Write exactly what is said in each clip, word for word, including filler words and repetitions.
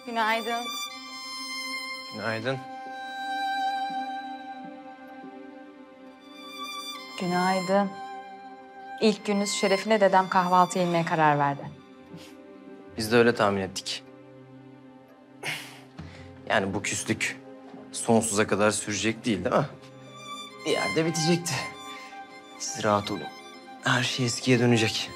Günaydın. Günaydın. Günaydın. İlk gününüz şerefine dedem kahvaltı yemeye karar verdi. Biz de öyle tahmin ettik. Yani bu küslük sonsuza kadar sürecek değil, değil mi? Bir yerde bitecekti. Siz rahat olun. Her şey eskiye dönecek.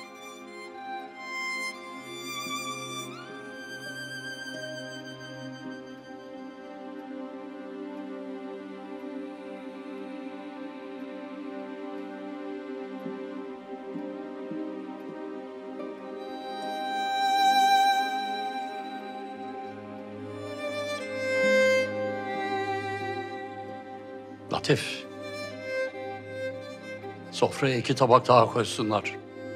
Latif. Sofraya iki tabak daha koysunlar.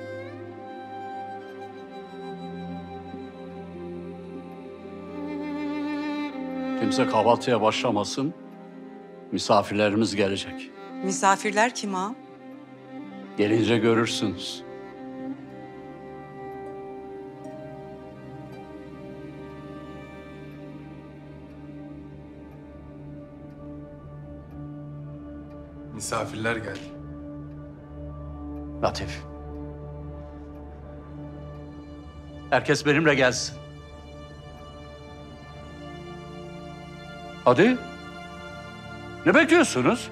Kimse kahvaltıya başlamasın. Misafirlerimiz gelecek. Misafirler kim ağam? Gelince görürsünüz. Misafirler geldi. Latif. Herkes benimle gelsin. Hadi. Ne bekliyorsunuz?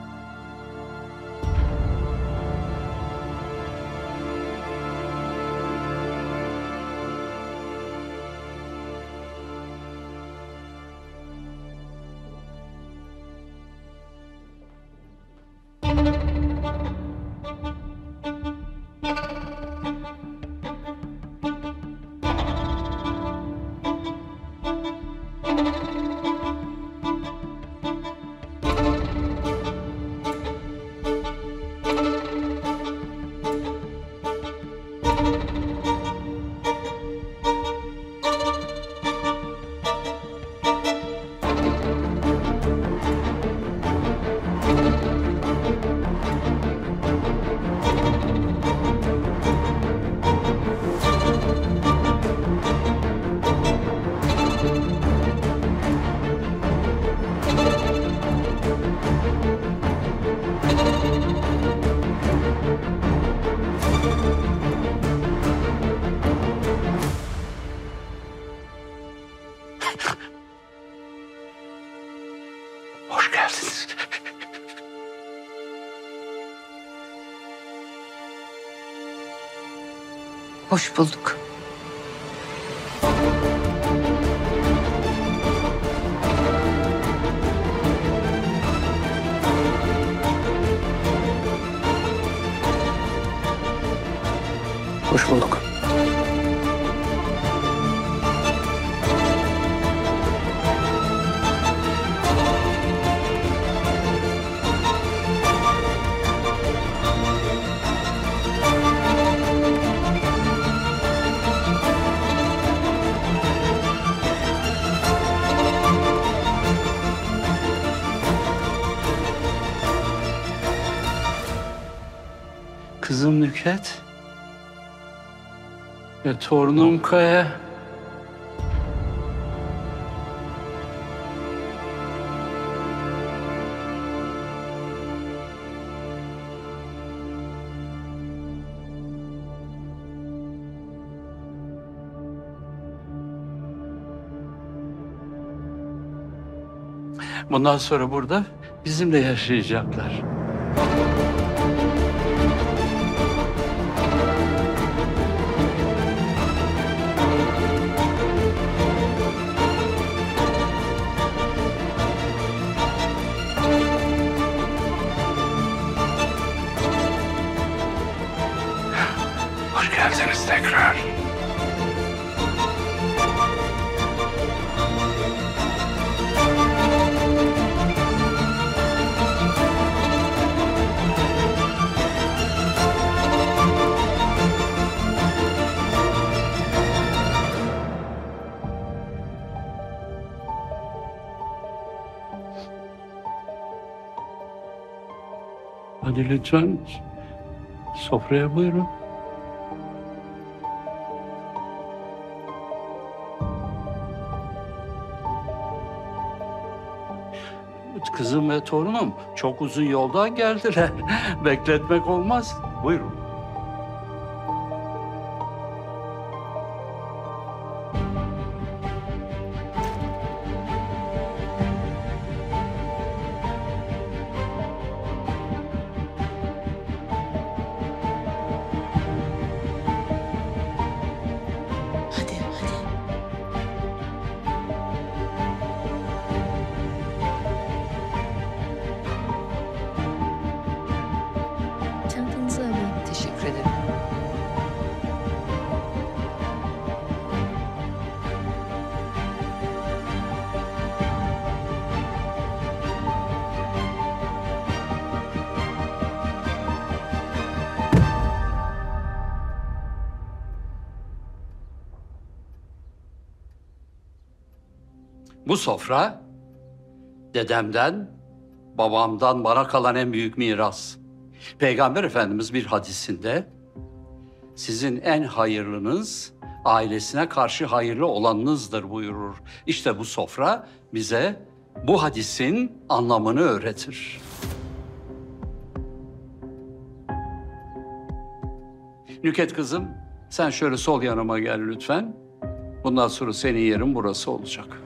Hoş geldiniz. Hoş bulduk. Hoş bulduk. Kızım Nükhet ve torunum Kaya. Bundan sonra burada bizimle yaşayacaklar. Hoş geldiniz tekrar. Hadi lütfen sofraya buyurun. kızım ve torunum çok uzun yoldan geldiler. Bekletmek olmaz. Buyurun. Hadi, hadi. Çantanızı alayım. Teşekkür ederim. Bu sofra dedemden, babamdan bana kalan en büyük miras. Peygamber Efendimiz bir hadisinde sizin en hayırlınız ailesine karşı hayırlı olanınızdır buyurur. İşte bu sofra bize bu hadisin anlamını öğretir. Nüket kızım, sen şöyle sol yanıma gel lütfen. Bundan sonra senin yerin burası olacak.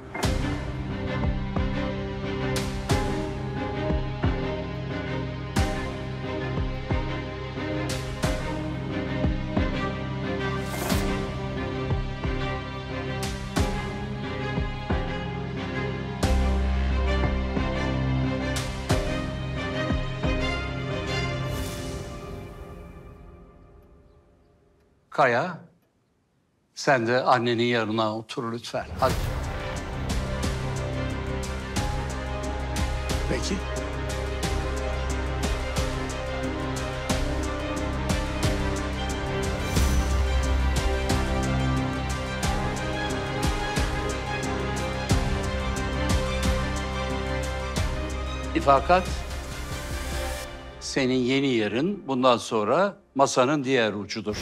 Kaya, sen de annenin yanına otur lütfen. Hadi. Peki. Fakat senin yeni yerin bundan sonra masanın diğer ucudur.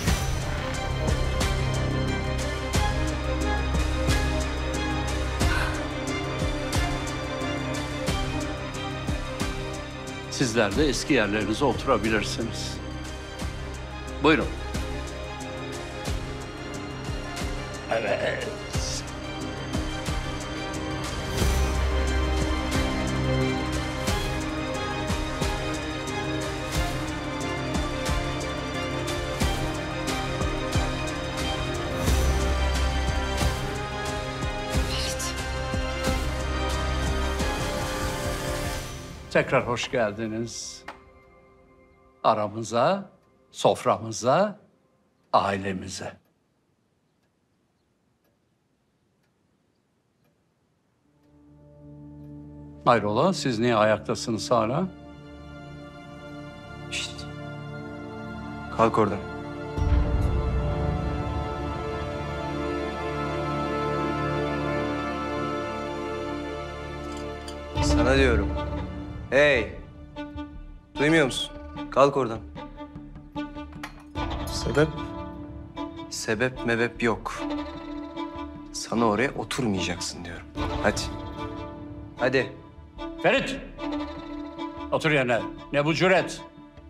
Sizler de eski yerlerinize oturabilirsiniz. Buyurun. Evet. Tekrar hoş geldiniz. Aramıza, soframıza, ailemize. Hayrola, siz niye ayaktasınız hala? Şşt. Kalk oradan. Sana diyorum. Hey! Duymuyor musun? Kalk oradan. Sebep? Sebep mebep yok. Sana oraya oturmayacaksın diyorum. Hadi. Hadi. Ferit! Otur yerine. Ne bu cüret?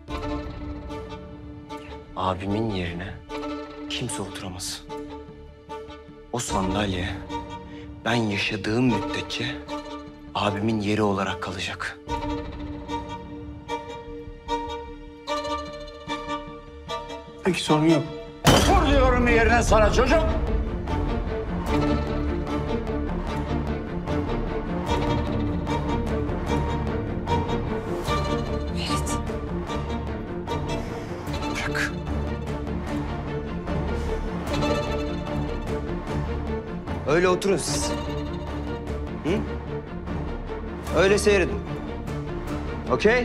Abimin yerine kimse oturamaz. O sandalye ben yaşadığım müddetçe abimin yeri olarak kalacak. Peki sorun yok. Otur diyorum yerine sana çocuk. Ferit. Bırak. Öyle oturun siz. Hı? Öyle seyredin. Okey?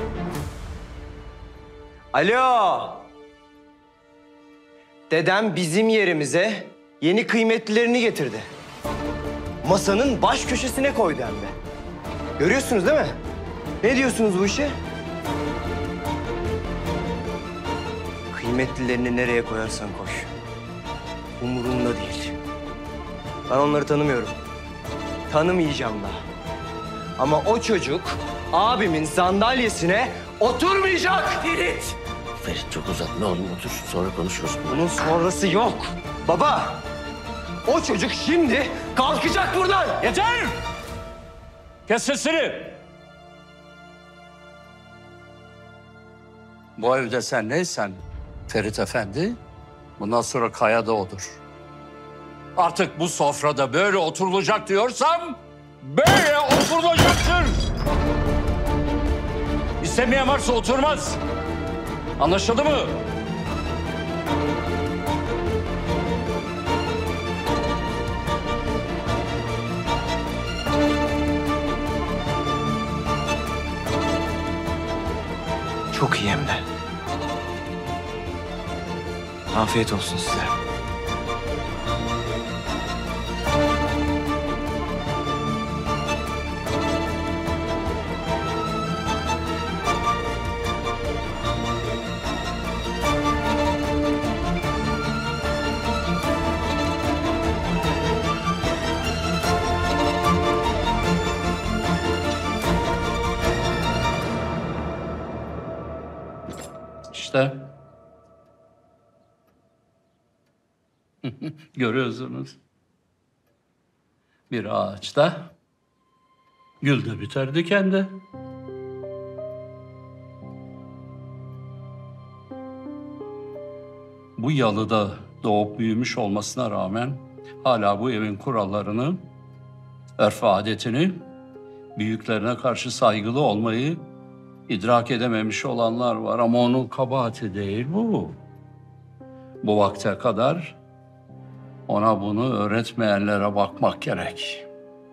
Alo. Dedem bizim yerimize yeni kıymetlilerini getirdi. Masanın baş köşesine koydu hem de. Görüyorsunuz değil mi? Ne diyorsunuz bu işe? Kıymetlilerini nereye koyarsan koy. Umurumda değil. Ben onları tanımıyorum. Tanımayacağım da. Ama o çocuk abimin sandalyesine oturmayacak. Ferit! Ferit çok uzatma oğlum, otur. Sonra konuşuruz. Bunun sonrası yok. Baba, o çocuk şimdi kalkacak buradan. Yeter! Kes sesini! Bu evde sen neysen Ferit Efendi, bundan sonra Kaya da odur. Artık bu sofrada böyle oturulacak diyorsam böyle oturulacaktır. İstemeyen varsa oturmaz. Anlaşıldı mı? Çok iyi hem de. Afiyet olsun size. İşte. Görüyorsunuz. Bir ağaçta gül de biter dikende. Bu yalıda doğup büyümüş olmasına rağmen hala bu evin kurallarını, örf ve adetini, büyüklerine karşı saygılı olmayı idrak edememiş olanlar var ama onun kabahati değil bu. Bu vakte kadar ona bunu öğretmeyenlere bakmak gerek.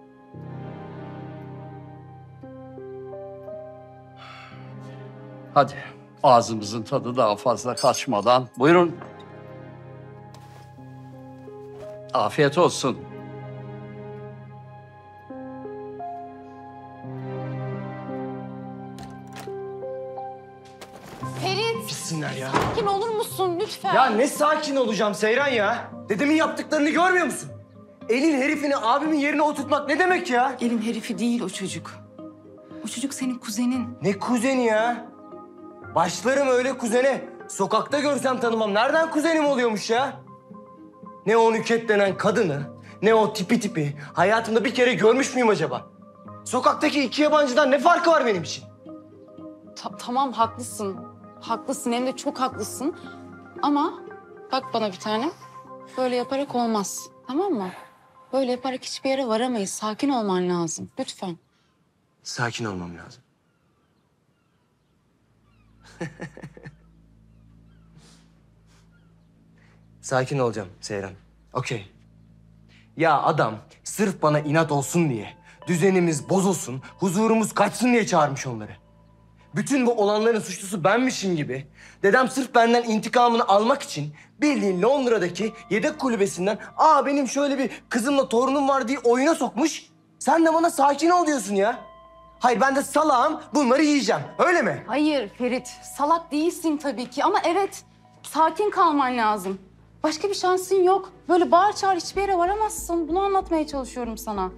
Hadi ağzımızın tadı daha fazla kaçmadan buyurun. Afiyet olsun. Ferit, Gitsinler ya. sakin olur musun lütfen? Ya ne sakin olacağım Seyran ya? Dedemin yaptıklarını görmüyor musun? Elin herifini abimin yerine oturtmak ne demek ya? Elin herifi değil o çocuk. O çocuk senin kuzenin. Ne kuzeni ya? Başlarım öyle kuzene. Sokakta görsem tanımam. Nereden kuzenim oluyormuş ya? Ne o Nüket denen kadını, ne o tipi tipi hayatımda bir kere görmüş müyüm acaba? Sokaktaki iki yabancıdan ne farkı var benim için? Ta- tamam haklısın. Haklısın hem de çok haklısın. Ama bak bana bir tanem. Böyle yaparak olmaz. Tamam mı? Böyle yaparak hiçbir yere varamayız. Sakin olman lazım. Lütfen. Sakin olmam lazım. Sakin olacağım Seyran. Okey. Ya adam sırf bana inat olsun diye, düzenimiz bozulsun, huzurumuz kaçsın diye çağırmış onları. Bütün bu olanların suçlusu benmişim gibi, dedem sırf benden intikamını almak için bildiğin Londra'daki yedek kulübesinden aa benim şöyle bir kızımla torunum var diye oyuna sokmuş. Sen de bana sakin ol diyorsun ya. Hayır ben de salağım, bunları yiyeceğim. Öyle mi? Hayır Ferit. Salak değilsin tabii ki. Ama evet sakin kalman lazım. Başka bir şansın yok. Böyle bağır çağır hiçbir yere varamazsın. Bunu anlatmaya çalışıyorum sana.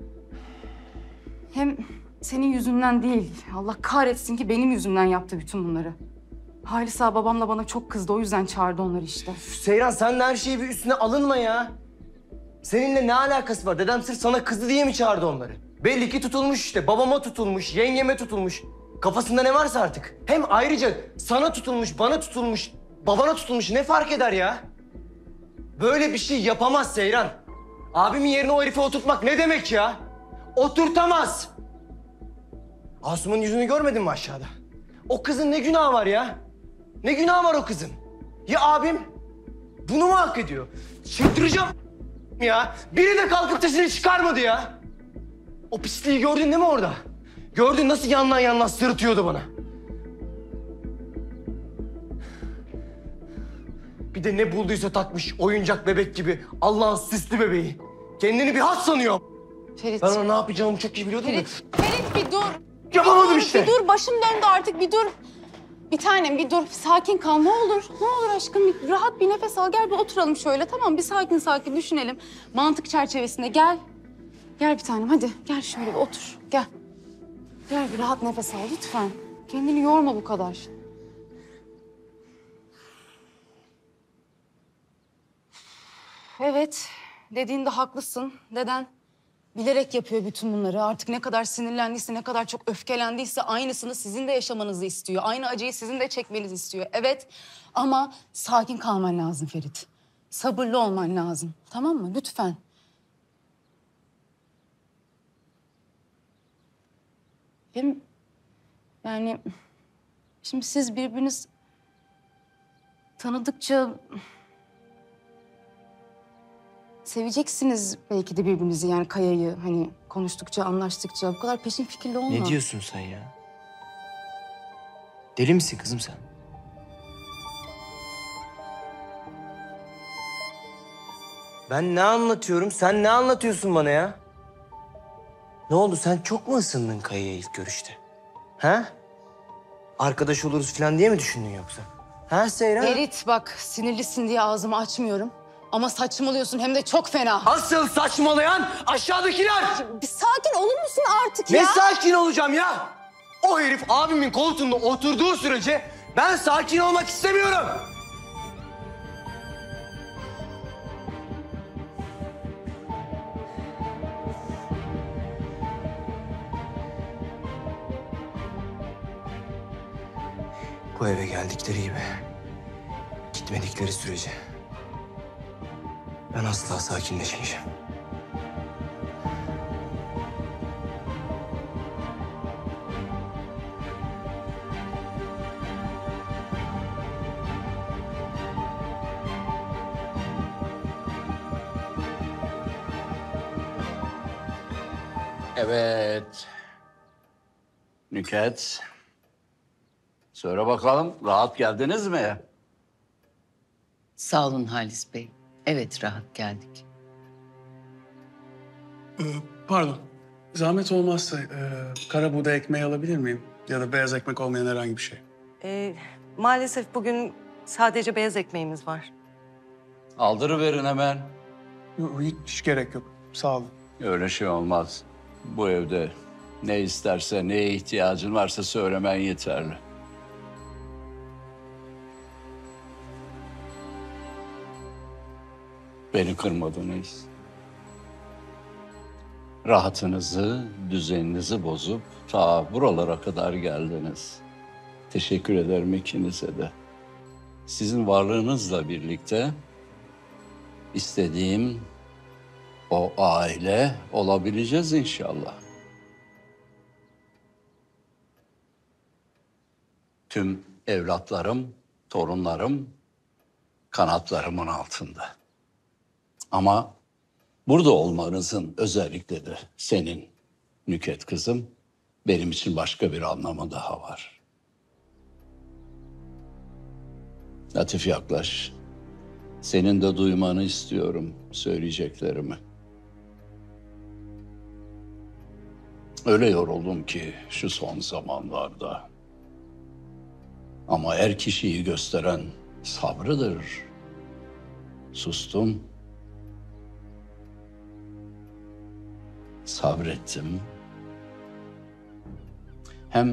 Hem senin yüzünden değil. Allah kahretsin ki benim yüzümden yaptı bütün bunları. Halis ağa babamla bana çok kızdı. O yüzden çağırdı onları işte. Seyran sen de her şeyi bir üstüne alınma ya. Seninle ne alakası var? Dedem sırf sana kızdı diye mi çağırdı onları? Belli ki tutulmuş işte. Babama tutulmuş, yengeme tutulmuş. Kafasında ne varsa artık. Hem ayrıca sana tutulmuş, bana tutulmuş, babana tutulmuş ne fark eder ya? Böyle bir şey yapamaz Seyran. Abimin yerine o herifi oturtmak ne demek ya? Oturtamaz. Asuman'ın yüzünü görmedin mi aşağıda? O kızın ne günahı var ya? Ne günahı var o kızın? Ya abim? Bunu mu hak ediyor? Çıldıracağım ya. Biri de kalkıp sesini çıkarmadı ya. O pisliği gördün değil mi orada? Gördün nasıl yandan yandan sırıtıyordu bana. Bir de ne bulduysa takmış oyuncak bebek gibi. Allah'ın süslü bebeği. Kendini bir hat sanıyor. Ferit. Ben ona ne yapacağımı çok iyi biliyordum Ferit, da. Ferit bir dur. Yapamadım Bir dur, işte. Bir dur, başım döndü artık bir dur. Bir tanem bir dur, sakin kal ne olur. Ne olur aşkım bir rahat bir nefes al. Gel bir oturalım şöyle tamam bir sakin sakin düşünelim. Mantık çerçevesinde gel. Gel bir tanem hadi gel şöyle bir otur gel. Gel bir rahat nefes al lütfen. Kendini yorma bu kadar. Evet, dediğinde haklısın. Deden bilerek yapıyor bütün bunları. Artık ne kadar sinirlendiyse, ne kadar çok öfkelendiyse aynısını sizin de yaşamanızı istiyor. Aynı acıyı sizin de çekmenizi istiyor. Evet ama sakin kalman lazım Ferit. Sabırlı olman lazım. Tamam mı? Lütfen. Hem yani şimdi siz birbiriniz tanıdıkça seveceksiniz belki de birbirinizi, yani Kaya'yı hani konuştukça, anlaştıkça. Bu kadar peşin fikirli olma. Ne diyorsun sen ya? Deli misin kızım sen? Ben ne anlatıyorum? Sen ne anlatıyorsun bana ya? Ne oldu? Sen çok mu ısındın Kaya'ya ilk görüşte? Ha? Arkadaş oluruz falan diye mi düşündün yoksa? Ha Seyran? Ferit bak, sinirlisin diye ağzımı açmıyorum. Ama saçmalıyorsun, hem de çok fena. Asıl saçmalayan aşağıdakiler! Bir sakin olur musun artık Ne ya? sakin olacağım ya? O herif abimin koltuğunda oturduğu sürece ben sakin olmak istemiyorum. Bu eve geldikleri gibi gitmedikleri sürece ben asla sakinleşmeyeceğim. Evet. Nüket. Söyle bakalım, rahat geldiniz mi? Sağ olun Halis Bey. Evet, rahat geldik. Ee, pardon. Zahmet olmazsa e, kara buğday ekmeği alabilir miyim? Ya da beyaz ekmek olmayan herhangi bir şey. Ee, maalesef bugün sadece beyaz ekmeğimiz var. Aldırıverin hemen. Yok, hiç, hiç gerek yok. Sağ olun. Öyle şey olmaz. Bu evde ne isterse, neye ihtiyacın varsa söylemen yeterli. Beni kırmadınız. Rahatınızı, düzeninizi bozup ta buralara kadar geldiniz. Teşekkür ederim ikinize de. Sizin varlığınızla birlikte istediğim o aile olabileceğiz inşallah. Tüm evlatlarım, torunlarım kanatlarımın altında. Ama burada olmanızın özellikle de senin Nüket kızım benim için başka bir anlamı daha var. Latif yaklaş. Senin de duymanı istiyorum söyleyeceklerimi. Öyle yoruldum ki şu son zamanlarda. Ama her kişiyi gösteren sabrıdır. Sustum. Sabrettim. Hem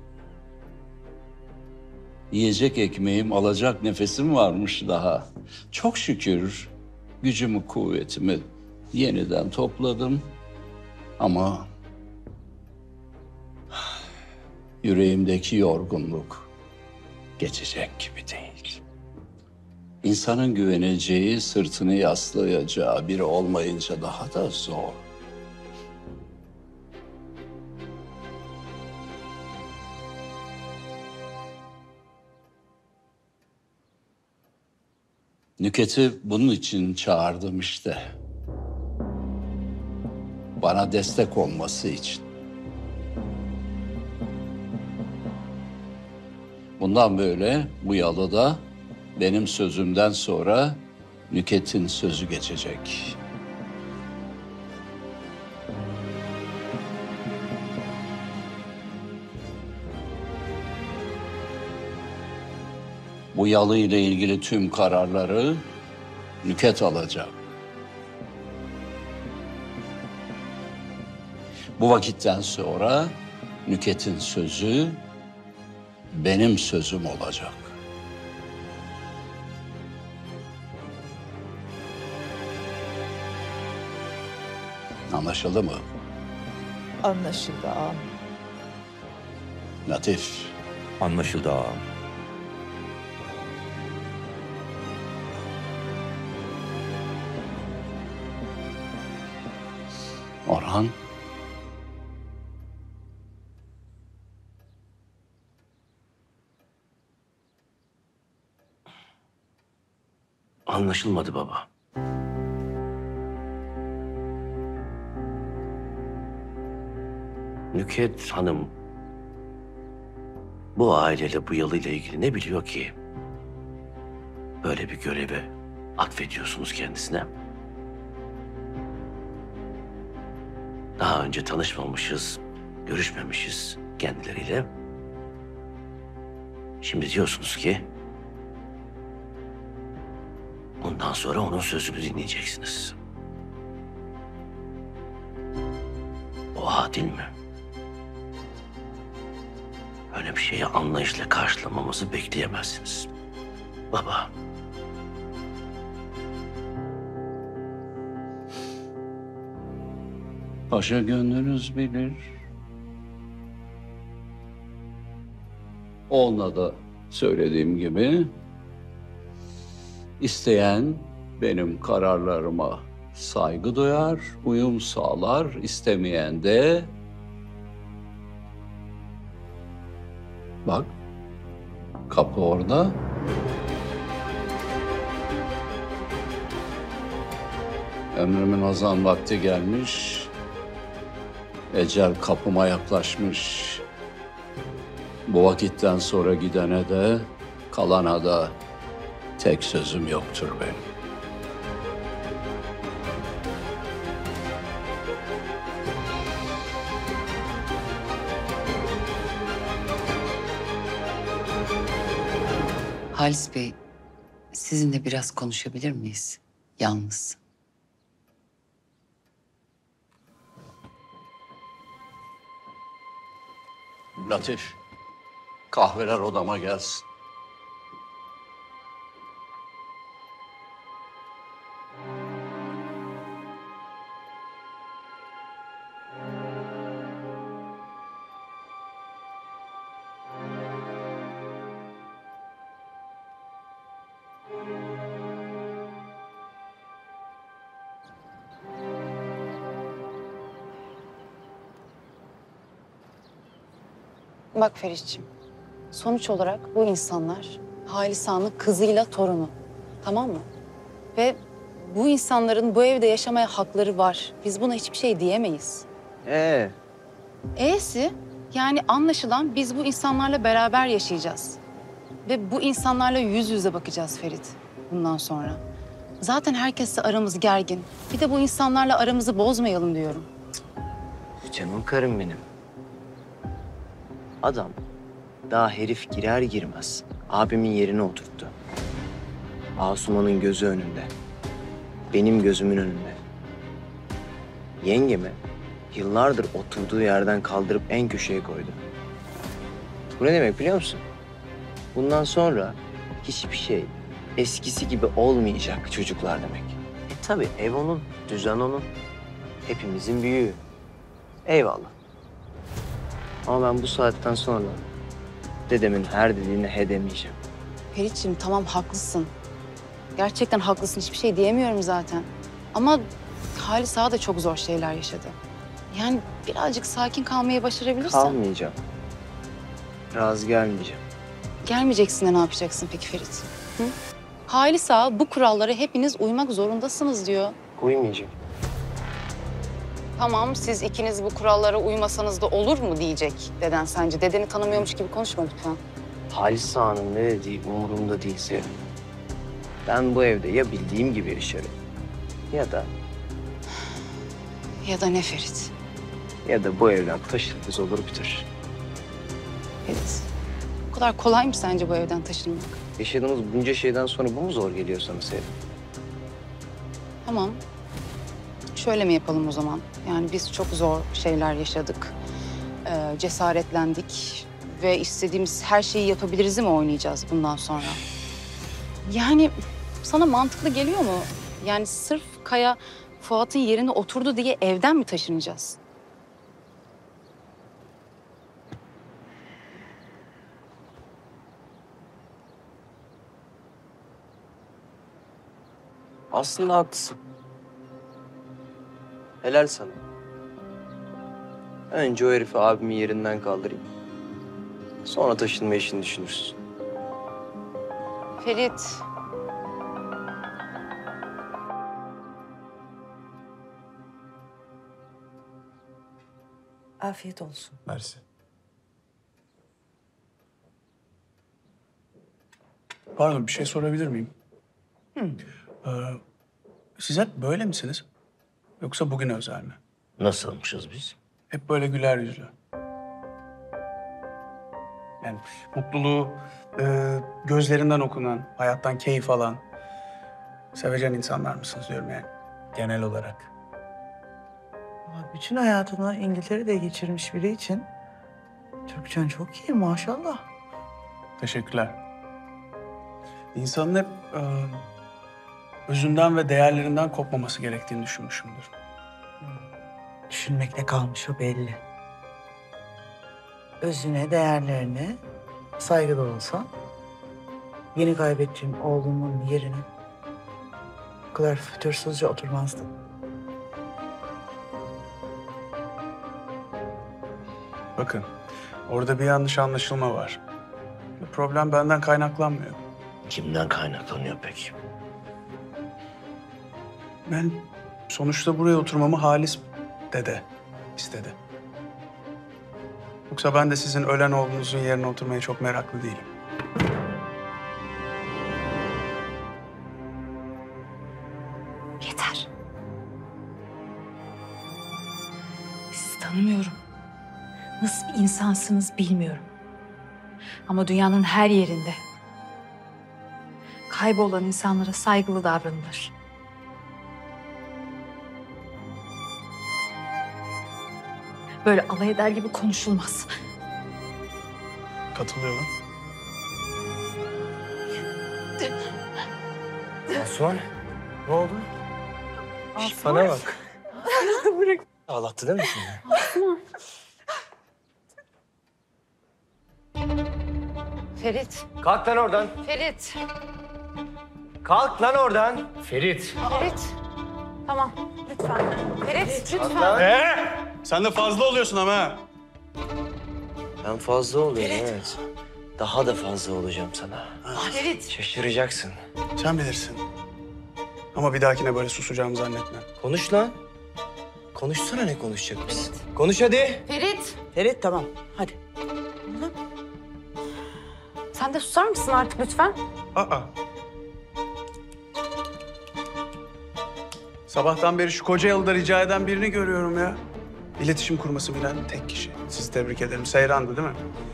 yiyecek ekmeğim, alacak nefesim varmış daha. Çok şükür gücümü, kuvvetimi yeniden topladım. Ama yüreğimdeki yorgunluk geçecek gibi değil. İnsanın güveneceği, sırtını yaslayacağı biri olmayınca daha da zor. Nüket'i bunun için çağırdım işte. Bana destek olması için. Bundan böyle bu yalıda benim sözümden sonra Nüket'in sözü geçecek. Bu yalı ile ilgili tüm kararları Nüket alacak. Bu vakitten sonra Nükhet'in sözü benim sözüm olacak. Anlaşıldı mı? Anlaşıldı ağam. Latif. Anlaşıldı ağam. Orhan. Anlaşılmadı baba. Nükhet Hanım bu aileyle, bu yalıyla ilgili ne biliyor ki? Böyle bir görevi atfediyorsunuz kendisine. Daha önce tanışmamışız, görüşmemişiz kendileriyle. Şimdi diyorsunuz ki bundan sonra onun sözünü dinleyeceksiniz. O adil mi? Öyle bir şeyi anlayışla karşılamamızı bekleyemezsiniz. Baba. Paşa gönlünüz bilir. Ona da söylediğim gibi isteyen benim kararlarıma saygı duyar, uyum sağlar. İstemeyen de bak kapı orada. Ömrümün azan vakti gelmiş. Ecel kapıma yaklaşmış. Bu vakitten sonra gidene de kalana da tek sözüm yoktur benim. Halis Bey, sizinle biraz konuşabilir miyiz? Yalnız. Latif, kahveler odama gelsin. Bak Ferit'ciğim, sonuç olarak bu insanlar Halis Ağa'nın kızıyla torunu, tamam mı? Ve bu insanların bu evde yaşamaya hakları var. Biz buna hiçbir şey diyemeyiz. Ee, E'si yani anlaşılan biz bu insanlarla beraber yaşayacağız. Ve bu insanlarla yüz yüze bakacağız Ferit bundan sonra. Zaten herkesle aramız gergin. Bir de bu insanlarla aramızı bozmayalım diyorum. canım karım benim. Adam daha herif girer girmez abimin yerine oturttu. Asuman'ın gözü önünde. Benim gözümün önünde. Yengemi yıllardır oturduğu yerden kaldırıp en köşeye koydu. Bu ne demek biliyor musun? Bundan sonra hiçbir şey eskisi gibi olmayacak çocuklar demek. E tabii ev onun, düzen onun. Hepimizin büyüğü. Eyvallah. Ama ben bu saatten sonra dedemin her dediğine he demeyeceğim. Ferit'ciğim tamam haklısın. Gerçekten haklısın. Hiçbir şey diyemiyorum zaten. Ama Halis Ağa da çok zor şeyler yaşadı. Yani birazcık sakin kalmayı başarabilirsen... Kalmayacağım. Razı gelmeyeceğim. Gelmeyeceksin de ne yapacaksın peki Ferit? Hı? Halis Ağa bu kurallara hepiniz uymak zorundasınız diyor. Uymayacağım. Tamam siz ikiniz bu kurallara uymasanız da olur mu diyecek deden sence? Dedeni tanımıyormuş gibi konuşma lütfen. Halis Ağa'nın ne dediği umurumda değil Sevim. Ben bu evde ya bildiğim gibi yaşarım ya da Ya da ne Ferit? ya da bu evden taşırız olur biter. Ferit, o kadar kolay mı sence bu evden taşınmak? Yaşadığımız bunca şeyden sonra bu mu zor geliyor sana Sevim? Tamam. Şöyle mi yapalım o zaman? Yani biz çok zor şeyler yaşadık. e, cesaretlendik ve istediğimiz her şeyi yapabiliriz'i mi oynayacağız bundan sonra? Yani sana mantıklı geliyor mu? Yani sırf Kaya Fuat'ın yerine oturdu diye evden mi taşınacağız? Aslında haklısın. Helal sana. Önce o herifi abimin yerinden kaldırayım. Sonra taşınma işini düşünürsün. Ferit. Afiyet olsun. Mersi. Pardon, bir şey sorabilir miyim? Hı. Ee, siz hep böyle misiniz? Yoksa bugün özel mi? Nasılmışız biz? Hep böyle güler yüzlü. Yani mutluluğu e, gözlerinden okunan, hayattan keyif alan, sevecen insanlar mısınız diyorum yani genel olarak. Ama bütün hayatını İngiltere'de geçirmiş biri için Türkçen çok iyi maşallah. Teşekkürler. İnsanın hep e, özünden ve değerlerinden kopmaması gerektiğini düşünmüşümdür. Düşünmekle kalmış o belli. Özüne, değerlerine saygılı olsan yeni kaybettiğim oğlumun yerine bu kadar fütursuzca oturmazdım. Bakın, orada bir yanlış anlaşılma var. Problem benden kaynaklanmıyor. Kimden kaynaklanıyor peki? Ben sonuçta buraya oturmamı Halis dede istedi. Yoksa ben de sizin ölen oğlunuzun yerine oturmaya çok meraklı değilim. Yeter. Sizi tanımıyorum. Nasıl bir insansınız bilmiyorum. Ama dünyanın her yerinde kaybolan insanlara saygılı davranılır. Böyle alay eder gibi konuşulmaz. Katılıyorum. Asuman, ne oldu? Şş, bana bak. Bırak. Ağlattı değil mi seni? Ferit. Kalk lan oradan. Ferit. Kalk lan oradan. Ferit. Ferit. Tamam. Lütfen. Ferit lütfen. Lan. Ee? Sen de fazla oluyorsun ama ha. Ben fazla oluyorum evet. Daha da fazla olacağım sana. Ferit. Şaşıracaksın. Sen bilirsin. Ama bir dahakine böyle susacağımı zannetme. Konuş lan. Konuşsana ne konuşacakmışsın. Konuş hadi. Ferit. Ferit tamam hadi. Sen de susar mısın artık lütfen? Aa. Sabahtan beri şu koca yılda rica eden birini görüyorum ya. İletişim kurması bilen tek kişi. Sizi tebrik ederim. Seyran'dı değil mi?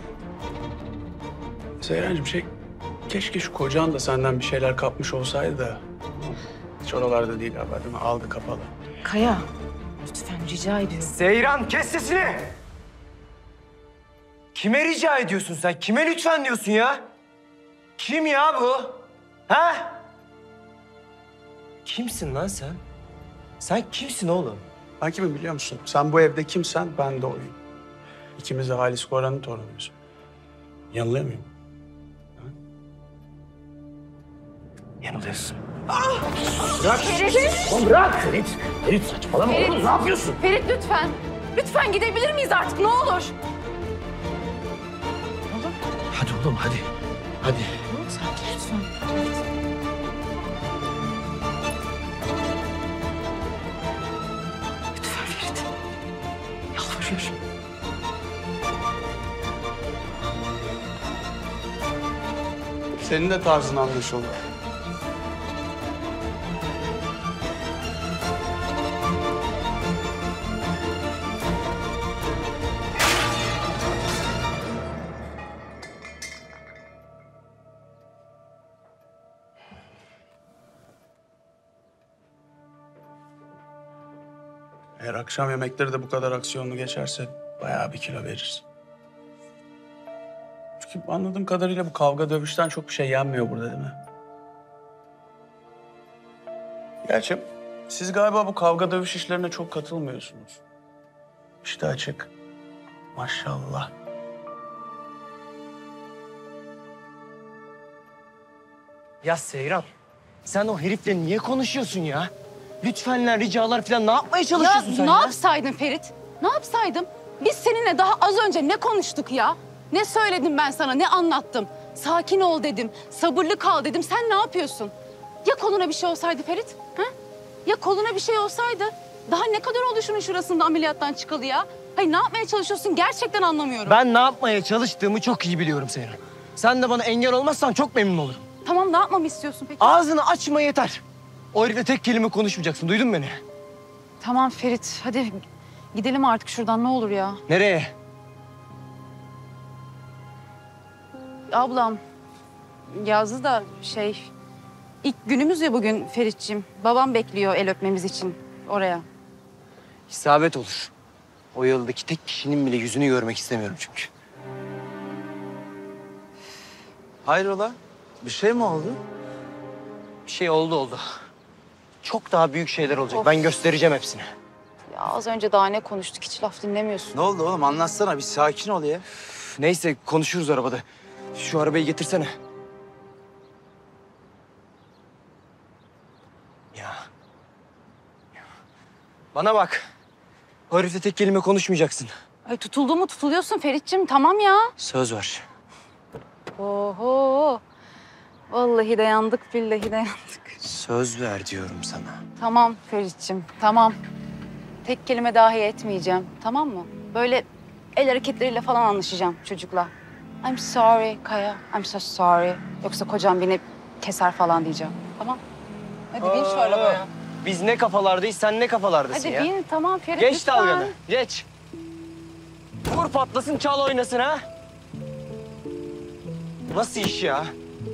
Seyrancığım şey, keşke şu kocan da senden bir şeyler kapmış olsaydı da. Hiç oralarda değil haber değil mi? Algı kapalı. Kaya, lütfen rica ediyorum. Seyran kes sesini. Kime rica ediyorsun sen? Kime lütfen diyorsun ya? Kim ya bu? Ha? Kimsin lan sen? Sen kimsin oğlum? Ben kimim biliyor musun? Sen bu evde kimsen ben de oyum. İkimiz de Halis Koran'ın torunuyuz. Yanılıyor muyum? Ha? Yanılıyorsun. Bırak. Ferit. Oğlum bırak Ferit. Ferit saçmalama Ferit. oğlum ne yapıyorsun? Ferit lütfen. Lütfen gidebilir miyiz artık ne olur? Hadi oğlum hadi. Hadi. Sakin lütfen. Lütfen Ferit. Yalvarıyorum. Senin de tarzın anlaşıldı. Eğer akşam yemekleri de bu kadar aksiyonlu geçerse bayağı bir kilo verirsin. Çünkü anladığım kadarıyla bu kavga dövüşten çok bir şey yenmiyor burada değil mi? Gerçi siz galiba bu kavga dövüş işlerine çok katılmıyorsunuz. İşte açık. Maşallah. Ya Seyran, sen o herifle niye konuşuyorsun ya? Lütfenler, ricalar falan ne yapmaya çalışıyorsun Ya sen ne ya? yapsaydın Ferit? Ne yapsaydım? Biz seninle daha az önce ne konuştuk ya? Ne söyledim ben sana, ne anlattım? Sakin ol dedim, sabırlı kal dedim. Sen ne yapıyorsun? Ya koluna bir şey olsaydı Ferit? Ha? Ya koluna bir şey olsaydı? Daha ne kadar oldu şunun şurasında ameliyattan çıkalı ya? Hayır ne yapmaya çalışıyorsun? Gerçekten anlamıyorum. Ben ne yapmaya çalıştığımı çok iyi biliyorum Seyran. Sen de bana engel olmazsan çok memnun olurum. Tamam ne yapmamı istiyorsun peki? Ağzını açma yeter. O herifle tek kelime konuşmayacaksın. Duydun mu beni? Tamam Ferit, hadi gidelim artık şuradan ne olur ya. Nereye? Ablam yazdı da şey, ilk günümüz ya bugün Ferit'ciğim. Babam bekliyor el öpmemiz için oraya. İsabet olur. O yoldaki tek kişinin bile yüzünü görmek istemiyorum çünkü. Hayrola? Bir şey mi oldu? Bir şey oldu oldu. Çok daha büyük şeyler olacak. Of. Ben göstereceğim hepsini. Ya az önce daha ne konuştuk, hiç laf dinlemiyorsun. Ne oldu oğlum? Anlatsana. Bir sakin ol ya. Üf, neyse konuşuruz arabada. Şu arabayı getirsene. Ya. Bana bak. O herifle tek kelime konuşmayacaksın. Ay tutuldu mu tutuluyorsun Ferit'ciğim, tamam ya. Söz ver. Oho. Vallahi de yandık, billahi de yandık. Söz ver diyorum sana. Tamam Ferit'ciğim, tamam. Tek kelime dahi etmeyeceğim, tamam mı? Böyle el hareketleriyle falan anlaşacağım çocukla. I'm sorry Kaya, I'm so sorry. Yoksa kocam beni keser falan diyeceğim, tamam? Hadi bin şu arabaya. Biz ne kafalardayız, sen ne kafalardasın Hadi ya? bin, tamam Ferit Geç lütfen. dalganı, geç. Vur patlasın, çal oynasın ha. Nasıl iş ya?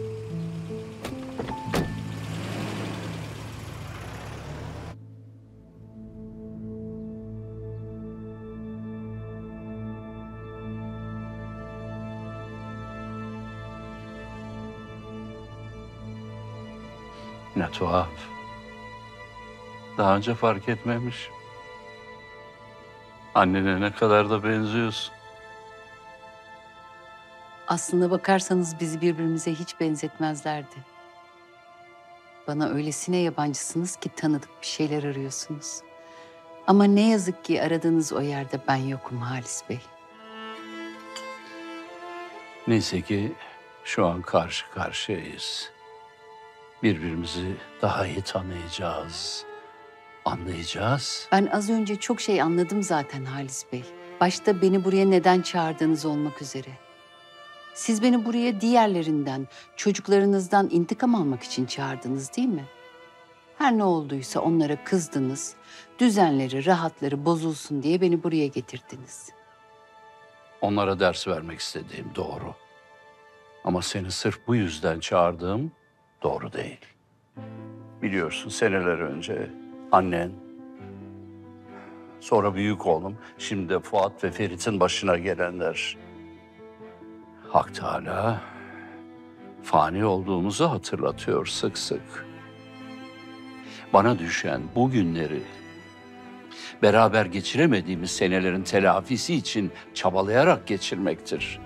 Ne tuhaf. Daha önce fark etmemiş. Annene ne kadar da benziyorsun. Aslına bakarsanız bizi birbirimize hiç benzetmezlerdi. Bana öylesine yabancısınız ki tanıdık bir şeyler arıyorsunuz. Ama ne yazık ki aradığınız o yerde ben yokum Halis Bey. Neyse ki şu an karşı karşıyayız. Birbirimizi daha iyi tanıyacağız, anlayacağız. Ben az önce çok şey anladım zaten Halis Bey. Başta beni buraya neden çağırdığınız olmak üzere. Siz beni buraya diğerlerinden, çocuklarınızdan intikam almak için çağırdınız değil mi? Her ne olduysa onlara kızdınız, düzenleri, rahatları bozulsun diye beni buraya getirdiniz. Onlara ders vermek istediğim doğru. Ama seni sırf bu yüzden çağırdığım doğru değil. Biliyorsun seneler önce annen, sonra büyük oğlum, şimdi de Fuat ve Ferit'in başına gelenler. Hak Teâlâ fani olduğumuzu hatırlatıyor sık sık. Bana düşen bu günleri beraber geçiremediğimiz senelerin telafisi için çabalayarak geçirmektir.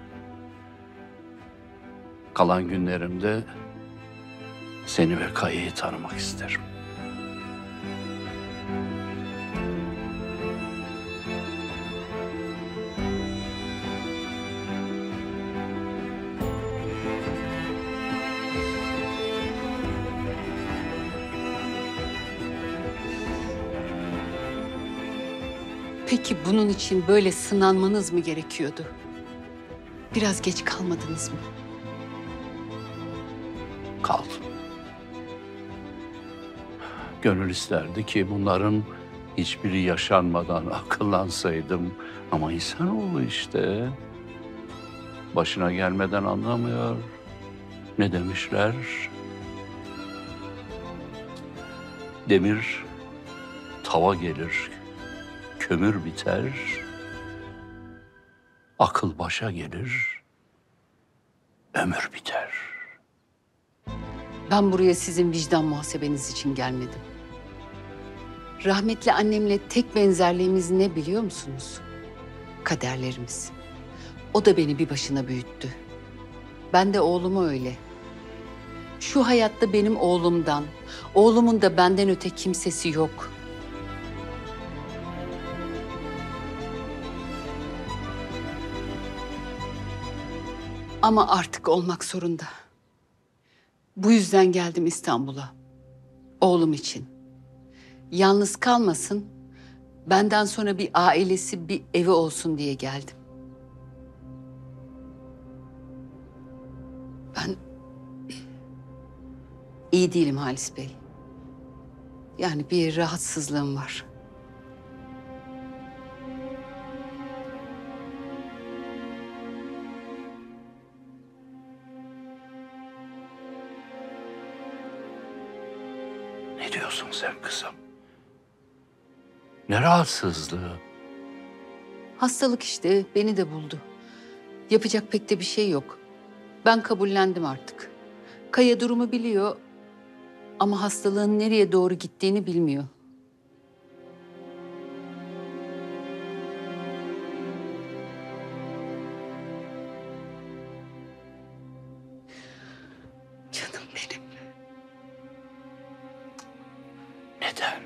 Kalan günlerimde seni ve Kaya'yı tanımak isterim. Peki bunun için böyle sınanmanız mı gerekiyordu? Biraz geç kalmadınız mı? Kaldım. Gönül isterdi ki bunların hiçbiri yaşanmadan akıllansaydım. Ama insanoğlu işte. Başına gelmeden anlamıyor. Ne demişler? Demir tava gelir, kömür biter, akıl başa gelir, ömür biter. Ben buraya sizin vicdan muhasebeniz için gelmedim. Rahmetli annemle tek benzerliğimiz ne biliyor musunuz? Kaderlerimiz. O da beni bir başına büyüttü. Ben de oğlumu öyle. Şu hayatta benim oğlumdan, oğlumun da benden öte kimsesi yok. Ama artık olmak zorunda. Bu yüzden geldim İstanbul'a. Oğlum için. Yalnız kalmasın, benden sonra bir ailesi, bir evi olsun diye geldim. Ben iyi değilim Halis Bey. Yani bir rahatsızlığım var. Ne diyorsun sen kızım? Ne rahatsızlığı? Hastalık işte beni de buldu. Yapacak pek de bir şey yok. Ben kabullendim artık. Kaya durumu biliyor ama hastalığın nereye doğru gittiğini bilmiyor. Canım benim. Neden?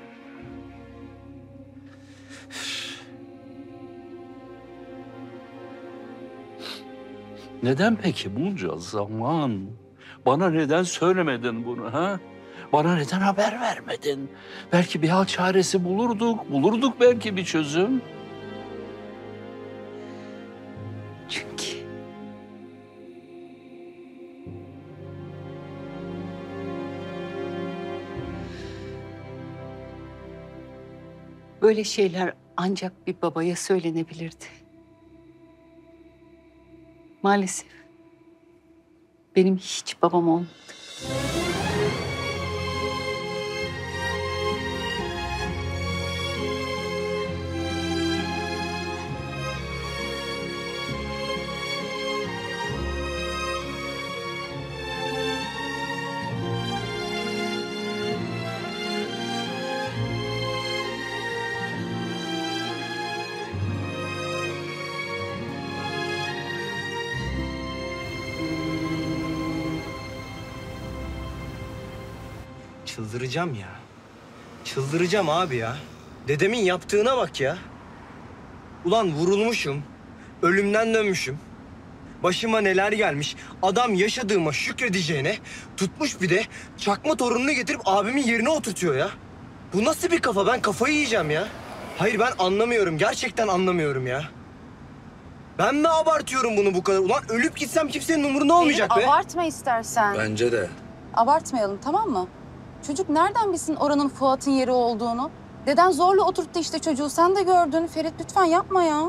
Neden peki bunca zaman? Bana neden söylemedin bunu ha? Bana neden haber vermedin? Belki bir hal çaresi bulurduk, bulurduk belki bir çözüm. Çünkü böyle şeyler ancak bir babaya söylenebilirdi. Maalesef benim hiç babam olmadı. Çıldıracağım ya. Çıldıracağım abi ya. Dedemin yaptığına bak ya. Ulan vurulmuşum. Ölümden dönmüşüm. Başıma neler gelmiş. Adam yaşadığıma şükredeceğine tutmuş bir de çakma torununu getirip abimin yerine oturtuyor ya. Bu nasıl bir kafa? Ben kafayı yiyeceğim ya. Hayır ben anlamıyorum. Gerçekten anlamıyorum ya. Ben mi abartıyorum bunu bu kadar? Ulan ölüp gitsem kimsenin umurunda olmayacak be. Abartma istersen. Bence de. Abartmayalım, tamam mı? Çocuk nereden bilsin oranın Fuat'ın yeri olduğunu? Deden zorla oturttu işte çocuğu. Sen de gördün. Ferit lütfen yapma ya.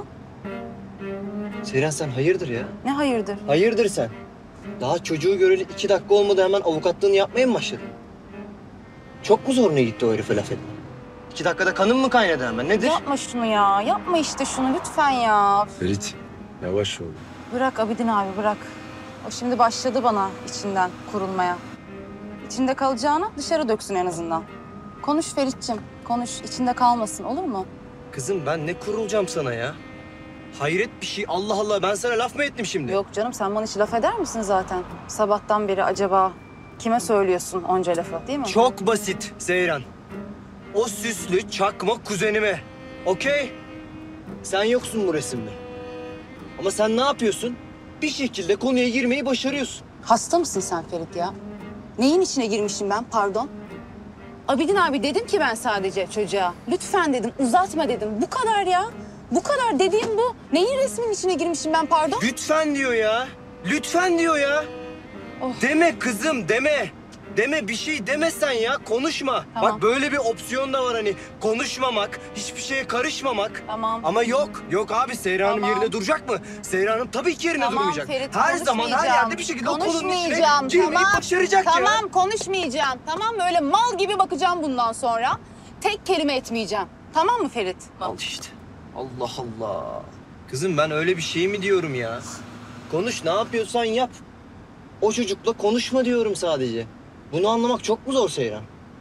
Seyran sen hayırdır ya? Ne hayırdır? Hayırdır sen? Daha çocuğu göreli iki dakika olmadı hemen avukatlığını yapmaya mı başladın? Çok mu zoruna gitti o herife laf etme? İki dakikada kanın mı kaynadı hemen? Nedir? Yapma şunu ya. Yapma işte şunu lütfen ya. Ferit, yavaş ol. Bırak Abidin abi bırak. O şimdi başladı bana içinden kurulmaya. İçinde kalacağına dışarı döksün en azından. Konuş Ferit'ciğim. Konuş. İçinde kalmasın olur mu? Kızım ben ne kurulacağım sana ya? Hayret bir şey. Allah Allah ben sana laf mı ettim şimdi? Yok canım sen bana hiç laf eder misin zaten? Sabahtan beri acaba kime söylüyorsun onca lafı değil mi? Çok basit Seyran. O süslü çakma kuzenime. Okey? Sen yoksun bu resimde. Ama sen ne yapıyorsun? Bir şekilde konuya girmeyi başarıyorsun. Hasta mısın sen Ferit ya? Neyin içine girmişim ben pardon? Abidin abi dedim ki ben sadece çocuğa. Lütfen dedim uzatma dedim. Bu kadar ya. Bu kadar dediğim bu. Neyin resminin içine girmişim ben pardon? Lütfen diyor ya. Lütfen diyor ya. Oh. Deme kızım deme. Deme bir şey demesen ya konuşma. Tamam. Bak böyle bir opsiyon da var hani konuşmamak, hiçbir şeye karışmamak. Tamam. Ama yok, yok abi Seyran Hanım Tamam. yerine duracak mı? Seyran Hanım tabii ki yerine Tamam durmayacak. Ferit, her zaman her yerde bir şekilde o konunun içine konuşmayacağım. girmeyi Tamam. başaracak ya. Tamam konuşmayacağım. Tamam böyle mal gibi bakacağım bundan sonra. Tek kelime etmeyeceğim. Tamam mı Ferit? Al işte. Allah Allah. Kızım ben öyle bir şey mi diyorum ya? Konuş, ne yapıyorsan yap. O çocukla konuşma diyorum sadece. Bunu anlamak çok mu zor Seyran?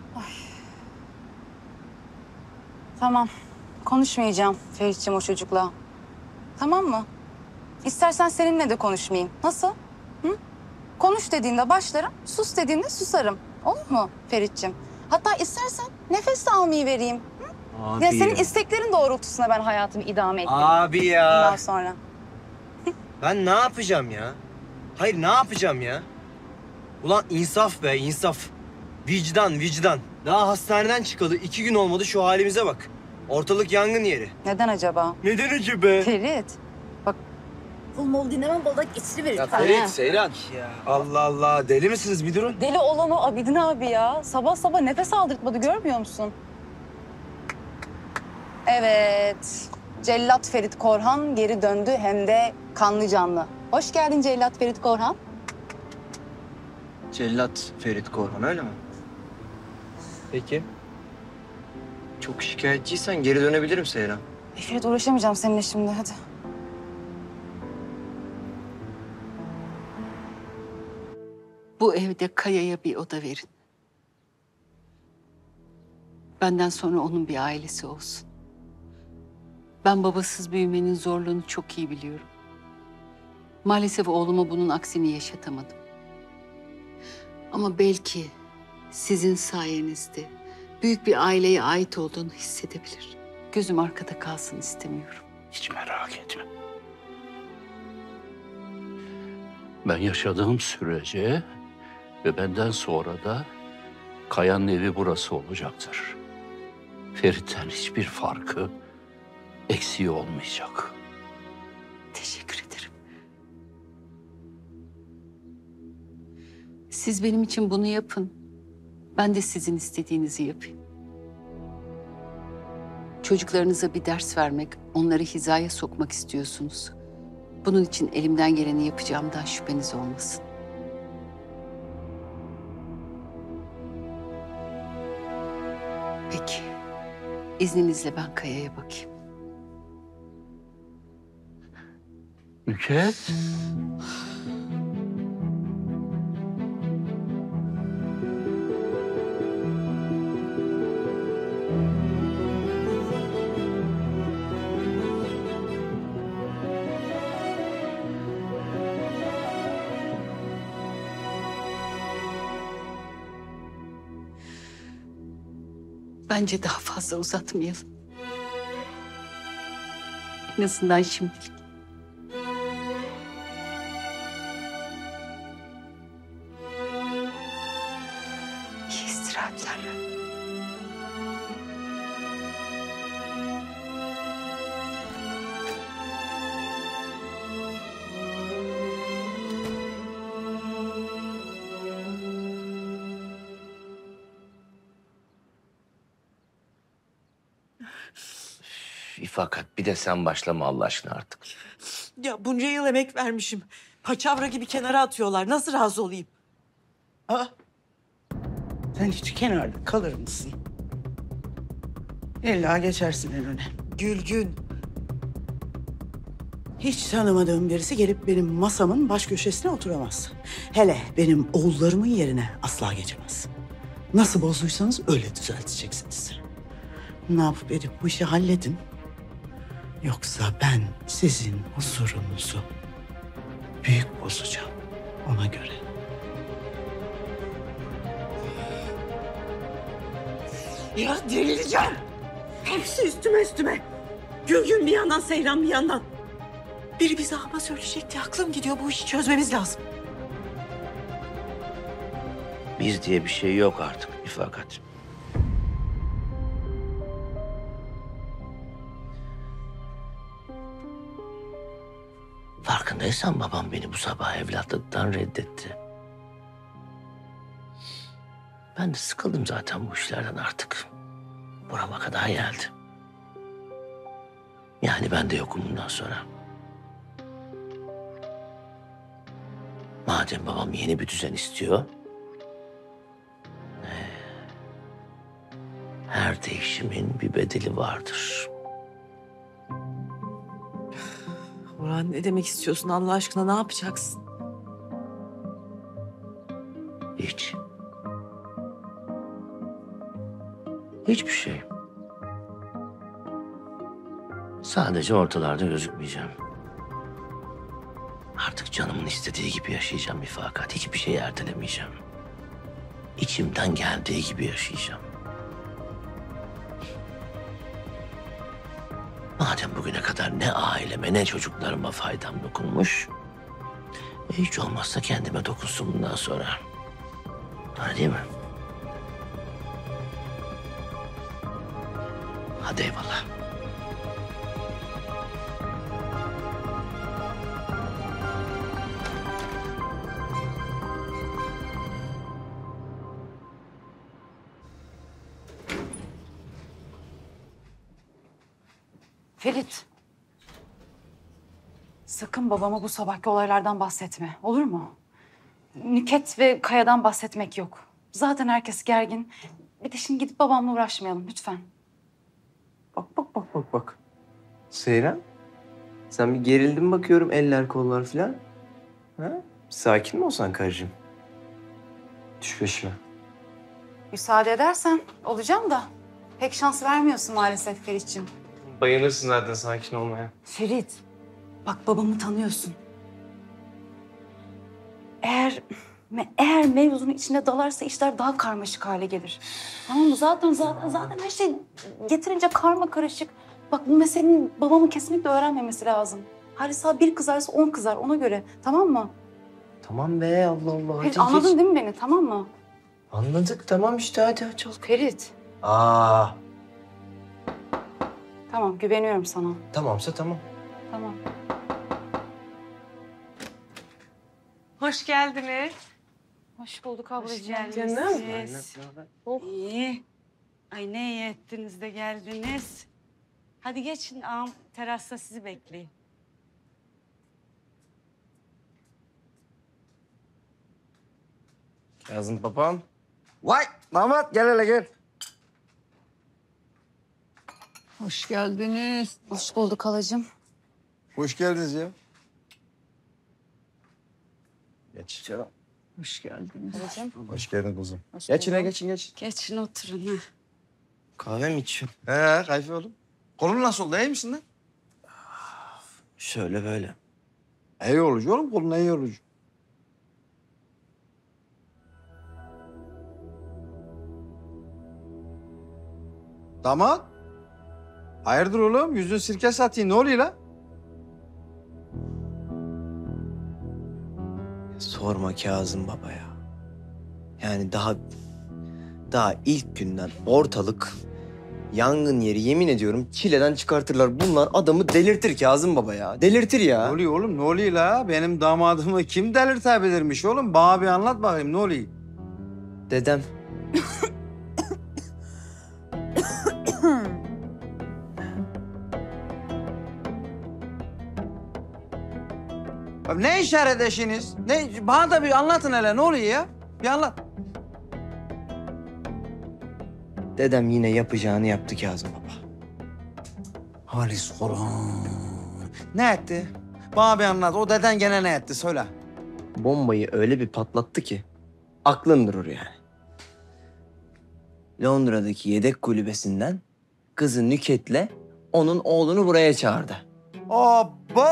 Tamam. Konuşmayacağım Ferit'ciğim o çocukla. Tamam mı? İstersen seninle de konuşmayayım. Nasıl? Hı? Konuş dediğinde başlarım, sus dediğinde susarım. Olur mu Ferit'ciğim? Hatta istersen nefes de almayı vereyim. Hı? Abi Ya senin ya. isteklerin doğrultusunda ben hayatımı idame edeyim. Abi ya. Bundan sonra. Ben ne yapacağım ya? Hayır ne yapacağım ya? Ulan insaf be insaf. Vicdan vicdan. Daha hastaneden çıkalı iki gün olmadı, şu halimize bak. Ortalık yangın yeri. Neden acaba? Neden acaba? Ferit. Bak. Bol bol dinlemem balık içri verir. Ya Ferit, Seyran. Ya. Allah Allah, deli misiniz? Bir durun. Deli olan o Abidin abi ya. Sabah sabah nefes aldırtmadı, görmüyor musun? Evet. Cellat Ferit Korhan geri döndü, hem de kanlı canlı. Hoş geldin Cellat Ferit Korhan. Cellat Ferit Korhan, öyle mi? Peki. Çok şikayetçiysen geri dönebilirim Seyran. E, Ferit, uğraşamayacağım seninle şimdi, hadi. Bu evde Kaya'ya bir oda verin. Benden sonra onun bir ailesi olsun. Ben babasız büyümenin zorluğunu çok iyi biliyorum. Maalesef oğluma bunun aksini yaşatamadım. Ama belki sizin sayenizde büyük bir aileye ait olduğunu hissedebilir. Gözüm arkada kalsın istemiyorum. Hiç merak etme. Ben yaşadığım sürece ve benden sonra da Kaya'nın evi burası olacaktır. Ferit'ten hiçbir farkı, eksiği olmayacak. Teşekkür ederim. Siz benim için bunu yapın. Ben de sizin istediğinizi yapayım. Çocuklarınıza bir ders vermek, onları hizaya sokmak istiyorsunuz. Bunun için elimden geleni yapacağımdan şüpheniz olmasın. Peki, izninizle ben Kaya'ya bakayım. Nükhet. Bence daha fazla uzatmayalım. En azından şimdilik. İyi istirahatler. Fakat bir de sen başlama Allah aşkına artık. Ya bunca yıl emek vermişim. Paçavra gibi kenara atıyorlar. Nasıl razı olayım? Aa, sen hiç kenarda kalır mısın? İlla geçersin en öne. Gülgün. Hiç tanımadığım birisi gelip benim masamın baş köşesine oturamaz. Hele benim oğullarımın yerine asla geçemez. Nasıl bozduysanız öyle düzelteceksiniz. Ne yapıp edip bu işi halledin. Yoksa ben sizin huzurunuzu büyük bozacağım, ona göre. Ya delireceğim. Hepsi üstüme üstüme. Gülgün bir yandan, Seyran bir yandan. Biri bize ama söyleyecekti. Aklım gidiyor. Bu işi çözmemiz lazım. Biz diye bir şey yok artık İfakat. Farkındaysan babam beni bu sabah evlatlıktan reddetti. Ben de sıkıldım zaten bu işlerden artık. Burama kadar geldi. Yani ben de yokum bundan sonra. Madem babam yeni bir düzen istiyor... her değişimin bir bedeli vardır. acaba? Ne demek istiyorsun Allah aşkına? Ne yapacaksın? Hiç. Hiçbir şey. Sadece ortalarda gözükmeyeceğim. Artık canımın istediği gibi yaşayacağım bir fakat hiçbir şeyi ertelemeyeceğim. İçimden geldiği gibi yaşayacağım. Madem bugüne kadar ne aileme ne çocuklarıma faydam dokunmuş, e hiç olmazsa kendime dokunsun bundan sonra. Öyle değil mi? Hadi eyvallah. Ferit. Sakın babama bu sabahki olaylardan bahsetme. Olur mu? Nüket ve Kaya'dan bahsetmek yok. Zaten herkes gergin. Bir de şimdi gidip babamla uğraşmayalım lütfen. Bak bak bak bak bak. Seyran, sen bir gerildin bakıyorum eller kollar falan. Ha? Sakin mi olsan karıcığım? Düş peşime. Müsaade edersen olacağım da pek şans vermiyorsun maalesef Ferit'ciğim. Bayılırsın zaten sakin olmaya. Ferit, bak babamı tanıyorsun. Eğer eğer mevzunun içine dalarsa işler daha karmaşık hale gelir. Tamam mı? Zaten zaten zaten her şey getirince karma karışık. Bak bu meselenin babamın kesinlikle öğrenmemesi lazım. Halis abi bir kızarsa on kızar ona göre. Tamam mı? Tamam be Allah Allah. Ferit hadi anladın geç. değil mi beni? Tamam mı? Anladık tamam işte hadi aç ol. Ferit. Aa Tamam güveniyorum sana. tamamsa tamam. Tamam. Hoş geldiniz. Hoş bulduk ablacığım. Canım. İyi. Ay ne iyi ettiniz de geldiniz. Hadi geçin ağam terasta sizi bekleyin. Kazım papağan. Vay damat gel hele gel. Hoş geldiniz. Hoş bulduk halacığım. Hoş geldiniz ya. Geç. Hoş geldiniz. Halacığım. Hoş geldin kuzum. Hoş Geçin bulduk. geçin geç. Geçin oturun ha. Kahve mi içiyorsun? He kayfe oğlum. Kolun nasıl oldu? İyi misin lan? Şöyle böyle. İyi olucu oğlum. Kolun iyi olucu. Damat. Hayırdır oğlum? Yüzün sirke satayım. Ne oluyor lan? Sorma Kazım baba ya. Yani daha daha ilk günden ortalık yangın yeri yemin ediyorum çileden çıkartırlar. Bunlar adamı delirtir Kazım baba ya. Delirtir ya. Ne oluyor oğlum? Ne oluyor la? Benim damadımı kim delirtebilirmiş oğlum? Bana bir anlat bakayım. Ne oluyor? Dedem. Abi ne işaret eşiniz? Ne? Bana da bir anlatın hele. Ne oluyor ya? Bir anlat. Dedem yine yapacağını yaptı Kazım baba. Halis Kur'an. Ne etti? Bana bir anlat. O deden gene ne etti? Söyle. Bombayı öyle bir patlattı ki aklın durur yani. Londra'daki yedek kulübesinden kızı Nüket'le onun oğlunu buraya çağırdı. Abo!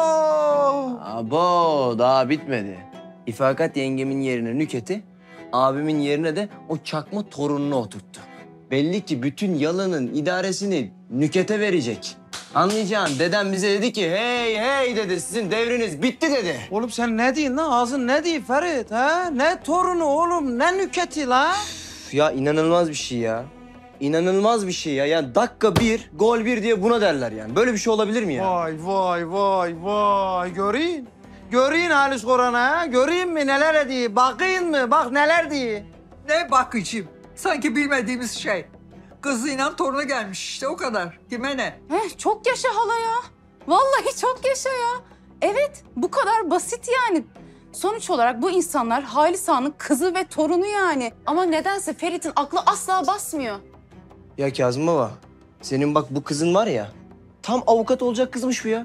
Abo daha bitmedi. İfakat yengemin yerine Nüket'i, abimin yerine de o çakma torununu oturttu. Belli ki bütün yalanın idaresini Nüket'e verecek. Anlayacağın dedem bize dedi ki hey hey dedi sizin devriniz bitti dedi. Oğlum sen ne diyorsun lan? Ağzın ne diyor Ferit? Ha? Ne torunu oğlum? Ne nüketi la? Üf, ya inanılmaz bir şey ya. İnanılmaz bir şey ya. Yani dakika bir, gol bir diye buna derler yani. Böyle bir şey olabilir mi ya? Vay vay vay vay. Göreyim. Göreyim Halis Kur'an'a ha? Göreyim mi neler ediyor? Bakayım mı? Bak neler diyor. Ne bakıcım? Sanki bilmediğimiz şey. Kızıyla torunu gelmiş işte o kadar. Kime ne? Heh, çok yaşa hala ya. Vallahi çok yaşa ya. Evet bu kadar basit yani. Sonuç olarak bu insanlar Halis Ağa'nın kızı ve torunu yani. Ama nedense Ferit'in aklı asla basmıyor. Ya Kazım baba, senin bak bu kızın var ya, tam avukat olacak kızmış bu ya.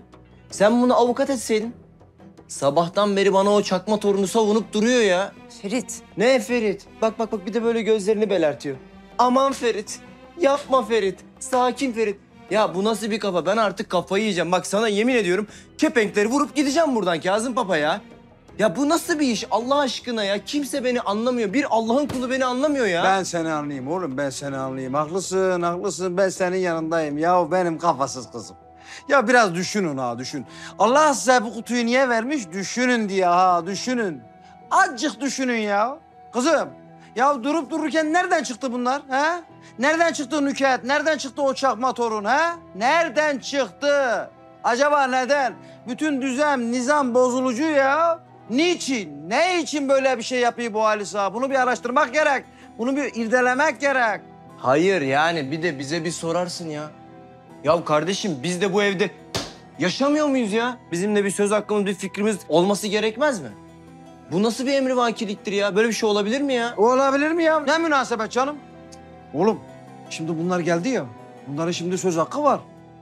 Sen bunu avukat etseydin. Sabahtan beri bana o çakma torunu savunup duruyor ya. Ferit. Ne Ferit? Bak bak bak bir de böyle gözlerini belertiyor. Aman Ferit. Yapma Ferit. Sakin Ferit. Ya bu nasıl bir kafa? Ben artık kafayı yiyeceğim. Bak sana yemin ediyorum kepenkleri vurup gideceğim buradan Kazım Papa ya. Ya bu nasıl bir iş Allah aşkına ya? Kimse beni anlamıyor. Bir Allah'ın kulu beni anlamıyor ya. Ben seni anlayayım oğlum, ben seni anlayayım. Haklısın, haklısın. Ben senin yanındayım. Ya benim kafasız kızım. Ya biraz düşünün ha, düşün. Allah size bu kutuyu niye vermiş? Düşünün diye ha, düşünün. Azıcık düşünün ya. Kızım, ya durup dururken nereden çıktı bunlar? He? Nereden çıktı Nükhet? Nereden çıktı o çakma torun? He? Nereden çıktı? Acaba neden? Bütün düzen, nizam bozulucu ya. Niçin? Ne için böyle bir şey yapıyor bu Halis ağa? Bunu bir araştırmak gerek. Bunu bir irdelemek gerek. Hayır yani bir de bize bir sorarsın ya. Ya kardeşim biz de bu evde yaşamıyor muyuz ya? Bizim de bir söz hakkımız, bir fikrimiz olması gerekmez mi? Bu nasıl bir emrivakiliktir ya? Böyle bir şey olabilir mi ya? Olabilir mi ya? Ne münasebet canım? Oğlum şimdi bunlar geldi ya. Bunların şimdi söz hakkı var.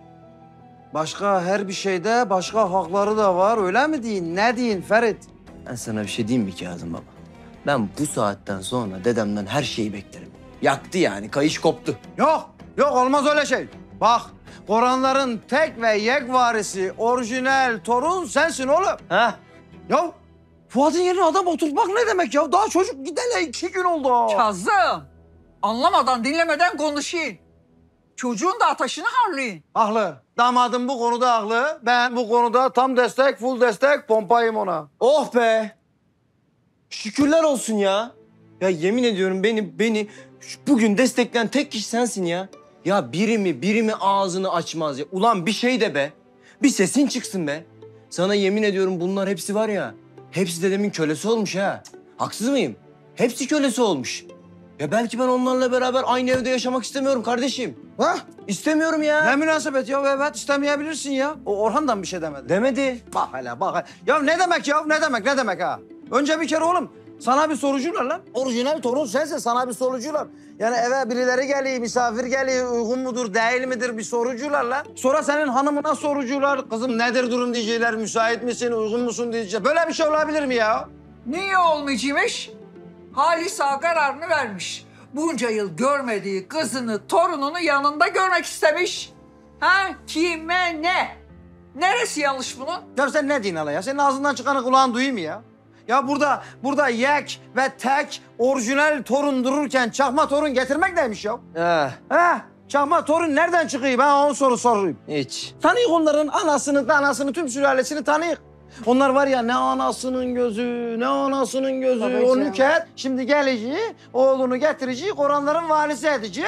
Başka her bir şeyde başka hakları da var. Öyle mi deyin? Ne deyin Ferit? Ben sana bir şey diyeyim mi Kazım Baba? Ben bu saatten sonra dedemden her şeyi beklerim. Yaktı yani, kayış koptu. Yok, yok olmaz öyle şey. Bak, Koranların tek ve yek varisi, orijinal torun sensin oğlum. Ha? Ya Fuat'ın yerine adam oturtmak ne demek ya? Daha çocuk gidene iki gün oldu. Kazım, anlamadan dinlemeden konuşayım. Çocuğun da ateşini harlayın. Haklı. Damadım bu konuda haklı. Ben bu konuda tam destek, full destek, pompayım ona. Oh be! Şükürler olsun ya. Ya yemin ediyorum beni beni şu- bugün destekleyen tek kişi sensin ya. Ya biri mi biri mi ağzını açmaz ya. Ulan bir şey de be. Bir sesin çıksın be. Sana yemin ediyorum bunlar hepsi var ya. Hepsi dedemin kölesi olmuş ha. Haksız mıyım? Hepsi kölesi olmuş. Ya belki ben onlarla beraber aynı evde yaşamak istemiyorum kardeşim. Ha? İstemiyorum ya. Ne münasebet ya? Evet istemeyebilirsin ya. O Orhan'dan bir şey demedi. Demedi. Bak hele bak hele. Ya ne demek ya? Ne demek ne demek ha? Önce bir kere oğlum sana bir sorucular lan. Orijinal torun sensin, sana bir sorucular. Yani eve birileri geliyor, misafir geliyor, uygun mudur, değil midir bir sorucular lan. Sonra senin hanımına sorucular. Kızım nedir durum diyecekler, müsait misin, uygun musun diyecekler. Böyle bir şey olabilir mi ya? Niye olmayacakmış? Halis Ağa kararını vermiş. Bunca yıl görmediği kızını, torununu yanında görmek istemiş. Ha? Kime ne? Neresi yanlış bunun? Ya sen ne diyorsun hala ya? Senin ağzından çıkanı kulağın duyayım ya. Ya burada burada yek ve tek orijinal torun dururken çakma torun getirmek neymiş ya? He. He? Çakma torun nereden çıkıyor? Ben onu soru sorayım. Hiç. Tanıyık onların anasını, anasını, tüm sülalesini tanıyık. Onlar var ya ne anasının gözü, ne anasının gözü. Babacığım. O Nükhet şimdi geleceği, oğlunu getireceği, Koranların valisi edeceği.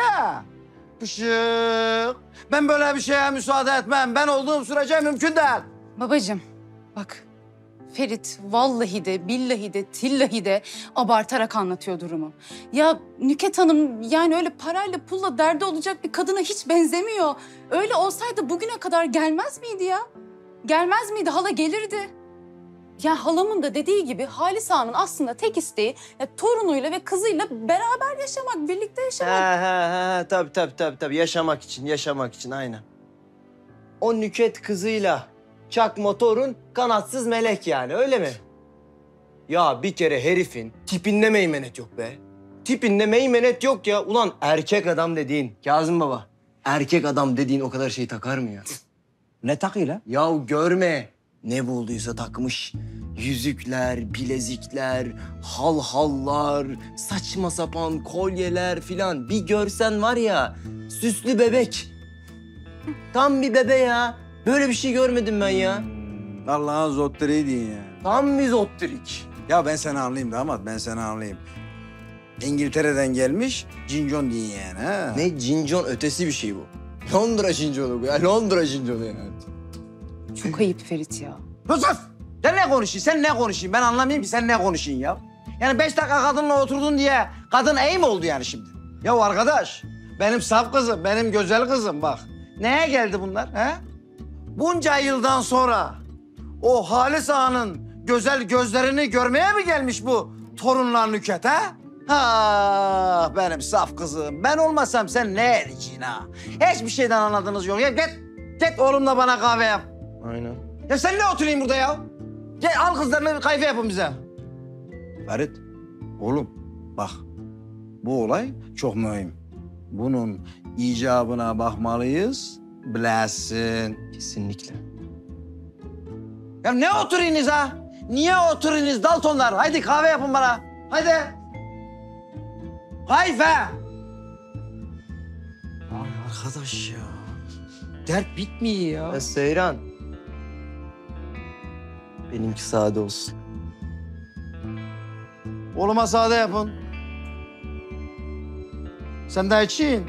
Pışık. Ben böyle bir şeye müsaade etmem. Ben olduğum sürece mümkün değil. Babacığım bak Ferit vallahi de billahi de tillahi de abartarak anlatıyor durumu. Ya Nükhet Hanım yani öyle parayla pulla derdi olacak bir kadına hiç benzemiyor. Öyle olsaydı bugüne kadar gelmez miydi ya? Gelmez miydi? Hala gelirdi. Ya halamın da dediği gibi Halis Ağa'nın aslında tek isteği ya, torunuyla ve kızıyla beraber yaşamak, birlikte He yaşamak. he he tabii tabii tabii tabii yaşamak için yaşamak için aynen. O Nükhet kızıyla çakma torun kanatsız melek yani öyle mi? Ya bir kere herifin tipinde meymenet yok be. Tipinde meymenet yok ya. Ulan erkek adam dediğin Kazım Baba. Erkek adam dediğin o kadar şey takar mı ya? Ne takıyor lan? Ya görme. Ne bulduysa takmış. Yüzükler, bilezikler, hal hallar, saçma sapan kolyeler filan. Bir görsen var ya, süslü bebek. Tam bir bebe ya. Böyle bir şey görmedim ben ya. Allah'ın zotteriydin ya. Tam bir zottirik. Ya ben seni anlayayım damat, ben seni anlayayım. İngiltere'den gelmiş, cincon diye yani ha. Ne cincon ötesi bir şey bu. Londra cinconu bu ya, Londra cinconu yani. Çok ayıp Ferit ya. Yusuf! Sen ne konuşuyorsun? Sen ne konuşuyorsun? Ben anlamayayım ki sen ne konuşuyorsun ya. Yani beş dakika kadınla oturdun diye kadın iyi mi oldu yani şimdi? Ya arkadaş, benim saf kızım, benim güzel kızım bak. Neye geldi bunlar he? Bunca yıldan sonra o Halis Ağa'nın güzel gözlerini görmeye mi gelmiş bu torunlar Nükhet ha? Ha benim saf kızım. Ben olmasam sen ne edeceksin ha? Hiçbir şeyden anladınız yok. Ya git, git oğlumla bana kahve yap. Aynen. Ya sen ne oturayım burada ya? Gel al kızlarını kayfa yapın bize. Ferit, oğlum bak. Bu olay çok mühim. Bunun icabına bakmalıyız, bilesin. Kesinlikle. Ya ne oturuyunuz ha? Niye oturuyunuz Daltonlar? Haydi kahve yapın bana. Haydi. Hayfe. Arkadaş ya. Dert bitmiyor ya. Ya Seyran. Benimki sade olsun. Oğluma sade yapın. Sen de için.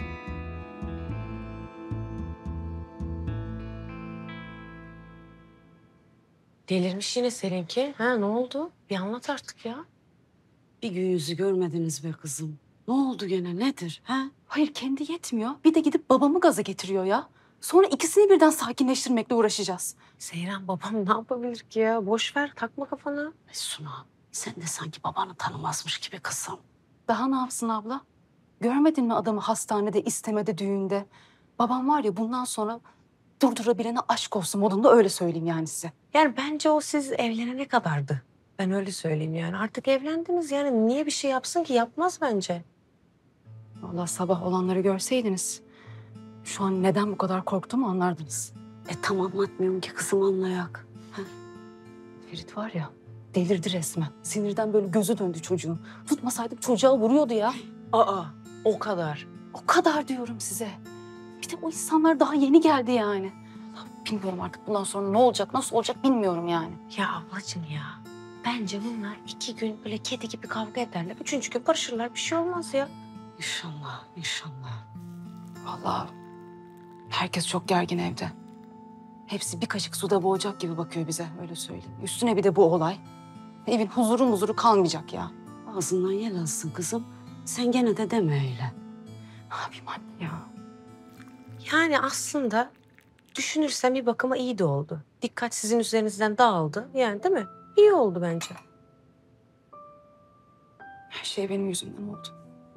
Delirmiş yine seninki. Ha ne oldu? Bir anlat artık ya. Bir gün yüzü görmediniz be kızım. Ne oldu gene nedir ha? Hayır kendi yetmiyor. Bir de gidip babamı gaza getiriyor ya. Sonra ikisini birden sakinleştirmekle uğraşacağız. Seyran babam ne yapabilir ki ya? Boş ver takma kafana. Ay Suna sen de sanki babanı tanımazmış gibi kızım. Daha ne yapsın abla? Görmedin mi adamı hastanede istemede düğünde? Babam var ya bundan sonra durdurabilene aşk olsun modunda öyle söyleyeyim yani size. Yani bence o siz evlenene kadardı. Ben öyle söyleyeyim yani. Artık evlendiniz yani niye bir şey yapsın ki? Yapmaz bence. Vallahi sabah olanları görseydiniz şu an neden bu kadar korktuğumu anlardınız. E tam anlatmıyorum ki kızım anlayak. Ha? Ferit var ya delirdi resmen. Sinirden böyle gözü döndü çocuğun. Tutmasaydık çocuğa vuruyordu ya. Aa o kadar. O kadar diyorum size. Bir de o insanlar daha yeni geldi yani. Bilmiyorum artık bundan sonra ne olacak, nasıl olacak bilmiyorum yani. Ya ablacığım ya. Bence bunlar iki gün böyle kedi gibi kavga ederler. Üçüncü gün barışırlar. Bir şey olmaz ya. İnşallah, inşallah. Vallahi herkes çok gergin evde. Hepsi bir kaşık suda boğacak gibi bakıyor bize, öyle söyleyeyim. Üstüne bir de bu olay. Evin huzuru muzuru kalmayacak ya. Ağzından yel alsın kızım. Sen gene de deme öyle. Ne yapayım anne ya? Yani aslında düşünürsem bir bakıma iyi de oldu. Dikkat sizin üzerinizden dağıldı. Yani değil mi? İyi oldu bence. Her şey benim yüzümden oldu.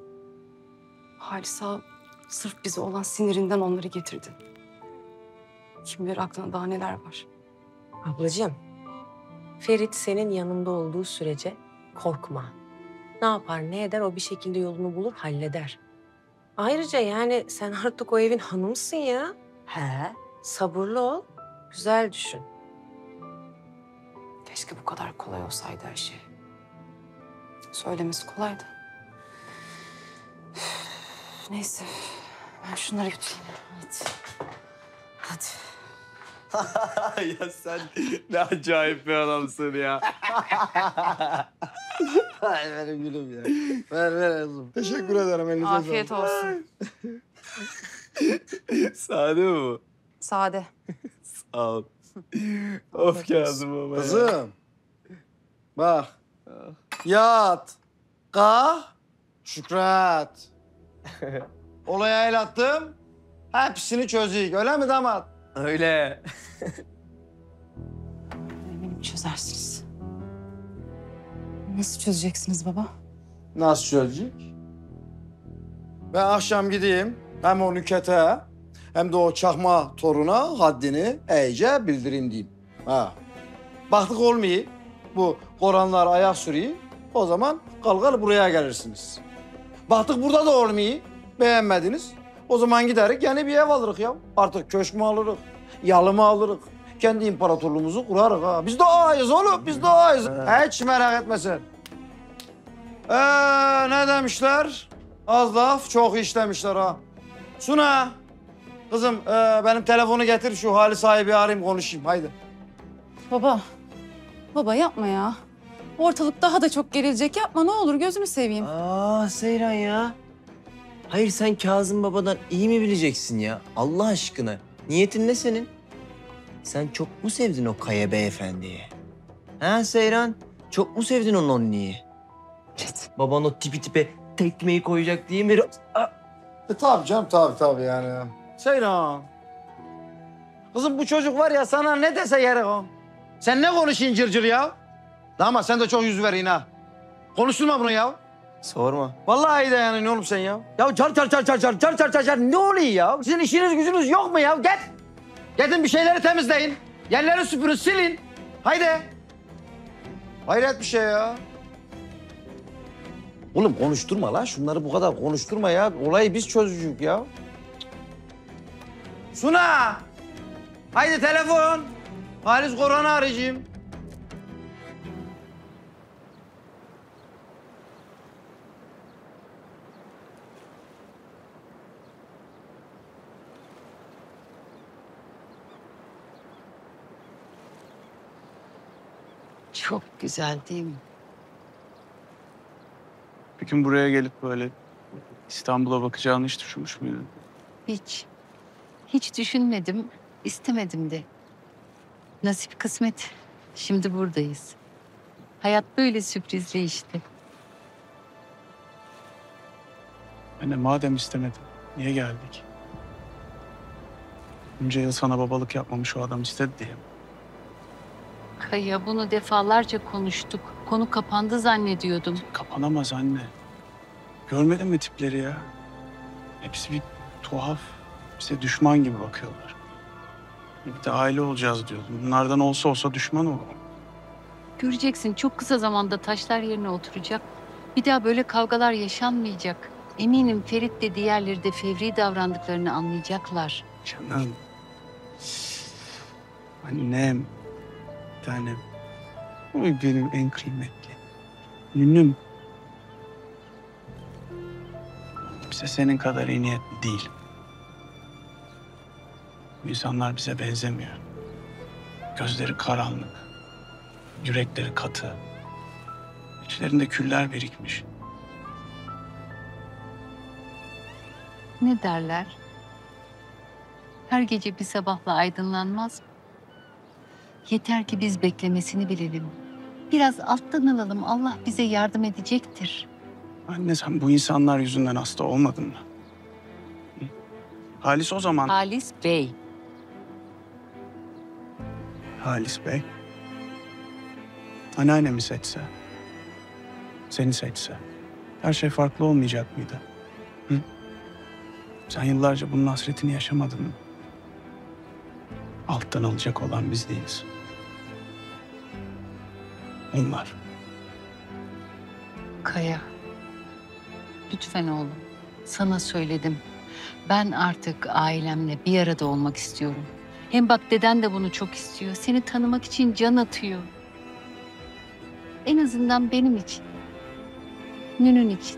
Halisa sırf bize olan sinirinden onları getirdi. Kim bilir aklına daha neler var. Ablacığım, Ferit senin yanında olduğu sürece korkma. Ne yapar, ne eder o bir şekilde yolunu bulur, halleder. Ayrıca yani sen artık o evin hanımısın ya. He, sabırlı ol, güzel düşün. Keşke bu kadar kolay olsaydı her şey. Söylemesi kolaydı. Üf, neyse, ben şunları götüreyim. Hadi. Hadi. Ya sen ne acayip bir adamsın ya. Ay benim gülüm ya. Ver ver kızım. Teşekkür ederim. Elinize Afiyet sağlık. olsun. Sade mi bu? Sade. Sağ ol. Of Kazım baba. Kızım. Bak. Yat. Kalk. Şükret. Olaya el attım. Hepsini çözeyim. Öyle mi damat? Öyle. Eminim çözersiniz. Nasıl çözeceksiniz baba? Nasıl çözecek? Ben akşam gideyim. Hem o nükete hem de o çakma toruna haddini iyice bildireyim diyeyim. Ha. Baktık olmuyor. Bu koranlar ayak sürüyor. O zaman kalkar buraya gelirsiniz. Baktık burada da olmuyor. Beğenmediniz. O zaman giderik yeni bir ev alırız ya. Artık köşk mü alırız, yalı mı alırız. Kendi imparatorluğumuzu kurarız ha. Biz de ağayız oğlum, biz de ağayız. Hiç merak etme sen. Ee, ne demişler? Az laf, çok iş demişler ha. Suna, kızım e, benim telefonu getir, şu hali sahibi arayayım, konuşayım. Haydi. Baba, baba yapma ya. Ortalık daha da çok gerilecek. Yapma ne olur gözünü seveyim. Aa Seyran ya. Hayır sen Kazım babadan iyi mi bileceksin ya? Allah aşkına. Niyetin ne senin? Sen çok mu sevdin o Kaya beyefendiyi? Ha Seyran? Çok mu sevdin onun onniyi? Baban o tipi tipe tekmeyi koyacak değil mi? E, tabii canım, tabii tabii yani. Seyran. Kızım bu çocuk var ya sana ne dese yere o. Sen ne konuşuyorsun cır cır ya? Ama sen de çok yüz verin ha. Konuşturma bunu ya. Sorma. Vallahi iyi de yani ne oğlum sen ya? Ya çar çar çar çar çar çar çar çar çar ne oluyor ya? Sizin işiniz gücünüz yok mu ya? Git. Gidin bir şeyleri temizleyin. Yerleri süpürün, silin. Haydi. Hayret bir şey ya. Oğlum konuşturma lan. Şunları bu kadar konuşturma ya. Olayı biz çözecek ya. Suna! Haydi telefon. Halis Koran'ı arayacağım. Çok güzel değil mi? Bir gün buraya gelip böyle İstanbul'a bakacağını hiç düşünmüş müydün? Hiç. Hiç düşünmedim, istemedim de. Nasip kısmet. Şimdi buradayız. Hayat böyle sürprizli işte. Anne madem istemedim, niye geldik? Bunca yıl sana babalık yapmamış o adam istedi diye. Kaya bunu defalarca konuştuk. Konu kapandı zannediyordum. Kapanamaz anne. Görmedin mi tipleri ya? Hepsi bir tuhaf. Bize düşman gibi bakıyorlar. Bir de aile olacağız diyordum. Bunlardan olsa olsa düşman olurum. Göreceksin çok kısa zamanda taşlar yerine oturacak. Bir daha böyle kavgalar yaşanmayacak. Eminim Ferit de diğerleri de fevri davrandıklarını anlayacaklar. Canım. Annem. Bir tanem. O benim en kıymetli. Nünüm. Kimse senin kadar iyi niyetli değil. Bu insanlar bize benzemiyor. Gözleri karanlık. Yürekleri katı. İçlerinde küller birikmiş. Ne derler? Her gece bir sabahla aydınlanmaz mı? Yeter ki biz beklemesini bilelim. Biraz alttan alalım. Allah bize yardım edecektir. Anne sen bu insanlar yüzünden hasta olmadın mı? Hı? Halis o zaman... Halis Bey. Halis Bey. Anneannemi seçse, seni seçse her şey farklı olmayacak mıydı? Hı? Sen yıllarca bunun hasretini yaşamadın mı? Alttan alacak olan biz değiliz. Onlar. Kaya. Lütfen oğlum. Sana söyledim. Ben artık ailemle bir arada olmak istiyorum. Hem bak deden de bunu çok istiyor. Seni tanımak için can atıyor. En azından benim için. Nünün için.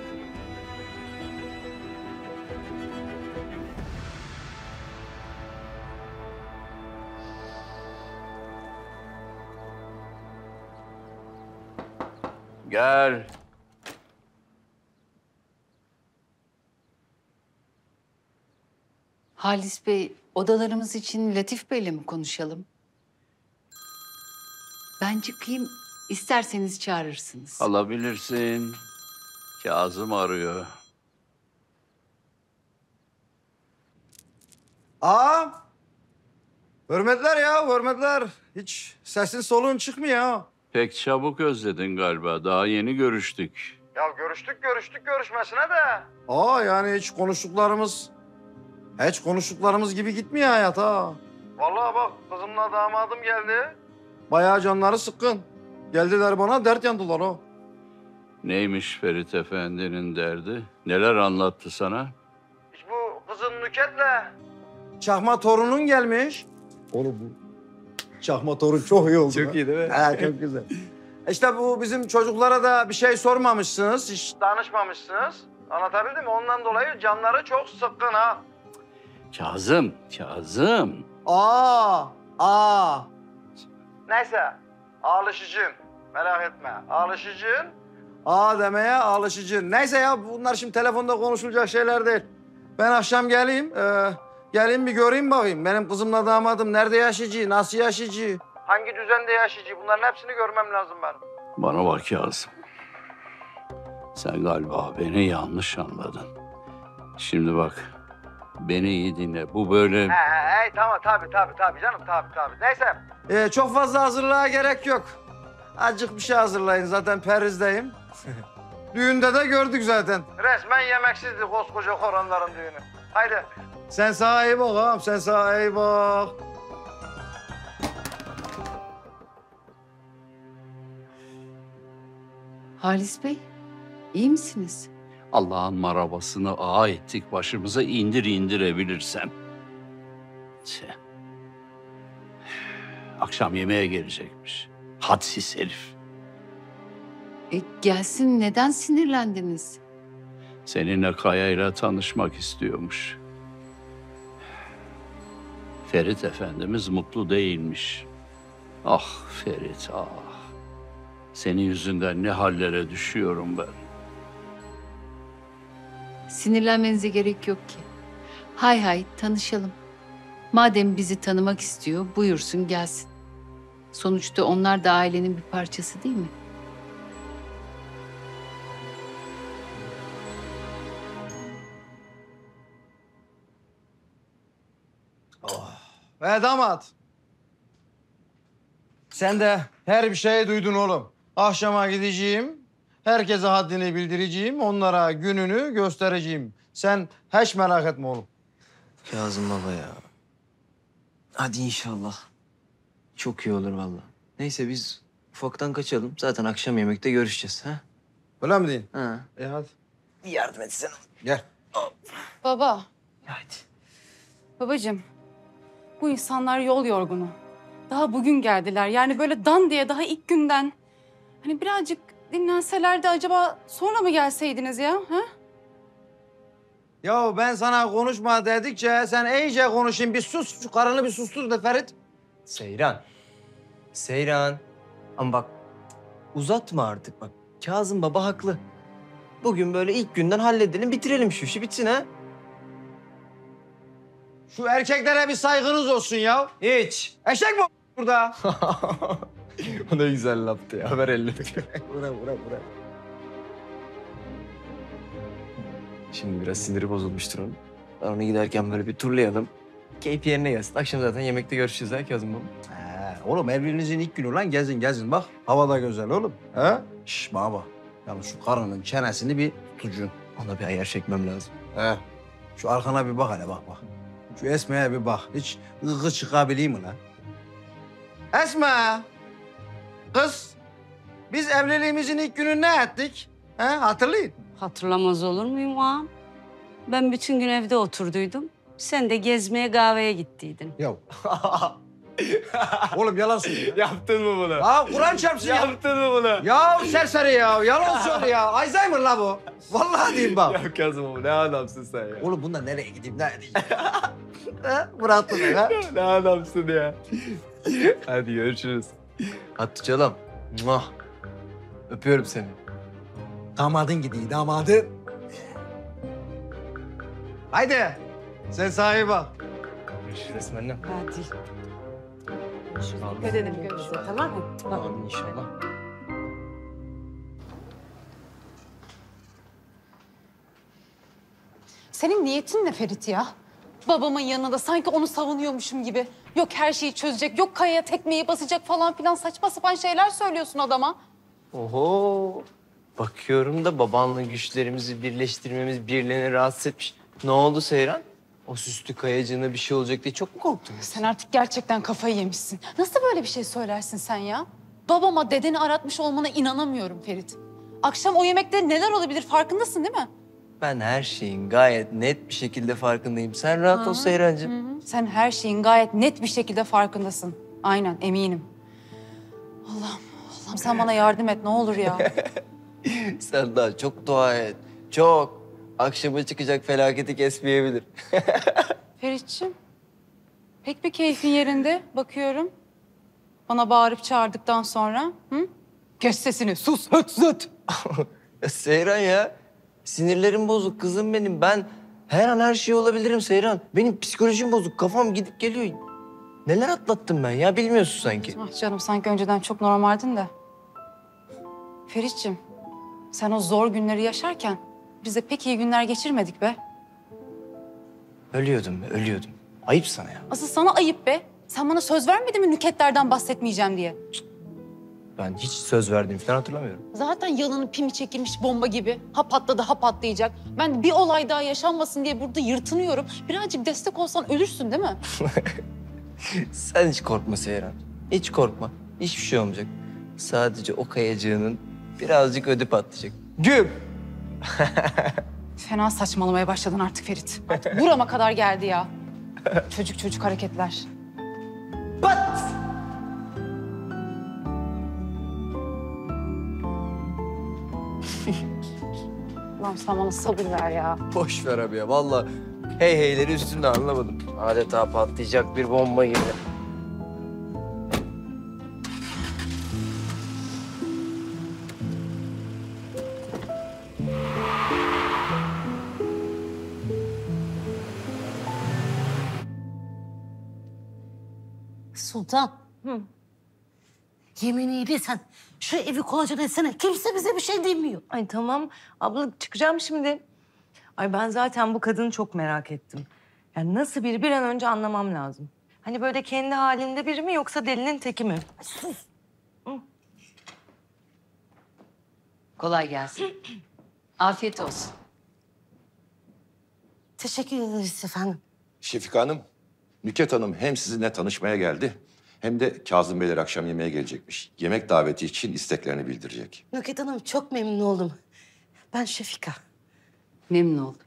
Gel. Halis Bey, odalarımız için Latif Bey'le mi konuşalım? Ben çıkayım, isterseniz çağırırsınız. Alabilirsin. Kazım arıyor. Aa! Hürmetler ya, hürmetler. Hiç sesin soluğun çıkmıyor ha. Pek çabuk özledin galiba. Daha yeni görüştük. Ya görüştük görüştük görüşmesine de. Aa yani hiç konuştuklarımız... Hiç konuştuklarımız gibi gitmiyor hayat ha. Vallahi bak kızımla damadım geldi. Bayağı canları sıkkın. Geldiler bana dert yandılar o. Neymiş Ferit Efendi'nin derdi? Neler anlattı sana? İşte bu kızın Nüket'le çakma torunun gelmiş. Oğlum bu çakma torun çok iyi oldu. Çok iyi değil mi? He, çok güzel. İşte bu bizim çocuklara da bir şey sormamışsınız, hiç danışmamışsınız. Anlatabildim mi? Ondan dolayı canları çok sıkkın ha. Kazım, Kazım. Aa, aa. Neyse, alışıcın. Merak etme, alışıcın. Aa demeye alışıcın. Neyse ya bunlar şimdi telefonda konuşulacak şeyler değil. Ben akşam geleyim, e, geleyim bir göreyim bakayım. Benim kızımla damadım nerede yaşayıcı, nasıl yaşayıcı, hangi düzende yaşayıcı bunların hepsini görmem lazım benim. Bana bak Kazım. Sen galiba beni yanlış anladın. Şimdi bak, beni iyi dinle. Bu böyle... He, he, he, tamam tabii tabii tabii canım tabii tabii. Neyse. Ee, çok fazla hazırlığa gerek yok. Azıcık bir şey hazırlayın zaten perizdeyim. Düğünde de gördük zaten. Resmen yemeksizdi koskoca koronların düğünü. Haydi. Sen sağa iyi bak ağam, sen sağa iyi bak. Halis Bey, iyi misiniz? Allah'ın marabasını ağa ettik başımıza indir indirebilirsem. Tüh. Akşam yemeğe gelecekmiş. Hadsiz herif. E, gelsin, neden sinirlendiniz? Seninle Kaya'yla tanışmak istiyormuş. Ferit Efendimiz mutlu değilmiş. Ah Ferit ah. Senin yüzünden ne hallere düşüyorum ben. Sinirlenmenize gerek yok ki. Hay hay, tanışalım. Madem bizi tanımak istiyor, buyursun gelsin. Sonuçta onlar da ailenin bir parçası değil mi? Ve damat. Sen de her bir şeyi duydun oğlum. Akşama gideceğim. Herkese haddini bildireceğim. Onlara gününü göstereceğim. Sen hiç merak etme oğlum. Kazım baba ya. Hadi inşallah. Çok iyi olur vallahi. Neyse biz ufaktan kaçalım. Zaten akşam yemekte görüşeceğiz ha. Öyle mi diyeyim? Ha. E hadi. Bir yardım etsene. Gel. Baba, Hadi. babacığım. Bu insanlar yol yorgunu. Daha bugün geldiler. Yani böyle dan diye daha ilk günden. Hani birazcık dinlenselerdi acaba sonra mı gelseydiniz ya? Ha? Ya ben sana konuşma dedikçe sen iyice konuşayım. Bir sus. Şu karını bir sustur de Ferit. Seyran. Seyran. Ama bak uzatma artık bak. Kazım baba haklı. Bugün böyle ilk günden halledelim, bitirelim şu işi, bitsin ha. Şu erkeklere bir saygınız olsun ya. Hiç. Eşek mi burada? O da güzel laftı ya. Ver elini. Bura bura bura. Şimdi biraz siniri bozulmuştur onun. Ben onu giderken böyle bir turlayalım. Keyfi yerine gelsin. Akşam zaten yemekte görüşeceğiz ha Kazım baba. He, oğlum evliliğinizin ilk günü lan gezin gezin bak. Hava da güzel oğlum. He? Şş bana bak. Yalnız şu karının çenesini bir tutucun. Ona bir ayar çekmem lazım. He. Şu arkana bir bak hele bak bak. Şu Esma'ya bir bak. Hiç ıgı çıkabiliyor mu lan? Esma! Kız, biz evliliğimizin ilk günü ne ettik? He, hatırlayın. Hatırlamaz olur muyum ağam? Ben bütün gün evde oturduydum. Sen de gezmeye kahveye gittiydin. Yok. Oğlum yalan söylüyor. Yaptın mı bunu? Ha Kur'an çarpsın ya. Yaptın mı bunu? Ya serseri ya. Yalan söylüyor ya. Alzheimer la bu. Vallahi diyeyim bak. Ya Kazım baba ne adamsın sen ya. Oğlum bundan nereye gideyim, ne edeyim? Bıraktın beni ha. Ne adamsın ya. Hadi görüşürüz. Hadi canım. Muah. Öpüyorum seni. Damadın gidiyor, damadın. Haydi. Sen sahibi bak. Görüşürüz resmenle. Hadi. Amin. Dikkat edin görüşürüz, tamam mı? Amin inşallah. Senin niyetin ne Ferit ya? Babamın yanında sanki onu savunuyormuşum gibi. Yok her şeyi çözecek, yok Kaya'ya tekmeyi basacak falan filan saçma sapan şeyler söylüyorsun adama. Oho. Bakıyorum da babanla güçlerimizi birleştirmemiz birilerini rahatsız etmiş. Ne oldu Seyran? O süslü kayacığına bir şey olacak diye çok mu korktun? Sen artık gerçekten kafayı yemişsin. Nasıl böyle bir şey söylersin sen ya? Babama dedeni aratmış olmana inanamıyorum Ferit. Akşam o yemekte neler olabilir farkındasın değil mi? Ben her şeyin gayet net bir şekilde farkındayım. Sen rahat ol Seyrancığım. Sen her şeyin gayet net bir şekilde farkındasın. Aynen eminim. Allah'ım, Allah'ım sen bana yardım et ne olur ya. Sen daha çok dua et. Çok. Akşama çıkacak felaketi kesmeyebilir. Ferit'ciğim, pek bir keyfin yerinde bakıyorum. Bana bağırıp çağırdıktan sonra. Hı? Kes sesini, sus, höt zöt. Ya Seyran ya. Sinirlerim bozuk kızım benim. Ben her an her şey olabilirim Seyran. Benim psikolojim bozuk. Kafam gidip geliyor. Neler atlattım ben ya bilmiyorsun sanki. Ah canım sanki önceden çok normaldin de. Ferit'ciğim, sen o zor günleri yaşarken biz de pek iyi günler geçirmedik be. Ölüyordum be, ölüyordum. Ayıp sana ya. Asıl sana ayıp be. Sen bana söz vermedin mi nüketlerden bahsetmeyeceğim diye? Ben hiç söz verdiğimi falan hatırlamıyorum. Zaten yalanın pimi çekilmiş bomba gibi. Ha patladı ha patlayacak. Ben bir olay daha yaşanmasın diye burada yırtınıyorum. Birazcık destek olsan ölürsün değil mi? Sen hiç korkma Seyran. Hiç korkma. Hiçbir şey olmayacak. Sadece o kayacığının Birazcık ödü patlayacak. Güm! Fena saçmalamaya başladın artık Ferit. Artık burama kadar geldi ya. Çocuk çocuk hareketler. Pat! Lan sen bana sabır ver ya. Boş ver abi ya. Vallahi hey heyleri üstünde anlamadım. Adeta patlayacak bir bomba gibi. Sultan. Hı. Yemeğini yediysen şu evi kolaçan etsene. Kimse bize bir şey demiyor. Ay tamam abla çıkacağım şimdi. Ay ben zaten bu kadını çok merak ettim. Yani nasıl biri bir an önce anlamam lazım. Hani böyle kendi halinde biri mi yoksa delinin teki mi? Sus. Kolay gelsin. Afiyet olsun. Teşekkür ederiz efendim. Şefika Hanım, Nüket Hanım hem sizinle tanışmaya geldi hem de Kazım Beyler akşam yemeğe gelecekmiş. Yemek daveti için isteklerini bildirecek. Nüket Hanım çok memnun oldum. Ben Şefika. Memnun oldum.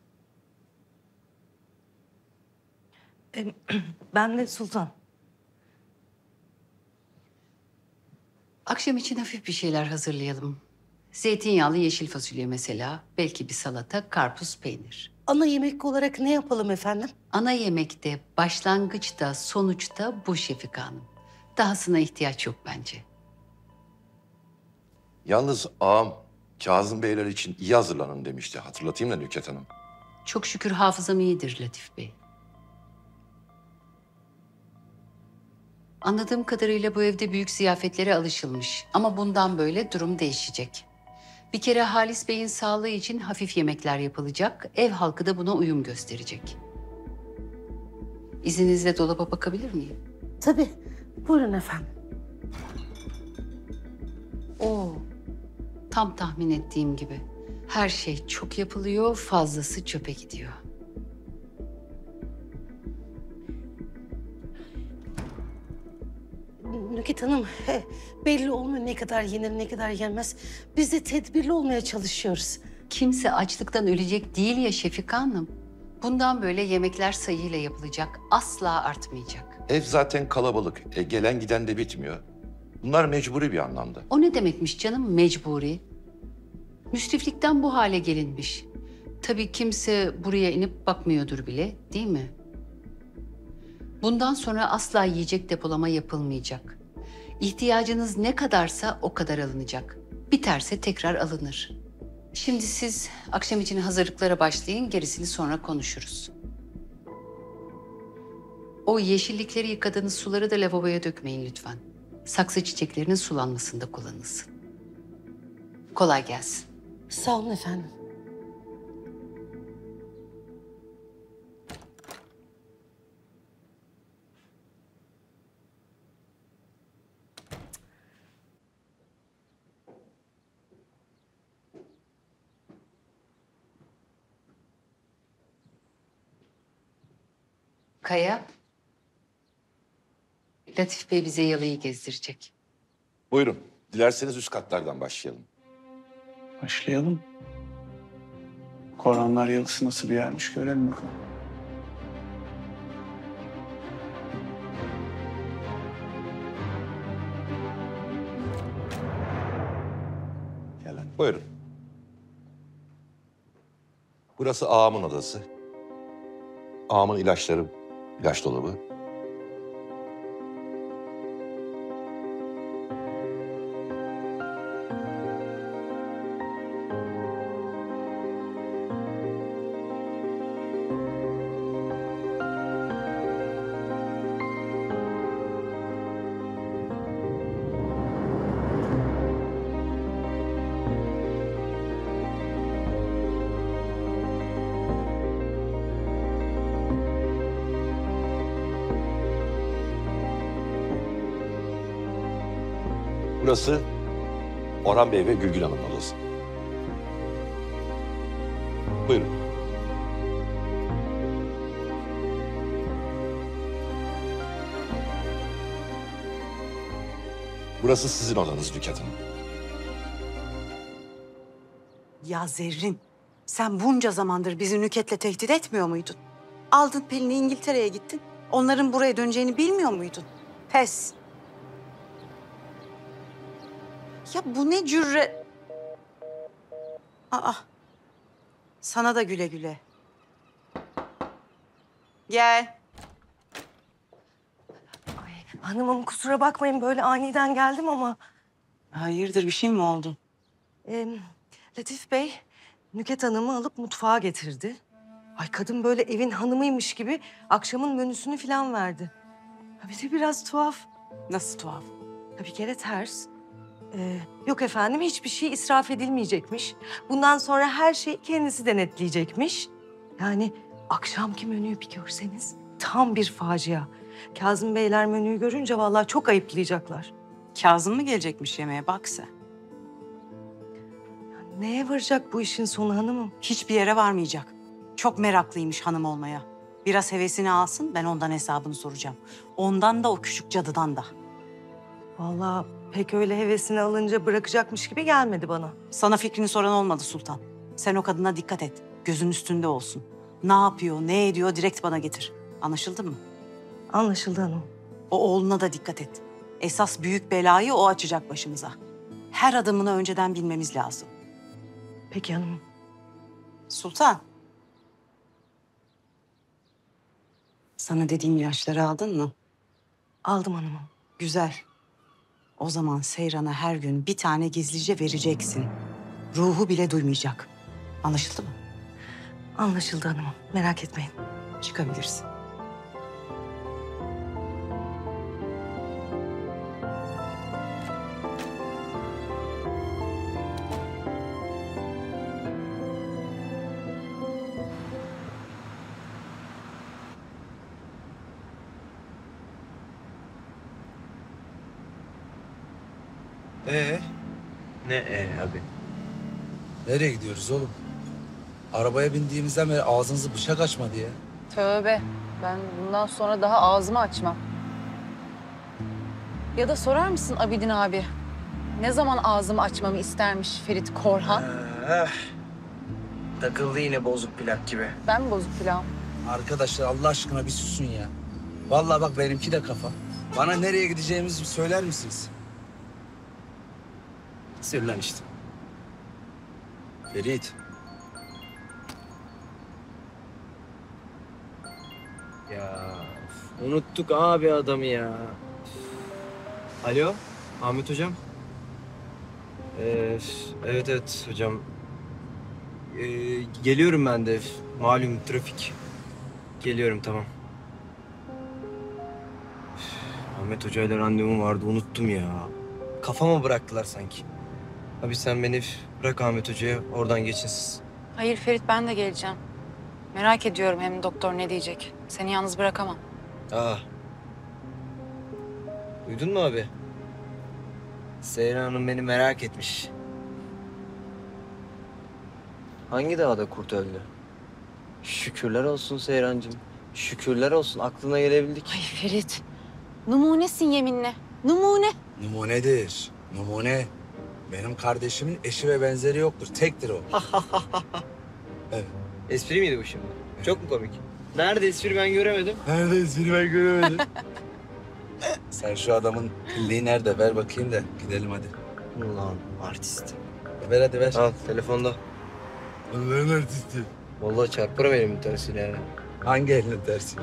Ben de Sultan. Akşam için hafif bir şeyler hazırlayalım. Zeytinyağlı yeşil fasulye mesela. Belki bir salata, karpuz, peynir. Ana yemek olarak ne yapalım efendim? Ana yemekte, başlangıçta, sonuçta bu Şefika Hanım. Dahasına ihtiyaç yok bence. Yalnız ağam Kazım Beyler için iyi hazırlanın demişti. Hatırlatayım da Nüket Hanım. Çok şükür hafızam iyidir Latif Bey. Anladığım kadarıyla bu evde büyük ziyafetlere alışılmış. Ama bundan böyle durum değişecek. Bir kere Halis Bey'in sağlığı için hafif yemekler yapılacak. Ev halkı da buna uyum gösterecek. İzninizle dolaba bakabilir miyim? Tabii. Buyurun efendim. Oo, tam tahmin ettiğim gibi. Her şey çok yapılıyor, fazlası çöpe gidiyor. Nüket Hanım, he, belli olmuyor ne kadar yenir, ne kadar yenmez. Biz de tedbirli olmaya çalışıyoruz. Kimse açlıktan ölecek değil ya Şefika Hanım. Bundan böyle yemekler sayıyla yapılacak, asla artmayacak. Ev zaten kalabalık. E, gelen giden de bitmiyor. Bunlar mecburi bir anlamda. O ne demekmiş canım mecburi? Müsriflikten bu hale gelinmiş. Tabii kimse buraya inip bakmıyordur bile, değil mi? Bundan sonra asla yiyecek depolama yapılmayacak. İhtiyacınız ne kadarsa o kadar alınacak. Biterse tekrar alınır. Şimdi siz akşam için hazırlıklara başlayın, gerisini sonra konuşuruz. O yeşillikleri yıkadığınız suları da lavaboya dökmeyin lütfen. Saksı çiçeklerinin sulanmasında kullanılsın. Kolay gelsin. Sağ olun efendim. Kaya, Latif Bey bize yalıyı gezdirecek. Buyurun. Dilerseniz üst katlardan başlayalım. Başlayalım. Koranlar Yalısı nasıl bir yermiş görelim bakalım. Buyurun. Burası ağamın odası. Ağamın ilaçları, ilaç dolabı. Burası Orhan Bey ve Gülgün Hanım'ın odası. Buyurun. Burası sizin odanız Nüket Hanım. Ya Zerrin, sen bunca zamandır bizi Nüket'le tehdit etmiyor muydun? Aldın Pelin'i İngiltere'ye gittin. Onların buraya döneceğini bilmiyor muydun? Pes. Ya bu ne cüret? Aa, sana da güle güle. Gel. Hanımım kusura bakmayın böyle aniden geldim ama. Hayırdır, bir şey mi oldu? Ee, Latif Bey Nüket Hanım'ı alıp mutfağa getirdi. Ay kadın böyle evin hanımıymış gibi akşamın menüsünü falan verdi. Ha, bir de biraz tuhaf. Nasıl tuhaf? Ha, bir kere ters. Ee, yok efendim hiçbir şey israf edilmeyecekmiş. Bundan sonra her şeyi kendisi denetleyecekmiş. Yani akşamki menüyü bir görseniz tam bir facia. Kazım Beyler menüyü görünce vallahi çok ayıplayacaklar. Kazım mı gelecekmiş yemeğe, bak sen. Neye varacak bu işin sonu hanımım? Hiçbir yere varmayacak. Çok meraklıymış hanım olmaya. Biraz hevesini alsın, ben ondan hesabını soracağım. Ondan da o küçük cadıdan da. Vallahi pek öyle hevesini alınca bırakacakmış gibi gelmedi bana. Sana fikrini soran olmadı Sultan. Sen o kadına dikkat et. Gözün üstünde olsun. Ne yapıyor, ne ediyor direkt bana getir. Anlaşıldı mı? Anlaşıldı hanım. O oğluna da dikkat et. Esas büyük belayı o açacak başımıza. Her adımını önceden bilmemiz lazım. Peki hanım. Sultan. Sana dediğim ilaçları aldın mı? Aldım hanımım. Güzel. O zaman Seyran'a her gün bir tane gizlice vereceksin. Ruhu bile duymayacak. Anlaşıldı mı? Anlaşıldı hanımım. Merak etmeyin. Çıkabilirsin. Ee? Ne ee abi? Nereye gidiyoruz oğlum? Arabaya bindiğimizden beri ağzınızı bıçak açmadı ya. Tövbe. Ben bundan sonra daha ağzımı açmam. Ya da sorar mısın Abidin abi? Ne zaman ağzımı açmamı istermiş Ferit Korhan? Eh. Takıldı yine bozuk plak gibi. Ben mi bozuk pilavım? Arkadaşlar Allah aşkına bir susun ya. Vallahi bak benimki de kafa. Bana nereye gideceğimizi söyler misiniz? Sür lan işte. Ferit. Ya unuttuk abi adamı ya. Alo Ahmet hocam. Ee, evet evet hocam. Ee, geliyorum ben de. Malum trafik. Geliyorum tamam. Ahmet hocayla randevum vardı unuttum ya. Kafama bıraktılar sanki. Abi sen beni bırak Ahmet hocaya oradan geçin siz. Hayır Ferit ben de geleceğim. Merak ediyorum hem doktor ne diyecek. Seni yalnız bırakamam. Aa. Duydun mu abi? Seyran Hanım beni merak etmiş. Hangi dağda kurt öldü? Şükürler olsun Seyrancığım. Şükürler olsun aklına gelebildik. Ay Ferit. Numunesin yeminle. Numune. Numunedir. Numune. Benim kardeşimin eşi ve benzeri yoktur. Tektir o. Evet. Espri miydi bu şimdi? Çok mu komik? Nerede espri ben göremedim. Nerede espri ben göremedim. Sen şu adamın kimliği nerede? Ver bakayım da gidelim hadi. Ulan artist. Ver hadi ver. Al telefonda. Allah'ın artisti. Vallahi çarparım elimin tersiyle yani. Hangi elinin tersiyle?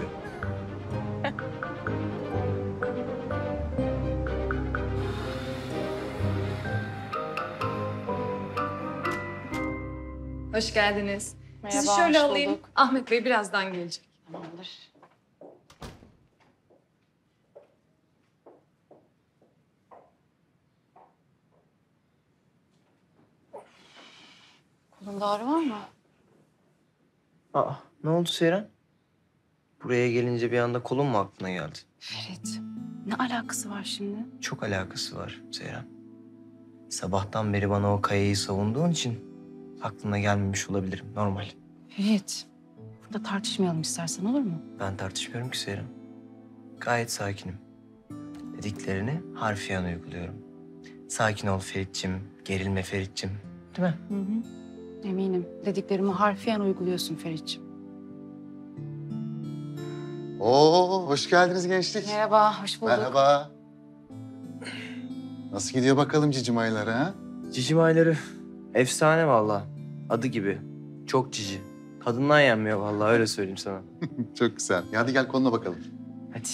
Hoş geldiniz. Merhaba, Sizi şöyle hoş alayım. bulduk. Ahmet Bey birazdan gelecek. Tamamdır. Kolunda ağrı var mı? Aa ne oldu Seyran? Buraya gelince bir anda kolun mu aklına geldi? Ferit, ne alakası var şimdi? Çok alakası var Seyran. Sabahtan beri bana o kayayı savunduğun için aklına gelmemiş olabilirim. Normal. Ferit, burada tartışmayalım istersen olur mu? Ben tartışmıyorum ki Seyran. Gayet sakinim. Dediklerini harfiyen uyguluyorum. Sakin ol Ferit'cim, gerilme Ferit'cim. Değil mi? Hı hı. Eminim. Dediklerimi harfiyen uyguluyorsun Ferit'ciğim. Oo, hoş geldiniz gençlik. Merhaba, hoş bulduk. Merhaba. Nasıl gidiyor bakalım cicim ayları ha? Cicim ayları efsane vallahi. Adı gibi. Çok cici. Tadından yenmiyor vallahi, öyle söyleyeyim sana. Çok güzel. Ya hadi gel koluna bakalım. Hadi.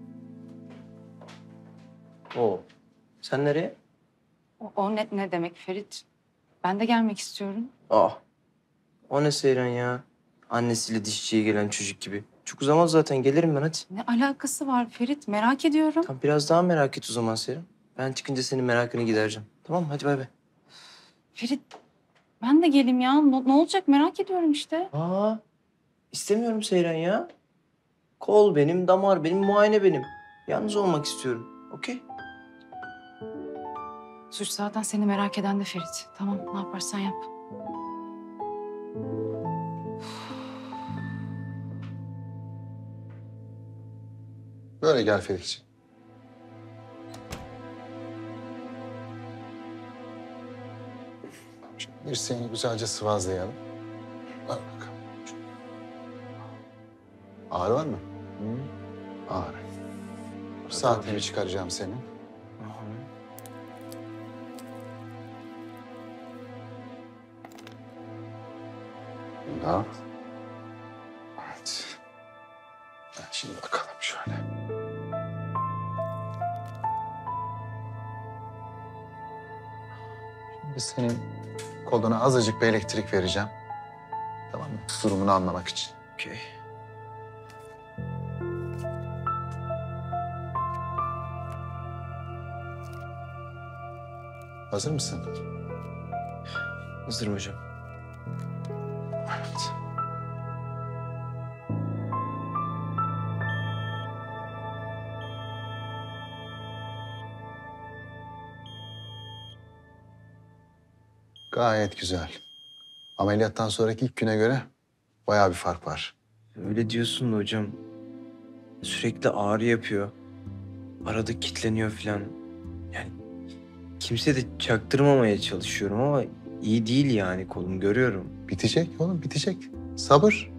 Oo. Sen nereye? O, o ne, ne demek Ferit? Ben de gelmek istiyorum. Aa. O ne Seyran ya? Annesiyle dişçiye gelen çocuk gibi. Çok uzamaz zaten, gelirim ben hadi. Ne alakası var Ferit? Merak ediyorum. Tamam, biraz daha merak et o zaman Seyran. Ben çıkınca senin merakını gidereceğim. Tamam mı? Hadi bay bay. Ferit, ben de geleyim ya. Ne, ne olacak merak ediyorum işte. Aa. İstemiyorum Seyran ya. Kol benim, damar benim, muayene benim. Yalnız olmak istiyorum. Okey? Suç zaten seni merak eden de Ferit. Tamam, ne yaparsan yap. Böyle gel Ferit'ciğim. Şimdi dirseğini güzelce sıvazlayalım. Ver bakalım. Ağrı var mı? Hı? Ağrı. Saatini çıkaracağım senin. Bunda. Evet. Ha, şimdi bakalım şöyle. Şimdi senin koluna azıcık bir elektrik vereceğim. Tamam mı? Durumunu anlamak için. Okey. Hazır mısın? Hazırım hocam. Evet. Gayet güzel. Ameliyattan sonraki ilk güne göre bayağı bir fark var. Öyle diyorsun da hocam. Sürekli ağrı yapıyor. Arada kilitleniyor falan. Yani kimse de çaktırmamaya çalışıyorum ama iyi değil yani, kolum görüyorum. Bitecek oğlum, bitecek. Sabır.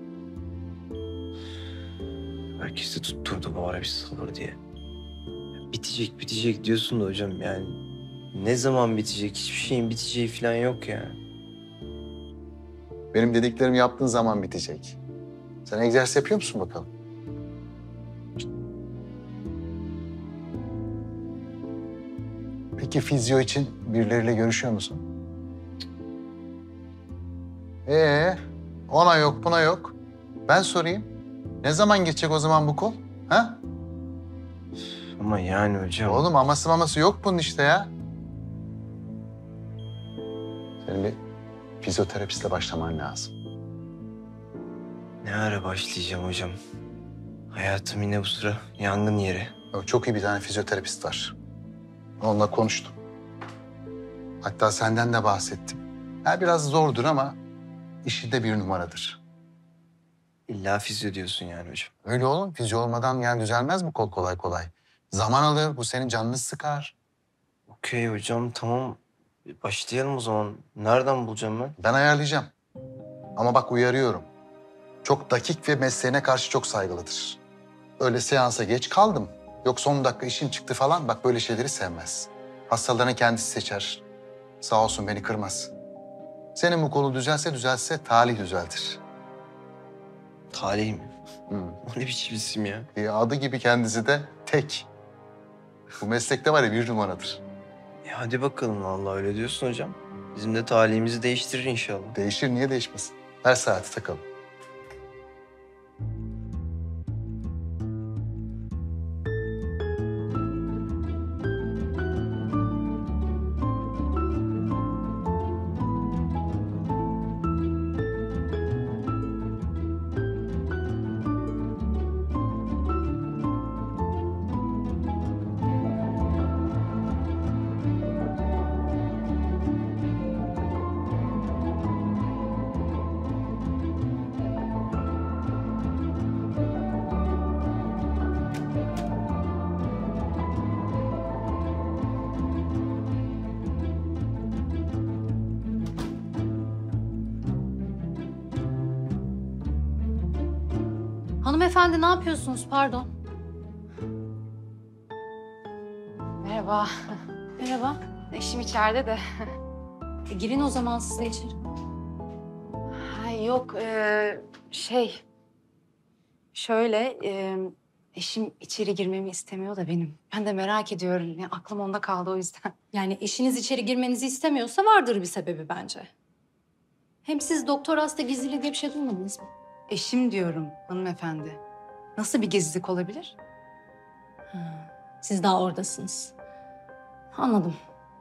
Herkes de tutturdu bu ara bir sabır diye. Bitecek bitecek diyorsun da hocam yani. Ne zaman bitecek? Hiçbir şeyin biteceği falan yok ya. Benim dediklerimi yaptığın zaman bitecek. Sen egzersiz yapıyor musun bakalım? Peki fizyo için birileriyle görüşüyor musun? Ee, ona yok, buna yok. Ben sorayım. Ne zaman geçecek o zaman bu kol? Ha? Ama yani hocam... Oğlum aması maması yok bunun işte ya. Senin bir fizyoterapistle başlaman lazım. Ne ara başlayacağım hocam? Hayatım yine bu sıra yangın yeri. Çok iyi bir tane fizyoterapist var. Onunla konuştum. Hatta senden de bahsettim. Ha, biraz zordur ama işi de bir numaradır. İlla fizyo diyorsun yani hocam. Öyle oğlum. Fizyo olmadan yani düzelmez mi kol kolay kolay? Zaman alır. Bu senin canını sıkar. Okey hocam, tamam. Başlayalım o zaman. Nereden bulacağım ben? Ben ayarlayacağım. Ama bak uyarıyorum. Çok dakik ve mesleğine karşı çok saygılıdır. Öyle seansa geç kaldım. Yok son dakika işim çıktı falan. Bak böyle şeyleri sevmez. Hastalarını kendisi seçer. Sağ olsun beni kırmaz. Senin bu kolu düzelse düzelse talih düzeltir. Talih mi? Hı. O ne biçim isim ya? E, adı gibi kendisi de tek. Bu meslekte var ya bir numaradır. E hadi bakalım, vallahi öyle diyorsun hocam. Bizim de talihimizi değiştirir inşallah. Değişir, niye değişmesin? Her saati takalım. Hanımefendi ne yapıyorsunuz? Pardon. Merhaba. Merhaba. Eşim içeride de. E, girin o zaman siz de içeri. Ha, yok ee, şey. Şöyle ee, eşim içeri girmemi istemiyor da benim. Ben de merak ediyorum. Ya, aklım onda kaldı o yüzden. Yani eşiniz içeri girmenizi istemiyorsa vardır bir sebebi bence. Hem siz doktor hasta gizliliği diye bir şey duymadınız mı? Eşim diyorum hanımefendi. Nasıl bir gizlilik olabilir? Ha, siz daha oradasınız. Anladım.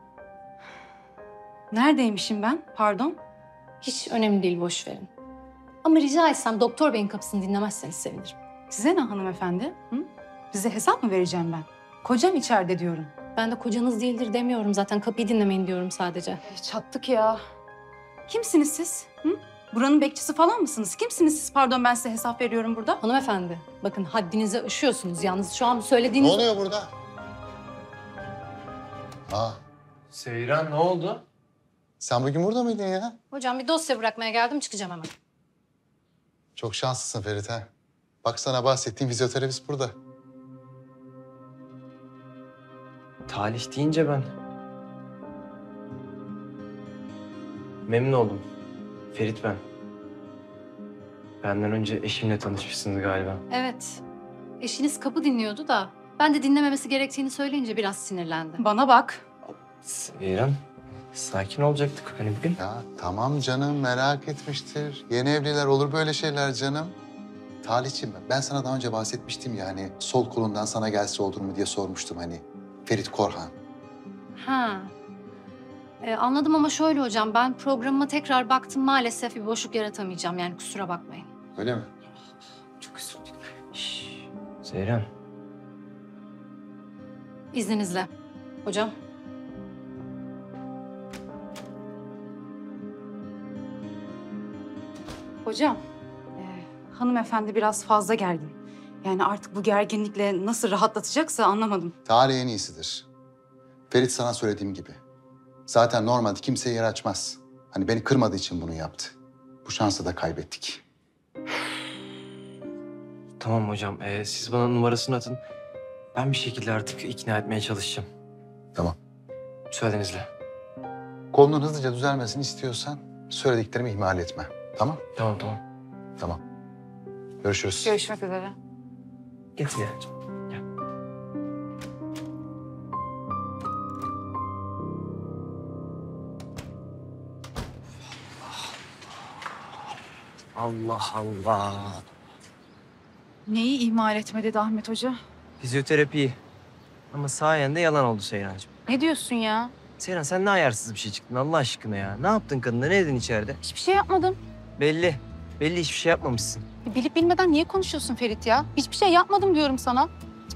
Neredeymişim ben? Pardon. Hiç önemli değil, boş verin. Ama rica etsem doktor beyin kapısını dinlemezseniz sevinirim. Size ne hanımefendi? Hı? Size hesap mı vereceğim ben? Kocam içeride diyorum. Ben de kocanız değildir demiyorum zaten. Kapıyı dinlemeyin diyorum sadece. Çattık ya. Kimsiniz siz? Hı? Buranın bekçisi falan mısınız? Kimsiniz siz? Pardon, ben size hesap veriyorum burada. Hanımefendi, bakın haddinizi aşıyorsunuz. Yalnız şu an söylediğiniz... Ne oluyor burada? Aa. Seyran ne oldu? Sen bugün burada mıydın ya? Hocam bir dosya bırakmaya geldim, çıkacağım hemen. Çok şanslısın Ferit ha. Bak sana bahsettiğim fizyoterapist burada. Talih deyince ben. Memnun oldum. Ferit ben. Benden önce eşimle tanışmışsınız galiba. Evet, eşiniz kapı dinliyordu da... ben de dinlememesi gerektiğini söyleyince biraz sinirlendi. Bana bak. Seyran, sakin olacaktık hani bugün. Ya tamam canım, merak etmiştir. Yeni evliler olur böyle şeyler canım. Talihçim ben. Ben sana daha önce bahsetmiştim ya hani sol kolundan sana gelse olur mu diye sormuştum hani. Ferit Korhan. Ha. Ee, anladım ama şöyle hocam, ben programıma tekrar baktım. Maalesef bir boşluk yaratamayacağım, yani kusura bakmayın. Öyle mi? Çok üzüldüm. Şşş, Seyran. İzninizle. Hocam. Hocam, e, hanımefendi biraz fazla gergin. Yani artık bu gerginlikle nasıl rahatlatacaksa anlamadım. Tarih en iyisidir. Ferit sana söylediğim gibi. Zaten normalde kimseye yer açmaz. Hani beni kırmadığı için bunu yaptı. Bu şansı da kaybettik. Tamam hocam, ee, siz bana numarasını atın. Ben bir şekilde artık ikna etmeye çalışacağım. Tamam. Müsaadenizle. Kolunun hızlıca düzelmesini istiyorsan söylediklerimi ihmal etme. Tamam? Tamam, tamam. Tamam. Görüşürüz. Görüşmek üzere. Getir ya. Allah Allah. Neyi ihmal etme dedi Ahmet Hoca? Fizyoterapiyi. Ama sayende yalan oldu Seyrancığım. Ne diyorsun ya? Seyran sen ne ayarsız bir şey çıktın Allah aşkına ya. Ne yaptın kadına? Ne dedin içeride? Hiçbir şey yapmadım. Belli. Belli hiçbir şey yapmamışsın. Bilip bilmeden niye konuşuyorsun Ferit ya? Hiçbir şey yapmadım diyorum sana.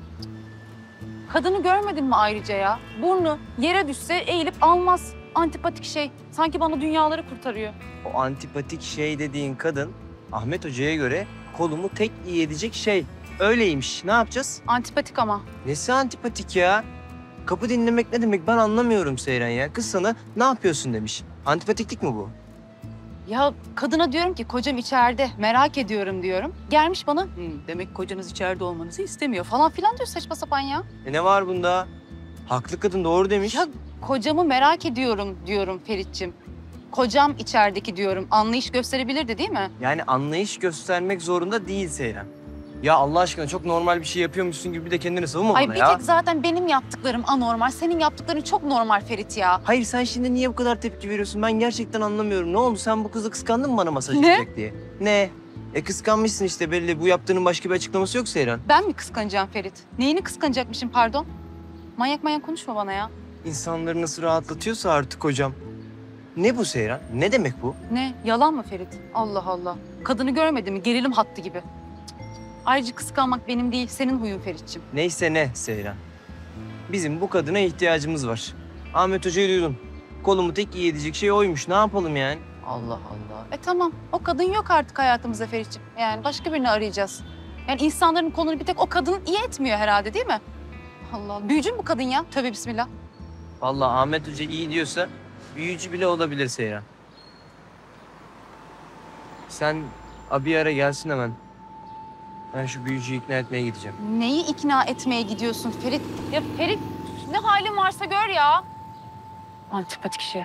Kadını görmedin mi ayrıca ya? Burnu yere düşse eğilip almaz. Antipatik şey. Sanki bana dünyaları kurtarıyor. O antipatik şey dediğin kadın Ahmet Hoca'ya göre kolumu tek iyi edecek şey. Öyleymiş. Ne yapacağız? Antipatik ama. Nesi antipatik ya? Kapı dinlemek ne demek ben anlamıyorum Seyran ya. Kız sana ne yapıyorsun demiş. Antipatiklik mi bu? Ya kadına diyorum ki kocam içeride merak ediyorum diyorum. Gelmiş bana Hı, demek kocanız içeride olmanızı istemiyor falan filan diyor saçma sapan ya. E ne var bunda? Haklı kadın doğru demiş. Ya kocamı merak ediyorum diyorum Ferit'ciğim. Kocam içerideki diyorum. Anlayış gösterebilirdi değil mi? Yani anlayış göstermek zorunda değil Seyran. Ya Allah aşkına çok normal bir şey yapıyormuşsun gibi bir de kendini savunma Ay bana bir ya. tek zaten benim yaptıklarım anormal. Senin yaptıkların çok normal Ferit ya. Hayır sen şimdi niye bu kadar tepki veriyorsun? Ben gerçekten anlamıyorum. Ne oldu? Sen bu kızı kıskandın mı bana masaj Ne? yapacak diye? Ne? E kıskanmışsın işte belli. Bu yaptığının başka bir açıklaması yok Seyran. Ben mi kıskanacağım Ferit? Neyini kıskanacakmışım pardon? Manyak manyak konuşma bana ya. İnsanları nasıl rahatlatıyorsa artık hocam. Ne bu Seyran? Ne demek bu? Ne? Yalan mı Ferit? Allah Allah. Kadını görmedi mi? Gerilim hattı gibi. Cık, cık. Ayrıca kıskanmak benim değil, senin huyun Ferit'ciğim. Neyse ne Seyran. Bizim bu kadına ihtiyacımız var. Ahmet Hoca'yı duydun. Kolumu tek iyi edecek şey oymuş. Ne yapalım yani? Allah Allah. E tamam, o kadın yok artık hayatımızda Ferit'ciğim. Yani başka birini arayacağız. Yani insanların kolunu bir tek o kadın iyi etmiyor herhalde değil mi? Allah Allah. Büyücü mü bu kadın ya? Tövbe bismillah. Vallahi Ahmet Hoca iyi diyorsa büyücü bile olabilir Seyran. Sen abi ara gelsin hemen. Ben şu büyücüyü ikna etmeye gideceğim. Neyi ikna etmeye gidiyorsun Ferit? Ya Ferit ne halin varsa gör ya. Antipatik şey.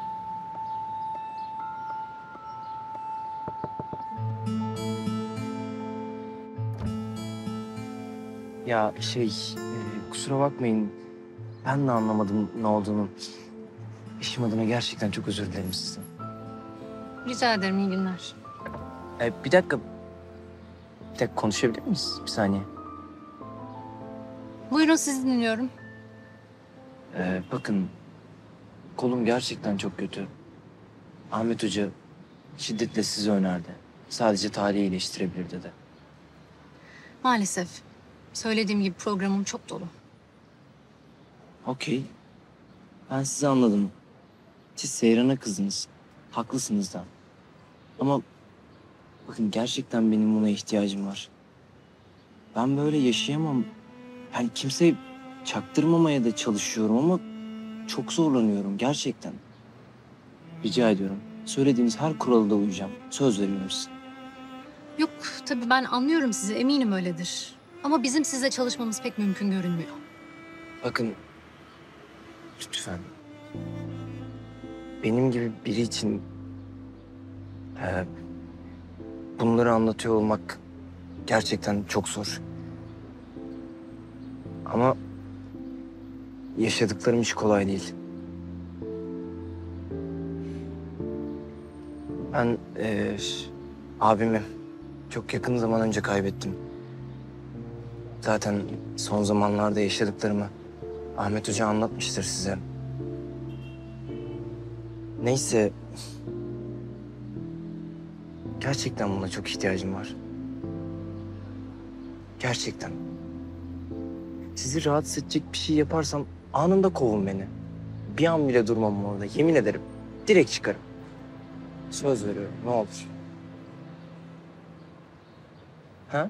Ya şey, e, kusura bakmayın. Ben de anlamadım ne olduğunu. Eşim adına gerçekten çok özür dilerim sizden. Rica ederim, iyi günler. E, bir dakika. Bir dakika konuşabilir miyiz? Bir saniye. Buyurun, sizi dinliyorum. Ee, bakın, kolum gerçekten çok kötü. Ahmet Hoca şiddetle sizi önerdi. Sadece talihi iyileştirebilir dedi. Maalesef. Söylediğim gibi programım çok dolu. Okey. Ben sizi anladım. Siz Seyran'a kızdınız. Haklısınız da. Ama bakın gerçekten benim buna ihtiyacım var. Ben böyle yaşayamam. Yani kimseye çaktırmamaya da çalışıyorum ama çok zorlanıyorum gerçekten. Rica ediyorum. Söylediğiniz her kurala da uyacağım. Söz veriyorum size. Yok, tabii ben anlıyorum sizi, eminim öyledir. Ama bizim sizle çalışmamız pek mümkün görünmüyor. Bakın, lütfen. Benim gibi biri için e, bunları anlatıyor olmak gerçekten çok zor. Ama yaşadıklarım hiç kolay değil. Ben e, abimi çok yakın zaman önce kaybettim. Zaten son zamanlarda yaşadıklarımı Ahmet Hoca anlatmıştır size. Neyse. Gerçekten buna çok ihtiyacım var. Gerçekten. Sizi rahatsız edecek bir şey yaparsam anında kovun beni. Bir an bile durmam orada, yemin ederim. Direkt çıkarım. Söz veriyorum, ne olur. Ha?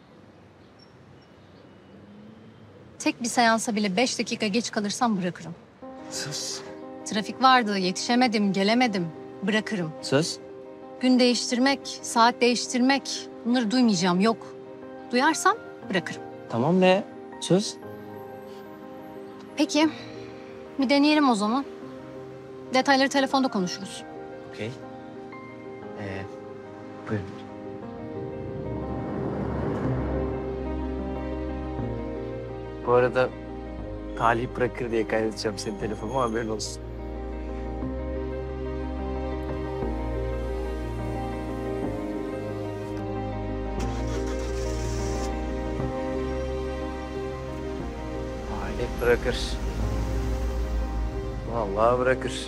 Tek bir seansa bile beş dakika geç kalırsam bırakırım. Söz. Trafik vardı, yetişemedim, gelemedim. Bırakırım. Söz. Gün değiştirmek, saat değiştirmek, bunları duymayacağım, yok. Duyarsam bırakırım. Tamam be, söz. Peki, bir deneyelim o zaman. Detayları telefonda konuşuruz. Okey. Ee, buyurun. Bu arada talih bırakır diye kaydedeceğim senin telefonuma, haberin olsun. Talih bırakır. Vallahi bırakır.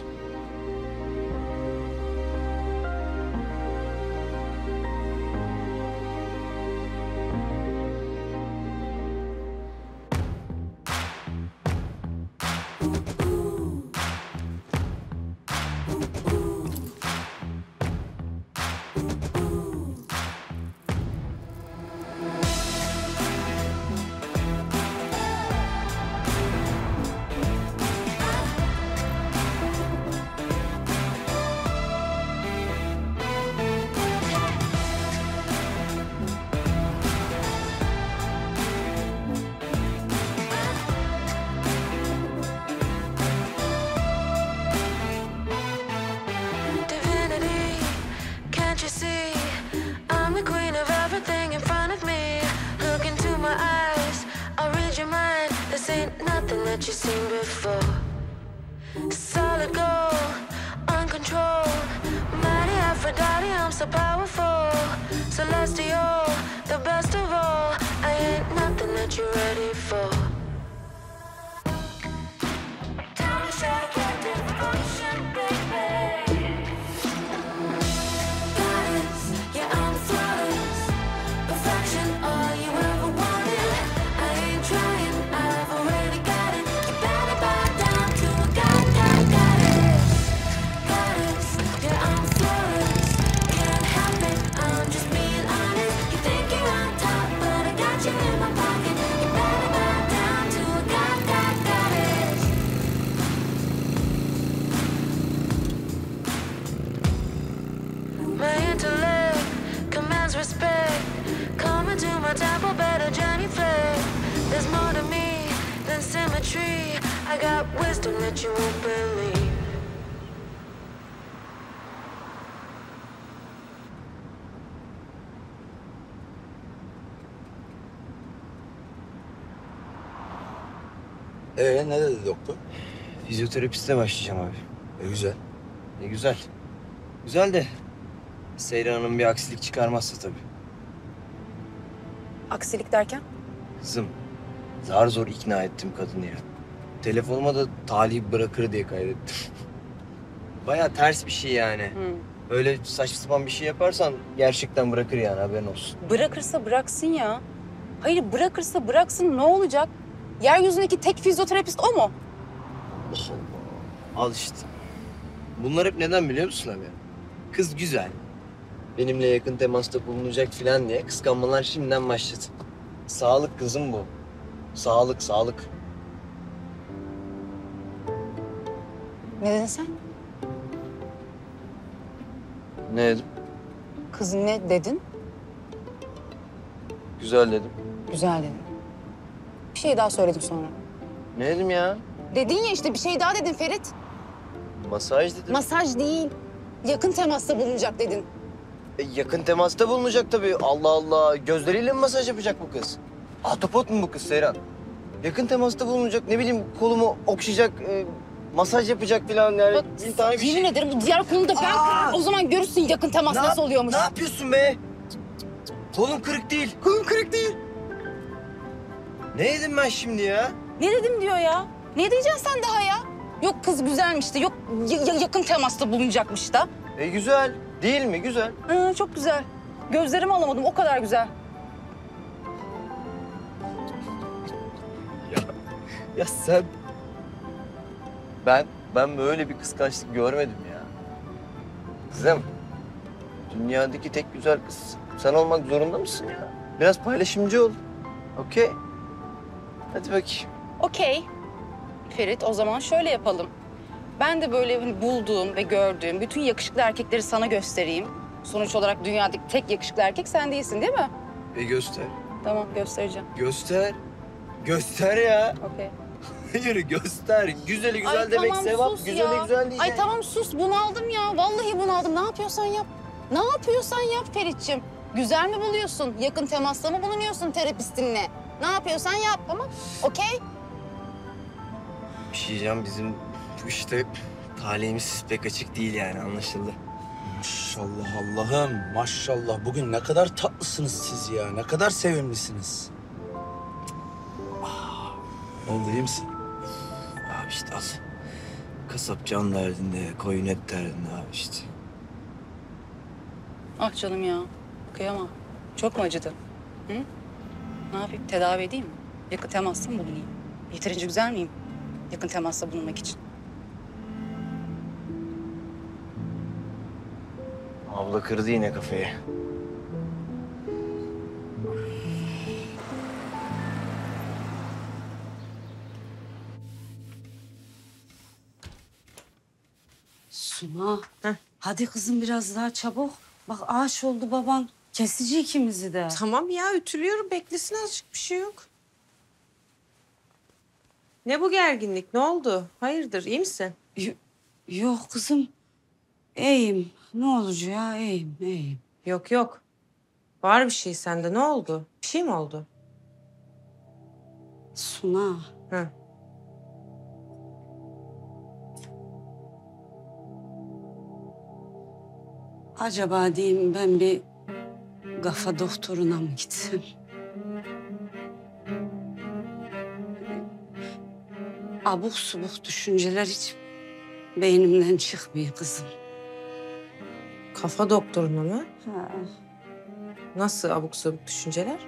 that you've seen before. Solid gold, uncontrolled. Mighty Aphrodite, I'm so powerful. Celestial, the best of all. I ain't nothing that you're ready for. Time to show your devotion, baby. Goddess, yeah, I'm flawless. Perfection, all you ever wanted. I ain't trying, I've already got it. You better bow down to a god, god, goddess. Goddess, yeah, I'm flawless. Can't help it, I'm just being honest. tree. I got wisdom that you won't believe. Ee ne dedi doktor? Fizyoterapiste başlayacağım abi. E güzel. E güzel. Güzel de Seyran Hanım bir aksilik çıkarmazsa tabii. Aksilik derken? Kızım zar zor ikna ettim kadını ya. Telefonuma da talih bırakır diye kaydettim. Baya ters bir şey yani. Hı. Öyle saçma sapan bir şey yaparsan gerçekten bırakır yani, haberin olsun. Bırakırsa bıraksın ya. Hayır bırakırsa bıraksın, ne olacak? Yeryüzündeki tek fizyoterapist o mu? Allah Allah. Al işte. Bunlar hep neden biliyor musun abi? Kız güzel. Benimle yakın temasta bulunacak falan diye kıskanmalar şimdiden başladı. Sağlık kızım bu. Sağlık, sağlık. Ne dedin sen? Ne dedim? Kız ne dedin? Güzel dedim. Güzel dedin. Bir şey daha söyledim sonra. Ne dedim ya? Dedin ya işte bir şey daha dedin Ferit. Masaj dedim. Masaj değil. Yakın temasta bulunacak dedin. E, yakın temasta bulunacak tabii. Allah Allah. Gözleriyle mi masaj yapacak bu kız? Ahtapot mu bu kız Seyran? Yakın temasta bulunacak. Ne bileyim kolumu okşayacak, e, masaj yapacak falan yani. Bak, bir tane bir yemin şey. ederim bu diğer konuda ben kırarım. O zaman görürsün yakın temas Ne nasıl yap- oluyormuş. Ne yapıyorsun be? Kolum kırık değil. Kolum kırık değil. Ne dedim ben şimdi ya? Ne dedim diyor ya? Ne diyeceksin sen daha ya? Yok kız güzelmiş de, yok ya- ya- yakın temasta bulunacakmış da. E güzel. Değil mi? Güzel. Hı, çok güzel. Gözlerimi alamadım, o kadar güzel. Ya sen... Ben, ben böyle bir kıskançlık görmedim ya. Kızım, dünyadaki tek güzel kız sen olmak zorunda mısın ya? Biraz paylaşımcı ol. Okey. Hadi bakayım. Okey. Ferit, o zaman şöyle yapalım. Ben de böyle hani bulduğum ve gördüğüm bütün yakışıklı erkekleri sana göstereyim. Sonuç olarak dünyadaki tek yakışıklı erkek sen değilsin değil mi? E göster. Tamam, göstereceğim. Göster. Göster ya. Okey. Yürü göster. Güzeli güzel Ay, demek tamam, sevap. sus Güzeli ya. güzel diyeceksin. Ay tamam sus, bunaldım ya. Vallahi bunaldım. Ne yapıyorsan yap. Ne yapıyorsan yap Ferit'ciğim. Güzel mi buluyorsun? Yakın temasta mı bulunuyorsun terapistinle? Ne yapıyorsan yap, tamam? Okey? Bir şey diyeceğim, bizim bu işte talihimiz pek açık değil yani, anlaşıldı. Maşallah Allah'ım, maşallah. Bugün ne kadar tatlısınız siz ya, ne kadar sevimlisiniz. Ah, ne oldu, iyi misin? Abi işte al. Kasap can derdinde, koyun et derdinde abi işte. Ah canım ya. Kıyamam. Çok mu acıdı? Hı? Ne yapayım? Tedavi edeyim mi? Yakın temasta mı bulunayım? Yeterince güzel miyim? Yakın temasta bulunmak için. Abla kırdı yine kafayı. Suna. Hadi kızım biraz daha çabuk. Bak ağaç oldu baban. Kesici ikimizi de. Tamam ya, ütülüyorum. Beklesin azıcık, bir şey yok. Ne bu gerginlik? Ne oldu? Hayırdır, iyi misin? Yok kızım. İyiyim. Ne olacak ya? İyiyim, iyiyim. Yok yok. Var bir şey sende. Ne oldu? Bir şey mi oldu? Suna. Hı. Acaba diyeyim ben bir kafa doktoruna mı gitsem? Abuk subuk düşünceler hiç beynimden çıkmıyor kızım. Kafa doktoruna mı? Ha. Nasıl abuk sabuk düşünceler?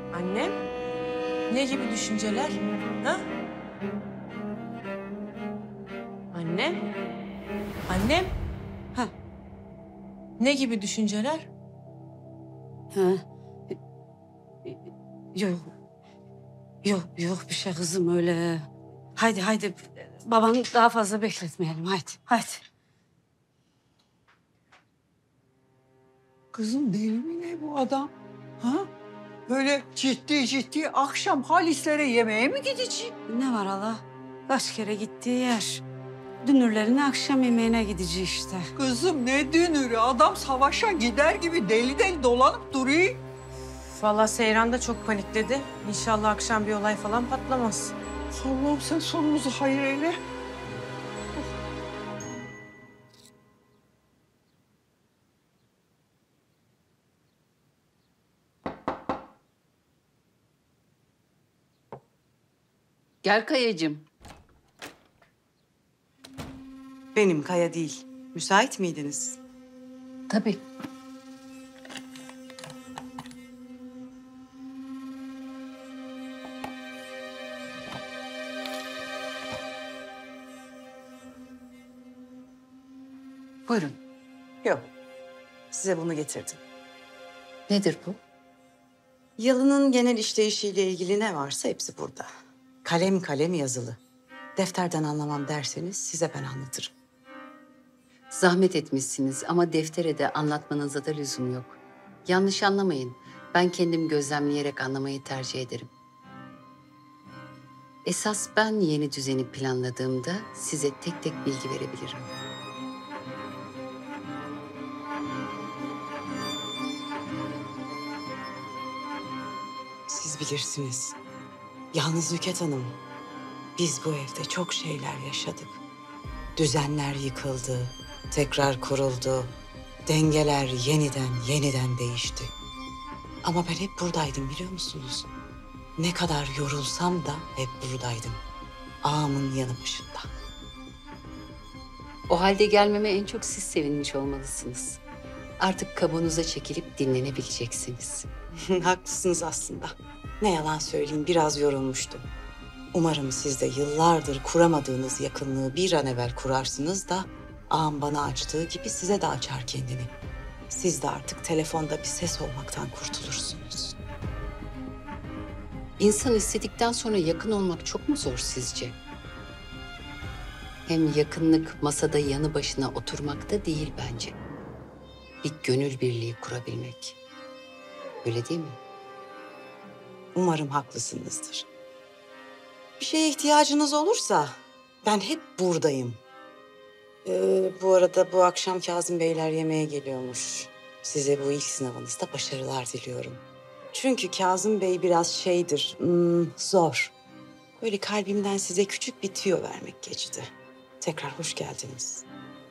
Annem? Ne gibi düşünceler? Ha? Anne? Annem? Ha. Ne gibi düşünceler? Ha. Yok. Yok, yok bir şey kızım öyle. Haydi, haydi. Babanı daha fazla bekletmeyelim. Haydi, haydi. Kızım deli mi ne bu adam? Ha? Böyle ciddi ciddi akşam Halislere yemeğe mi gidecek? Ne var Allah? Kaç kere gittiği yer. Dünürlerin akşam yemeğine gideceği işte. Kızım ne dünürü? Adam savaşa gider gibi deli deli dolanıp duruyor. Vallahi Seyran da çok panikledi. İnşallah akşam bir olay falan patlamaz. Allah'ım sen sonumuzu hayır eyle. Gel Kayacığım. Benim Kaya değil. Müsait miydiniz? Tabii. Buyurun. Yok. Size bunu getirdim. Nedir bu? Yalının genel işleyişiyle ilgili ne varsa hepsi burada. Kalem kalem yazılı. Defterden anlamam derseniz size ben anlatırım. Zahmet etmişsiniz ama deftere de anlatmanıza da lüzum yok. Yanlış anlamayın. Ben kendim gözlemleyerek anlamayı tercih ederim. Esas ben yeni düzeni planladığımda size tek tek bilgi verebilirim. Siz bilirsiniz. Yalnız Nüket Hanım, biz bu evde çok şeyler yaşadık. Düzenler yıkıldı, tekrar kuruldu. Dengeler yeniden yeniden değişti. Ama ben hep buradaydım biliyor musunuz? Ne kadar yorulsam da hep buradaydım. Ağamın yanı başında. O halde gelmeme en çok siz sevinmiş olmalısınız. Artık kabuğunuza çekilip dinlenebileceksiniz. Haklısınız aslında. Ne yalan söyleyeyim biraz yorulmuştum. Umarım siz de yıllardır kuramadığınız yakınlığı bir an evvel kurarsınız da ağam bana açtığı gibi size de açar kendini. Siz de artık telefonda bir ses olmaktan kurtulursunuz. İnsan istedikten sonra yakın olmak çok mu zor sizce? Hem yakınlık masada yanı başına oturmakta değil bence. Bir gönül birliği kurabilmek. Öyle değil mi? Umarım haklısınızdır. Bir şeye ihtiyacınız olursa ben hep buradayım. Ee, bu arada bu akşam Kazım Beyler yemeğe geliyormuş. Size bu ilk sınavınızda başarılar diliyorum. Çünkü Kazım Bey biraz şeydir, hmm, zor. Böyle kalbimden size küçük bir tüyo vermek geçti. Tekrar hoş geldiniz.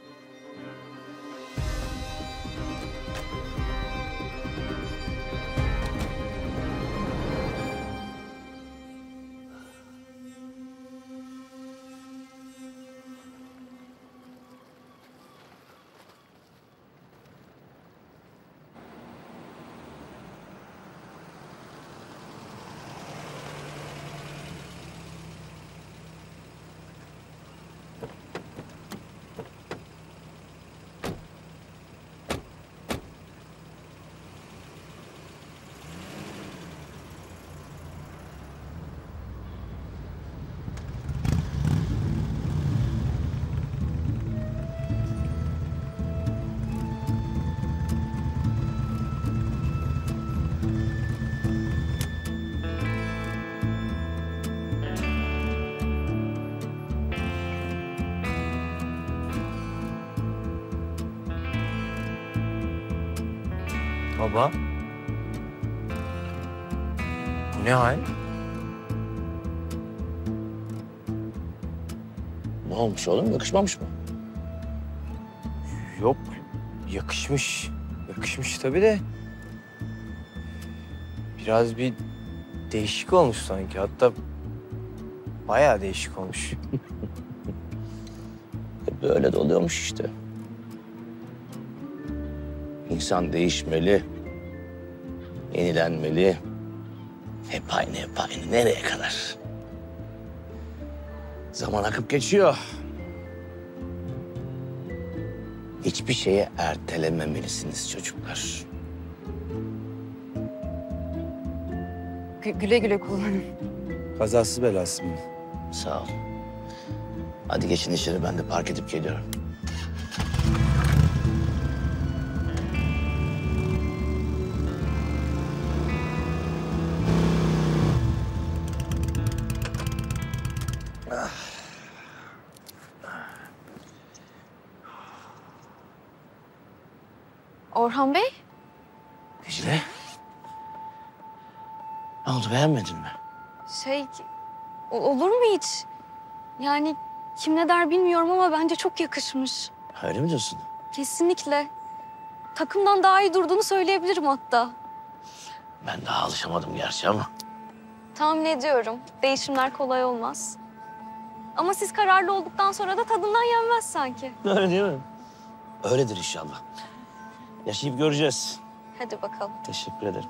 Baba. Bu ne hal? Ne olmuş oğlum? Yakışmamış mı? Yok, yakışmış. Yakışmış tabii de. Biraz bir değişik olmuş sanki. Hatta bayağı değişik olmuş. Böyle de oluyormuş işte. İnsan değişmeli, yenilenmeli. Hep aynı, hep aynı. Nereye kadar? Zaman akıp geçiyor. Hiçbir şeye ertelememelisiniz çocuklar. Gü- güle güle kullanın. Kazasız belasız mı? Sağ ol. Hadi geçin içeri, ben de park edip geliyorum. Orhan Bey? Dicle. Ne oldu, beğenmedin mi? Şey, o- olur mu hiç? Yani kim ne der bilmiyorum ama bence çok yakışmış. Öyle mi diyorsun? Kesinlikle. Takımdan daha iyi durduğunu söyleyebilirim hatta. Ben daha alışamadım gerçi ama. Tahmin ediyorum. Değişimler kolay olmaz. Ama siz kararlı olduktan sonra da tadından yenmez sanki. Öyle değil mi? Öyledir inşallah. Yaşayıp göreceğiz. Hadi bakalım. Teşekkür ederim.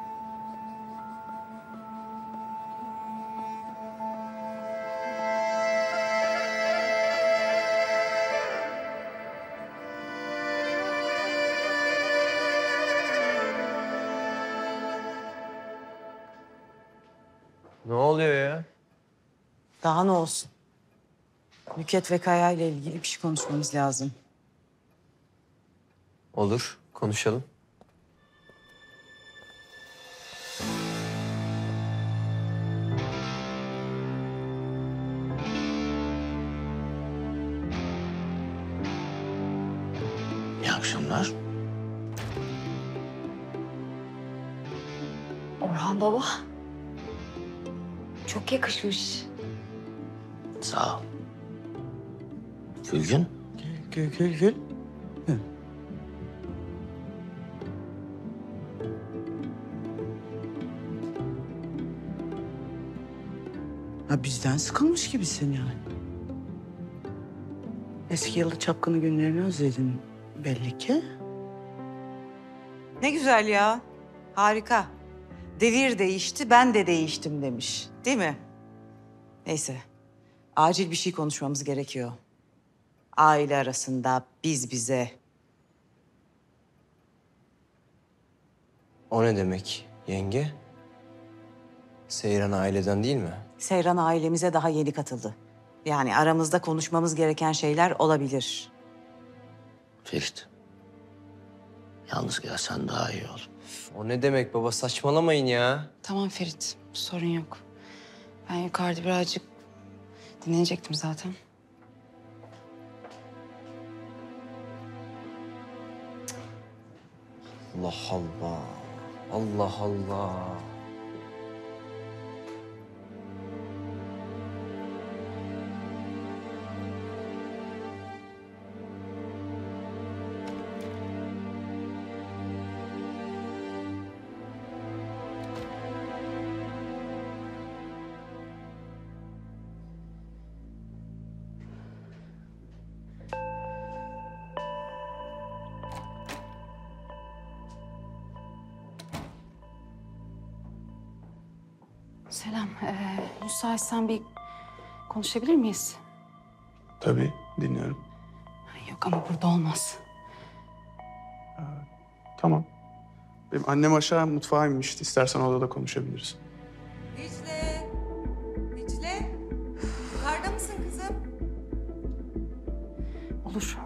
Ne oluyor ya? Daha ne olsun? Nüket ve Kaya ile ilgili bir şey konuşmamız lazım. Olur, konuşalım. İyi akşamlar. Orhan baba. Çok yakışmış. Sağ ol. Gülgün. Gül, gül, gül. Hı. Ha bizden sıkılmış gibisin yani. Eski Yalı Çapkını günlerini özledin belli ki. Ne güzel ya. Harika. Devir değişti, ben de değiştim demiş. Değil mi? Neyse. Acil bir şey konuşmamız gerekiyor. Aile arasında biz bize. O ne demek yenge? Seyran aileden değil mi? Seyran ailemize daha yeni katıldı. Yani aramızda konuşmamız gereken şeyler olabilir. Ferit. Yalnız gelsen daha iyi olur. O ne demek baba, saçmalamayın ya. Tamam Ferit, sorun yok. Ben yukarıda birazcık dinlenecektim zaten. Allah Allah. Allah Allah. Selam, ee, müsaitsen bir konuşabilir miyiz? Tabii, dinliyorum. Yok ama burada olmaz. Tamam. Benim annem aşağı mutfağa inmişti. İstersen odada konuşabiliriz. Dicle. Dicle. Yukarıda mısın kızım? Olur.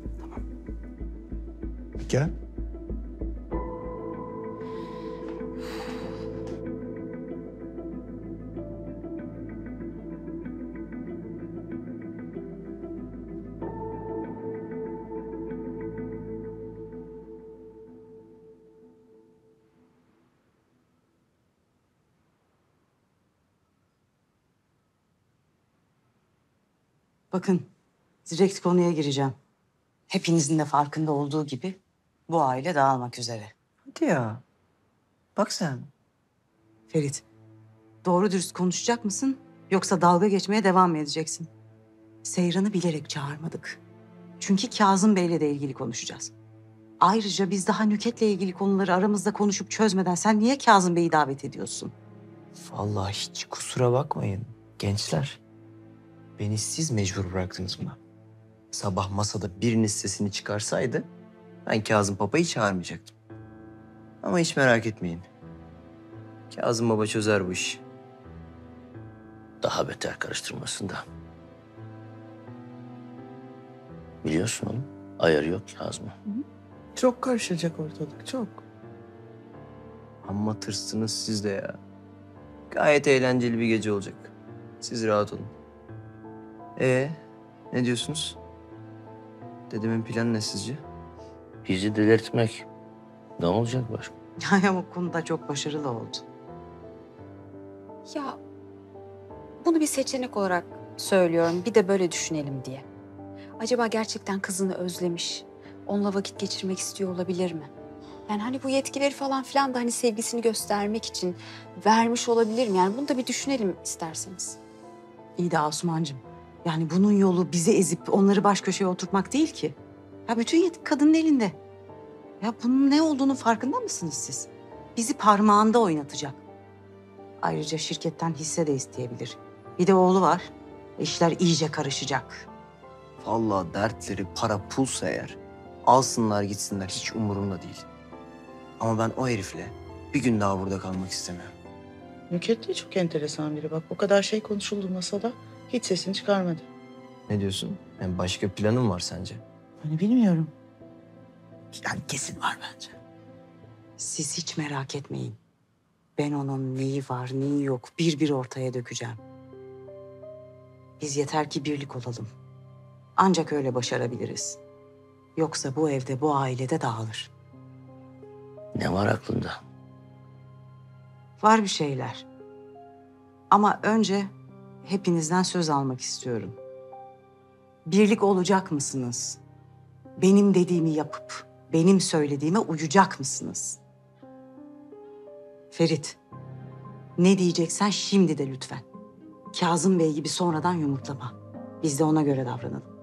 Gel. Bakın, direkt konuya gireceğim. Hepinizin de farkında olduğu gibi bu aile dağılmak üzere. Hadi ya. Bak sen. Ferit, doğru dürüst konuşacak mısın? Yoksa dalga geçmeye devam mı edeceksin? Seyran'ı bilerek çağırmadık. Çünkü Kazım Bey'le de ilgili konuşacağız. Ayrıca biz daha Nüket'le ilgili konuları aramızda konuşup çözmeden sen niye Kazım Bey'i davet ediyorsun? Vallahi hiç kusura bakmayın gençler. Beni siz mecbur bıraktınız buna. sabah masada biriniz sesini çıkarsaydı ben Kazım Papa'yı çağırmayacaktım. Ama hiç merak etmeyin. Kazım Baba çözer bu işi. Daha beter karıştırmasın da. Biliyorsun oğlum, ayarı yok Kazım'ın. Çok karışacak ortalık, çok. Amma tırsınız siz de ya. Gayet eğlenceli bir gece olacak. Siz rahat olun. Ee, ne diyorsunuz? Dedemin planı ne sizce? Bizi delirtmek. Ne olacak başka? Yani o konuda çok başarılı oldu. Ya bunu bir seçenek olarak söylüyorum. Bir de böyle düşünelim diye. Acaba gerçekten kızını özlemiş, onunla vakit geçirmek istiyor olabilir mi? Yani hani bu yetkileri falan filan da hani sevgisini göstermek için vermiş olabilir mi? Yani bunu da bir düşünelim isterseniz. İyi de Asumancığım, yani bunun yolu bizi ezip onları baş köşeye oturtmak değil ki. Ya bütün yetki kadının elinde. Ya bunun ne olduğunu farkında mısınız siz? Bizi parmağında oynatacak. Ayrıca şirketten hisse de isteyebilir. Bir de oğlu var. İşler iyice karışacak. Vallahi dertleri para pulsa eğer alsınlar gitsinler, hiç umurumda değil. Ama ben o herifle bir gün daha burada kalmak istemiyorum. Nükhet de çok enteresan biri. Bak o kadar şey konuşuldu masada. Hiç sesini çıkarmadı. Ne diyorsun? Yani başka planın var sence? Hani bilmiyorum. Yani kesin var bence. Siz hiç merak etmeyin. Ben onun neyi var, neyi yok bir bir ortaya dökeceğim. Biz yeter ki birlik olalım. Ancak öyle başarabiliriz. Yoksa bu evde, bu ailede dağılır. Ne var aklında? Var bir şeyler. Ama önce hepinizden söz almak istiyorum. Birlik olacak mısınız? Benim dediğimi yapıp benim söylediğime uyacak mısınız? Ferit, ne diyeceksen şimdi de lütfen. Kazım Bey gibi sonradan yumurtlama. Biz de ona göre davranalım.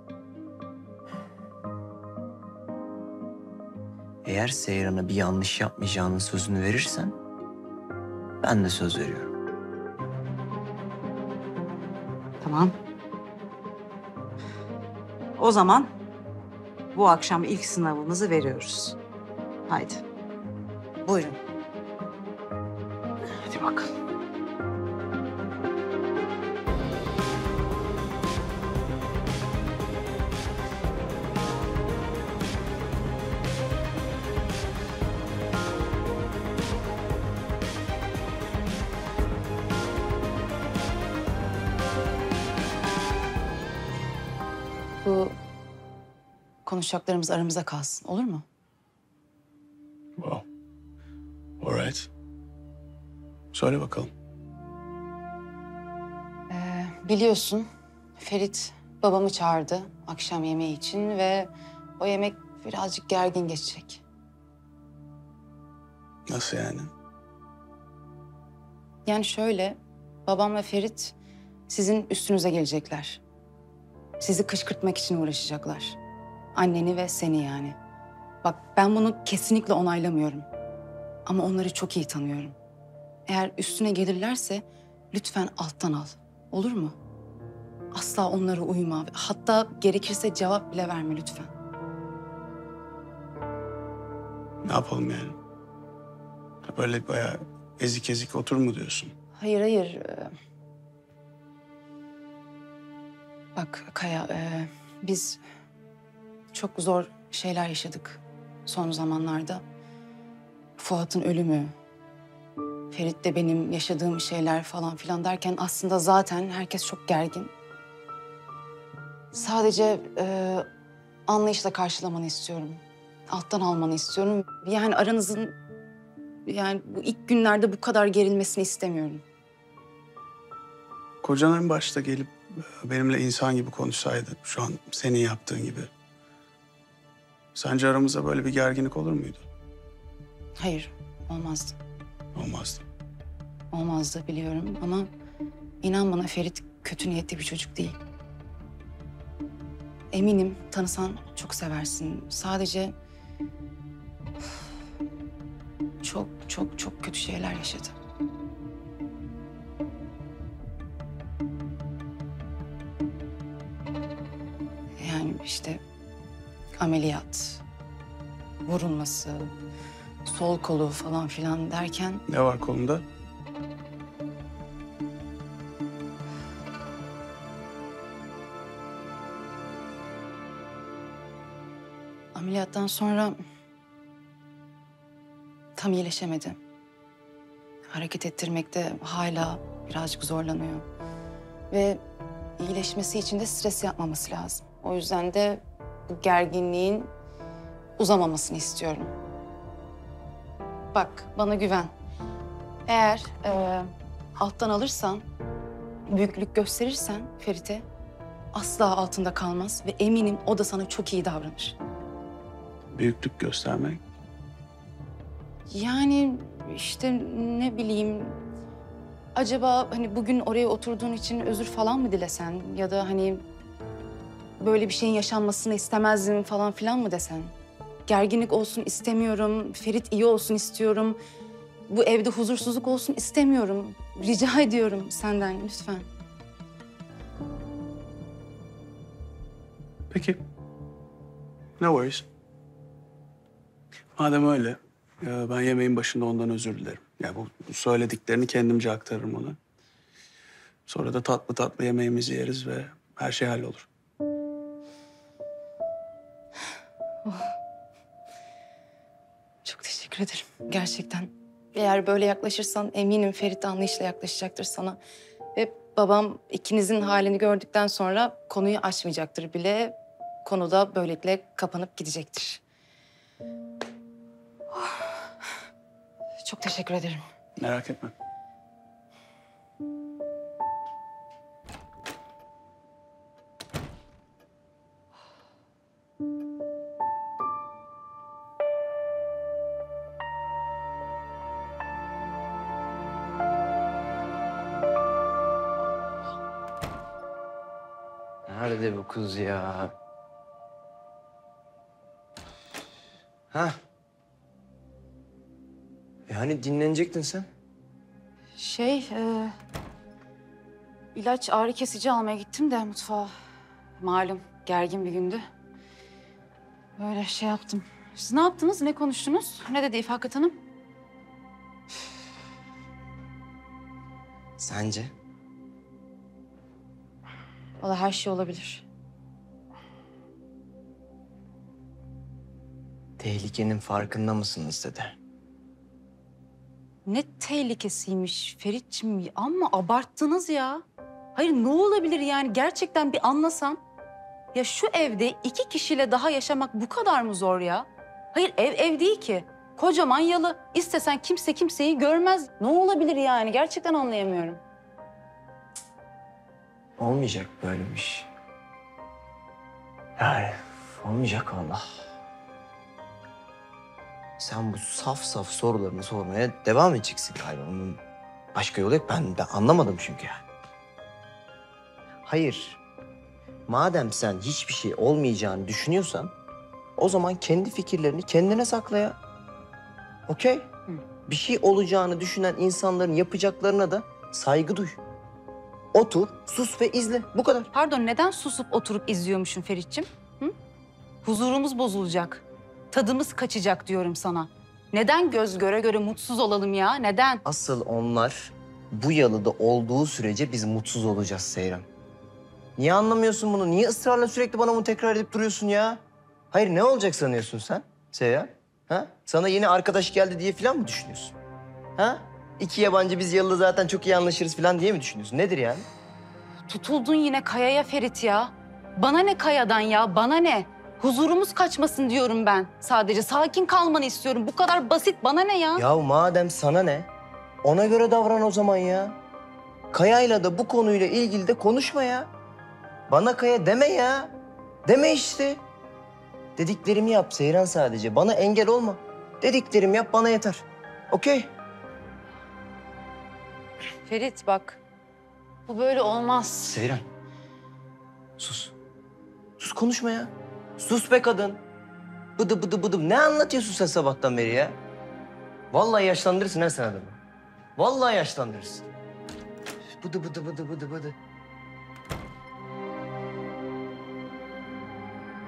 Eğer Seyran'a bir yanlış yapmayacağının sözünü verirsen ben de söz veriyorum. Tamam. O zaman bu akşam ilk sınavımızı veriyoruz. Haydi. Buyurun. Hadi bakalım. Bu konuşacaklarımız aramızda kalsın, olur mu? Wow. All right. Söyle bakalım. Ee, biliyorsun Ferit babamı çağırdı akşam yemeği için ve o yemek birazcık gergin geçecek. Nasıl yani? Yani şöyle, babam ve Ferit sizin üstünüze gelecekler. Sizi kışkırtmak için uğraşacaklar. Anneni ve seni yani. Bak ben bunu kesinlikle onaylamıyorum. Ama onları çok iyi tanıyorum. Eğer üstüne gelirlerse lütfen alttan al. Olur mu? Asla onlara uyma. Hatta gerekirse cevap bile verme lütfen. Ne yapalım yani? Böyle bayağı ezik ezik otur mu diyorsun? Hayır hayır. Ee, Bak Kaya, e, biz çok zor şeyler yaşadık son zamanlarda. Fuat'ın ölümü, Ferit de benim yaşadığım şeyler falan filan derken aslında zaten herkes çok gergin. Sadece e, anlayışla karşılamanı istiyorum. Alttan almanı istiyorum. Yani aranızın yani bu ilk günlerde bu kadar gerilmesini istemiyorum. Kocan en başta gelip benimle insan gibi konuşsaydı, şu an senin yaptığın gibi. Sence aramızda böyle bir gerginlik olur muydu? Hayır, olmazdı. Olmazdı. Olmazdı biliyorum ama inan bana Ferit kötü niyetli bir çocuk değil. Eminim tanısan çok seversin. Sadece çok çok çok kötü şeyler yaşadı. Yani işte ameliyat, vurulması, sol kolu falan filan derken Ne var kolunda? ameliyattan sonra tam iyileşemedi. Hareket ettirmekte hala birazcık zorlanıyor. Ve iyileşmesi için de stres yapmaması lazım. O yüzden de bu gerginliğin uzamamasını istiyorum. Bak, bana güven. Eğer e, alttan alırsan, büyüklük gösterirsen Ferit'e asla altında kalmaz ve eminim o da sana çok iyi davranır. Büyüklük göstermek. Yani işte ne bileyim, acaba hani bugün oraya oturduğun için özür falan mı dilesen ya da hani böyle bir şeyin yaşanmasını istemezdim falan filan mı desen? Gerginlik olsun istemiyorum, Ferit iyi olsun istiyorum. Bu evde huzursuzluk olsun istemiyorum. Rica ediyorum senden lütfen. Peki. No worries. Madem öyle, e, ben yemeğin başında ondan özür dilerim. Ya bu, bu söylediklerini kendimce aktarırım ona. Sonra da tatlı tatlı yemeğimizi yeriz ve her şey hallolur. Oh. Çok teşekkür ederim gerçekten. Eğer böyle yaklaşırsan eminim Ferit de anlayışla yaklaşacaktır sana. Ve babam ikinizin halini gördükten sonra konuyu açmayacaktır bile. Konu da böylelikle kapanıp gidecektir. Oh. Çok teşekkür ederim. Merak etme. Nerede bu kız ya? Ha? E hani dinlenecektin sen? Şey, e, ilaç ağrı kesici almaya gittim de mutfağa. Malum gergin bir gündü. Böyle şey yaptım. Siz ne yaptınız, ne konuştunuz? Ne dedi İfakat Hanım? Sence? Vallahi her şey olabilir. Tehlikenin farkında mısınız dedi. Ne tehlikesiymiş Ferit'ciğim, ama abarttınız ya. Hayır, ne olabilir yani, gerçekten bir anlasam. Ya şu evde iki kişiyle daha yaşamak bu kadar mı zor ya? Hayır, ev ev değil ki. Kocaman yalı. İstesen kimse kimseyi görmez. Ne olabilir yani, gerçekten anlayamıyorum. Olmayacak böyle bir şey. Yani olmayacak vallahi. Sen bu saf saf sorularını sormaya devam edeceksin galiba. Onun başka yolu yok. Ben, ben anlamadım çünkü yani. Hayır. Madem sen hiçbir şey olmayacağını düşünüyorsan o zaman kendi fikirlerini kendine sakla ya. Okey? Bir şey olacağını düşünen insanların yapacaklarına da saygı duy. Otur, sus ve izle. Bu kadar. Pardon, neden susup oturup izliyormuşum Ferit'ciğim? Hı? Huzurumuz bozulacak. Tadımız kaçacak diyorum sana. Neden göz göre göre mutsuz olalım ya? Neden? Asıl onlar bu yalıda olduğu sürece biz mutsuz olacağız Seyran. Niye anlamıyorsun bunu? Niye ısrarla sürekli bana bunu tekrar edip duruyorsun ya? Hayır, ne olacak sanıyorsun sen Seyran? Ha? Sana yeni arkadaş geldi diye falan mı düşünüyorsun? Ha? İki yabancı biz yalıda zaten çok iyi anlaşırız falan diye mi düşünüyorsun? Nedir yani? Tutuldun yine Kaya'ya Ferit ya. Bana ne Kaya'dan ya, bana ne? Huzurumuz kaçmasın diyorum ben. Sadece sakin kalmanı istiyorum. Bu kadar basit, bana ne ya? Ya madem sana ne? Ona göre davran o zaman ya. Kaya'yla da bu konuyla ilgili de konuşma ya. Bana Kaya deme ya. Deme işte. Dediklerimi yap Seyran sadece. Bana engel olma. Dediklerimi yap, bana yeter. Okey? Ferit bak, bu böyle olmaz. Seyran. Sus. Sus, konuşma ya. Sus be kadın. Bıdı bıdı bıdı. Ne anlatıyorsun sen sabahtan beri ya? Vallahi yaşlandırırsın ha sen adamı. Vallahi yaşlandırırsın. Bıdı bıdı bıdı bıdı bıdı.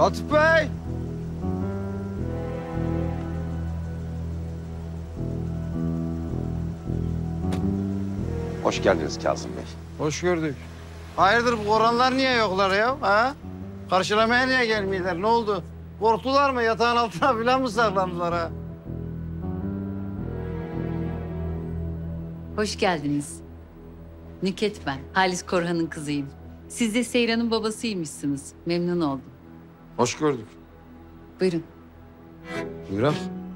Latif Bey! Hoş geldiniz Kazım Bey. Hoş gördük. Hayırdır bu koranlar niye yoklar ya? Ha? Karşılamaya niye gelmiyorlar? Ne oldu? Korktular mı? Yatağın altına falan mı saklandılar ha? Hoş geldiniz. Nüket ben. Halis Korhan'ın kızıyım. Siz de Seyran'ın babasıymışsınız. Memnun oldum. Hoş gördük. Buyurun. Buyurun.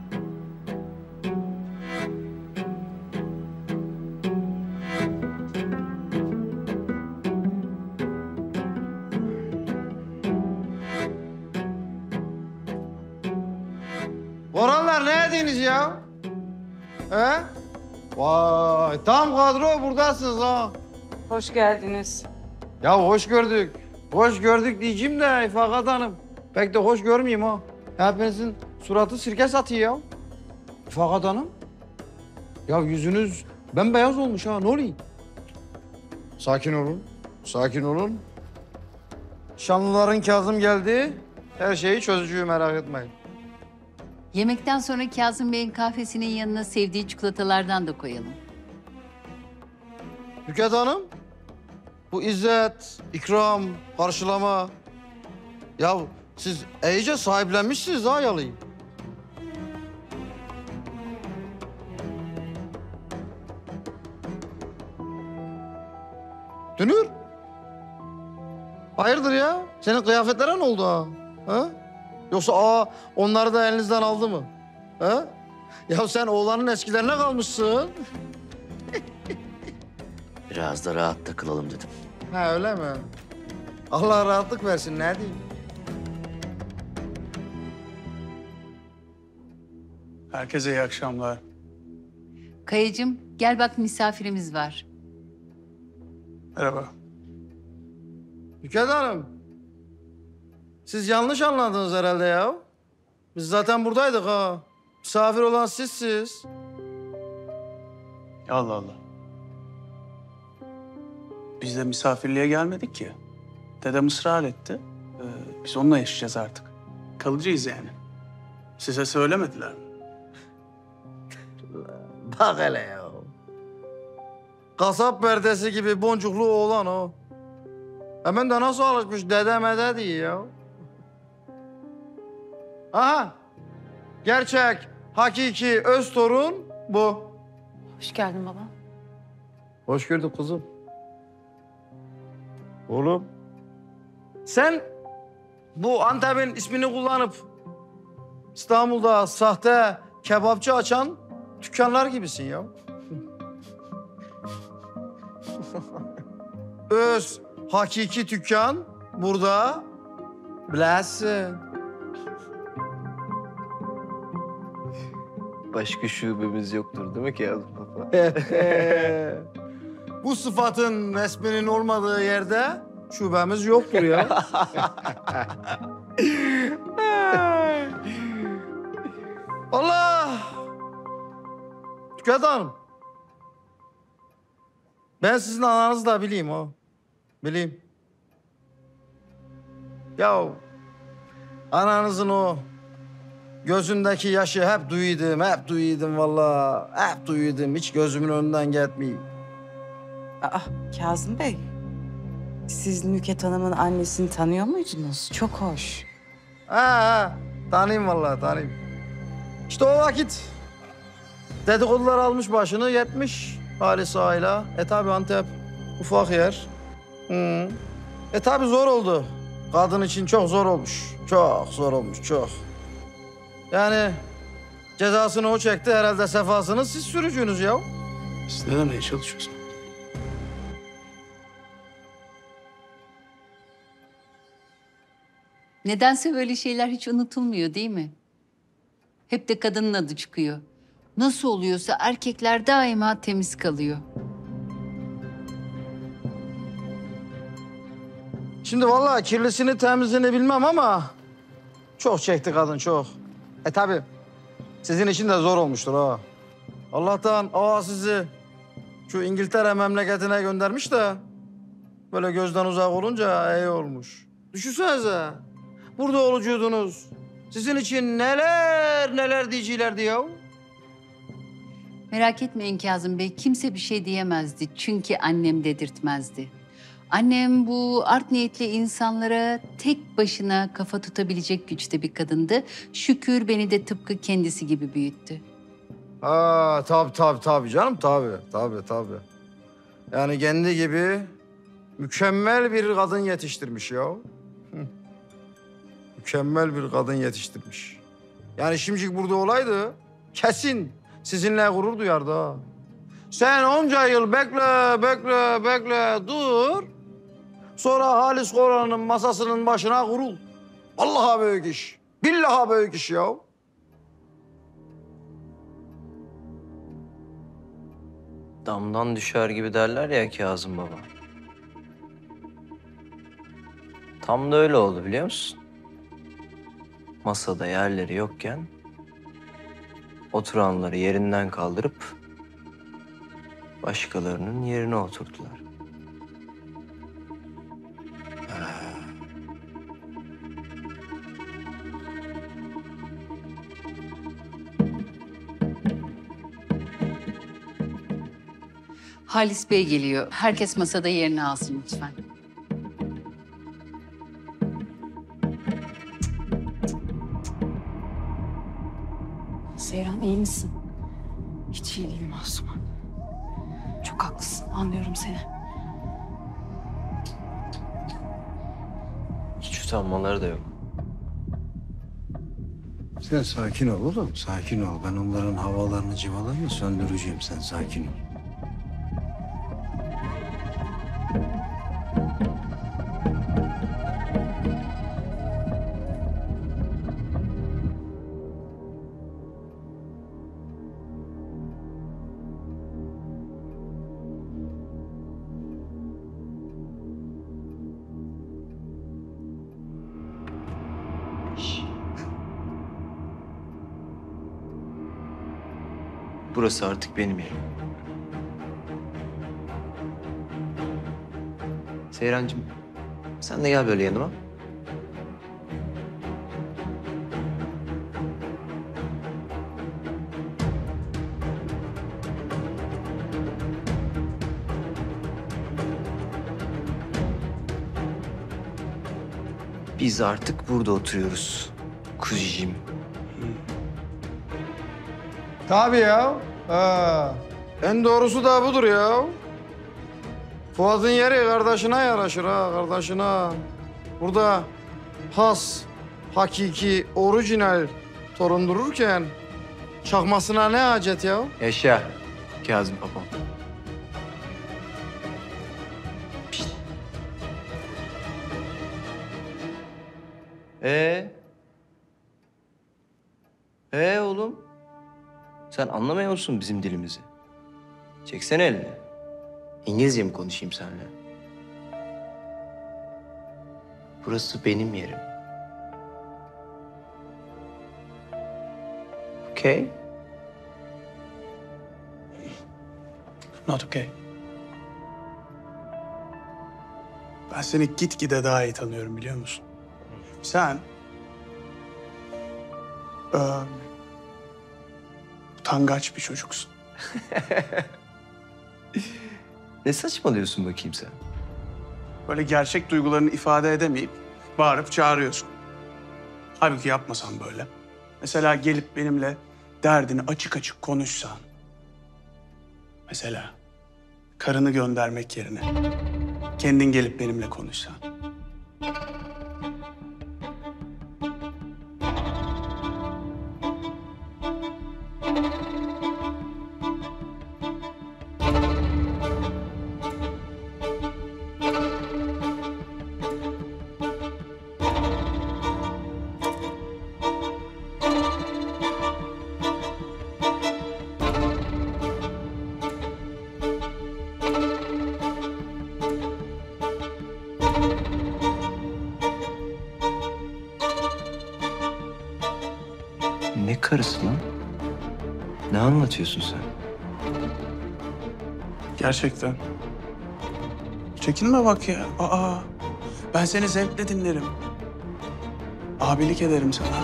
Koranlar ne ediniz ya? He? Vay tam kadro buradasınız ha. Hoş geldiniz. Ya hoş gördük. Hoş gördük diyeceğim de Fakat Hanım. Pek de hoş görmeyeyim ha. Hepinizin suratı sirke satıyor ya. Fakat Hanım. Ya yüzünüz bembeyaz olmuş ha. Ne oluyor? Sakin olun. Sakin olun. Şanlıların Kazım geldi. Her şeyi çözücüyü merak etmeyin. Yemekten sonra Kazım Bey'in kahvesinin yanına sevdiği çikolatalardan da koyalım. Nüket Hanım. Bu izzet, ikram, karşılama. Ya siz iyice sahiplenmişsiniz ha yalıyı. Dünür. Hayırdır ya? Senin kıyafetlere ne oldu ha? Ha? Yoksa aa onları da elinizden aldı mı? Ha? Ya sen oğlanın eskilerine kalmışsın. Biraz da rahat takılalım dedim. Ha öyle mi? Allah rahatlık versin ne diyeyim? Herkese iyi akşamlar. Kayacığım gel bak misafirimiz var. Merhaba. Nüket Hanım. Siz yanlış anladınız herhalde ya. Biz zaten buradaydık ha. Misafir olan sizsiz. Allah Allah. Biz de misafirliğe gelmedik ki. Dedem ısrar etti. Ee, biz onunla yaşayacağız artık. Kalıcıyız yani. Size söylemediler mi? Bak hele ya. Kasap perdesi gibi boncuklu oğlan o. Hemen de nasıl alışmış dede mede diye ya. Aha. Gerçek, hakiki öz torun bu. Hoş geldin baba. Hoş gördük kızım. Oğlum. Sen bu Antep'in ismini kullanıp İstanbul'da sahte kebapçı açan dükkanlar gibisin ya. Öz hakiki dükkan burada bilesin. Başka şubemiz yoktur değil mi Kazım Baba? Bu sıfatın resminin olmadığı yerde şubemiz yoktur ya. Allah! Nüket Hanım. Ben sizin ananızı da bileyim o. Bileyim. Ya ananızın o gözündeki yaşı hep duydum, hep duydum vallahi. Hep duydum. Hiç gözümün önünden gitmiyor. Aa, Kazım Bey, siz Nüket Hanım'ın annesini tanıyor muydunuz? Çok hoş. Ha ha, tanıyayım vallahi tanıyayım. İşte o vakit dedikodular almış başını yetmiş Halis aile. E tabi Antep ufak yer. Hı. E tabi zor oldu. Kadın için çok zor olmuş. Çok zor olmuş, çok. Yani cezasını o çekti, herhalde sefasını siz sürücünüz ya. Siz ne demeye çalışıyorsunuz? Nedense böyle şeyler hiç unutulmuyor değil mi? Hep de kadının adı çıkıyor. Nasıl oluyorsa erkekler daima temiz kalıyor. Şimdi vallahi kirlisini temizliğini bilmem ama çok çekti kadın çok. E tabi sizin için de zor olmuştur ha. Allah'tan ağa sizi şu İngiltere memleketine göndermiş de böyle gözden uzak olunca iyi olmuş. Düşünsenize burada olacaktınız. Sizin için neler neler diyeceklerdi ya. Merak etmeyin Kazım Bey, kimse bir şey diyemezdi. Çünkü annem dedirtmezdi. Annem bu art niyetli insanlara tek başına kafa tutabilecek güçte bir kadındı. Şükür beni de tıpkı kendisi gibi büyüttü. Ha tabii tabii tabii canım tabii tabii tabii. Yani kendi gibi mükemmel bir kadın yetiştirmiş ya. Hı. Mükemmel bir kadın yetiştirmiş. Yani şimdilik burada olaydı kesin sizinle gurur duyardı ha. Sen onca yıl bekle, bekle, bekle, dur. Sonra Halis Koran'ın masasının başına kurul. Vallahi büyük iş. Billahi büyük iş ya. Damdan düşer gibi derler ya Kazım Baba. Tam da öyle oldu biliyor musun? Masada yerleri yokken oturanları yerinden kaldırıp başkalarının yerine oturttular. Halis Bey geliyor. Herkes masada yerini alsın lütfen. Seyran iyi misin? Hiç iyi değilim Asuman. Çok haklısın, anlıyorum seni. Hiç utanmaları da yok. Sen sakin ol oğlum, sakin ol. Ben onların havalarını, civalarını söndüreceğim. Sen sakin ol. Burası artık benim yerim. Seyrancığım, sen de gel böyle yanıma. Biz artık burada oturuyoruz kuzucuğum. Tabii ya. Ha. En doğrusu da budur ya. Fuat'ın yeri kardeşine yaraşır ha, kardeşine. Burada has, hakiki, orijinal torun dururken çakmasına ne hacet ya? Yaşa Kazım papam. Ee? Ee oğlum? Sen anlamıyor musun bizim dilimizi? Çeksene elini. İngilizce mi konuşayım seninle? Burası benim yerim. Okay? Not okay. Ben seni gitgide daha iyi tanıyorum biliyor musun? Sen... E, utangaç bir çocuksun. Ne saçmalıyorsun bakayım sen? Böyle gerçek duygularını ifade edemeyip bağırıp çağırıyorsun. Halbuki yapmasan böyle. Mesela gelip benimle derdini açık açık konuşsan. Mesela karını göndermek yerine kendin gelip benimle konuşsan. Ne karısı lan? Ne anlatıyorsun sen? Gerçekten. Çekinme bak ya. Aa, ben seni zevkle dinlerim. Abilik ederim sana.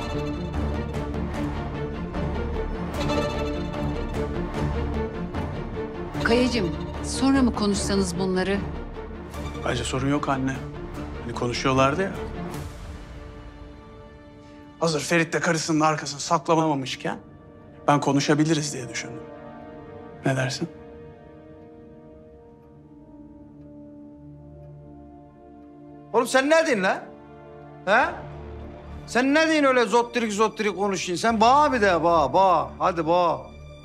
Kayacığım, sonra mı konuşsanız bunları? Ayrıca sorun yok anne. Hani konuşuyorlardı ya. Hazır Ferit de karısının arkasını saklamamamışken ben konuşabiliriz diye düşündüm. Ne dersin? Oğlum sen ne diyorsun lan? He? Sen ne diyorsun öyle zottirik zottirik konuşuyorsun? Sen bağ bir de bağ, bağ. Hadi bağ.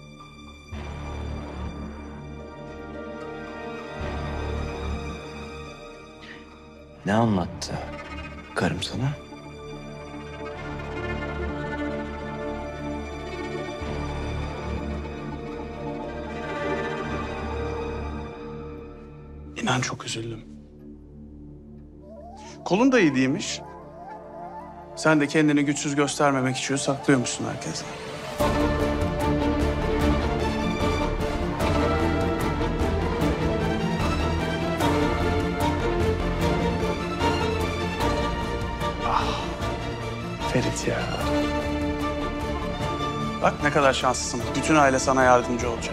Ne anlattı karım sana? İnan çok üzüldüm. Kolun da iyi değilmiş. Sen de kendini güçsüz göstermemek için saklıyormuşsun herkese. Ah, Ferit ya. Bak ne kadar şanslısın. Bütün aile sana yardımcı olacak.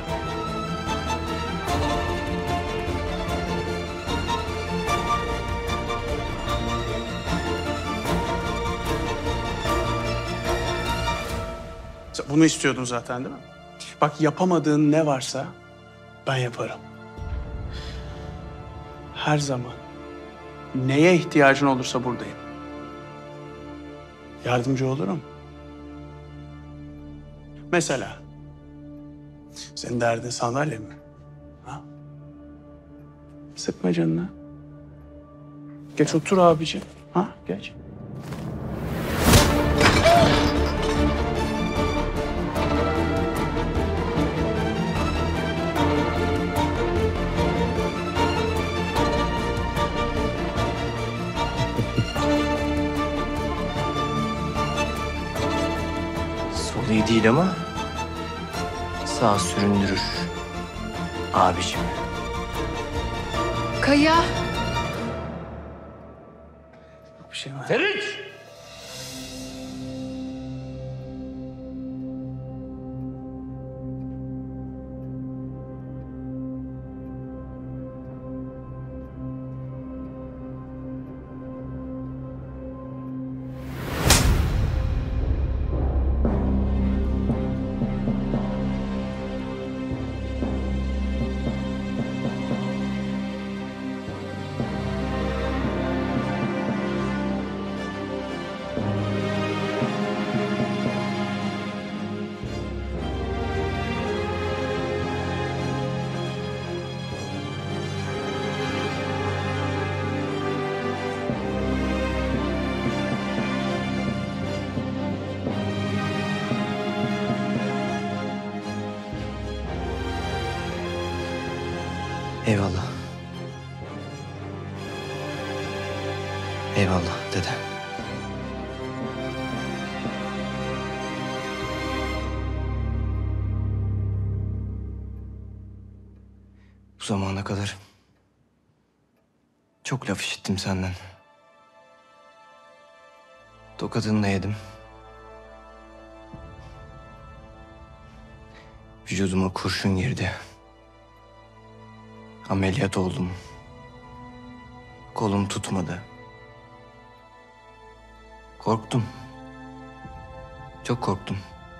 Sen bunu istiyordun zaten değil mi? Bak yapamadığın ne varsa ben yaparım. Her zaman neye ihtiyacın olursa buradayım. Yardımcı olurum. Mesela senin derdin sandalye mi? Ha? Sıkma canını. Geç otur abici. Ha geç. Sol iyi değil ama sağ süründürür abicim. Kaya. Bir şey var. Ferit! Eyvallah. Eyvallah dede. Bu zamana kadar çok laf işittim senden. Tokadını da yedim. Vücuduma kurşun girdi. Ameliyat oldum. Kolum tutmadı. Korktum. Çok korktum.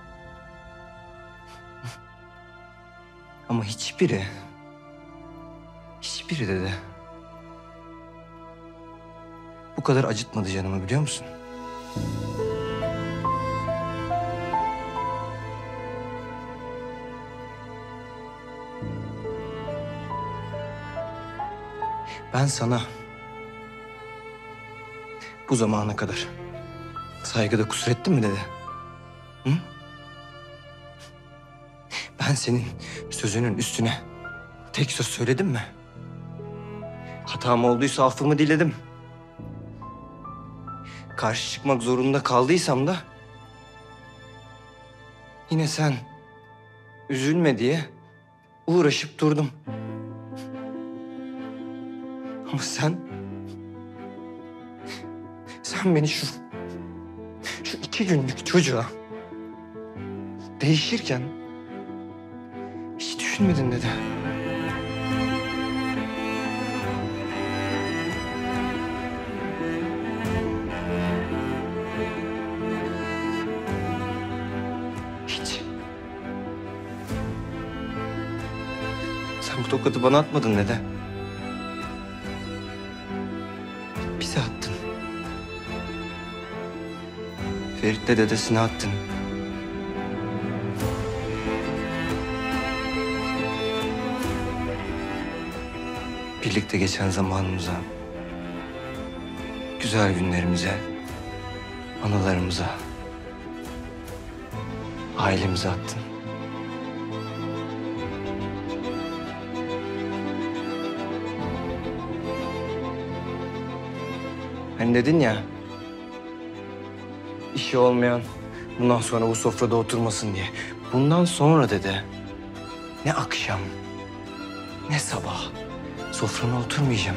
Ama hiçbiri, hiçbiri dede bu kadar acıtmadı canımı biliyor musun? Ben sana bu zamana kadar saygıda kusur ettim mi dede? Hı? Ben senin sözünün üstüne tek söz söyledim mi? Hatam olduysa affımı diledim. Karşı çıkmak zorunda kaldıysam da yine sen üzülme diye uğraşıp durdum. Ama sen, sen beni şu iki günlük çocuğa değişirken hiç düşünmedin dede. Hiç. Sen bu tokadı bana atmadın dede. Bize attın. Ferit'le dedesine attın. Birlikte geçen zamanımıza, güzel günlerimize, anılarımıza, ailemize attın. Hani dedin ya, işi olmayan bundan sonra bu sofrada oturmasın diye. Bundan sonra dede, ne akşam, ne sabah sofrana oturmayacağım.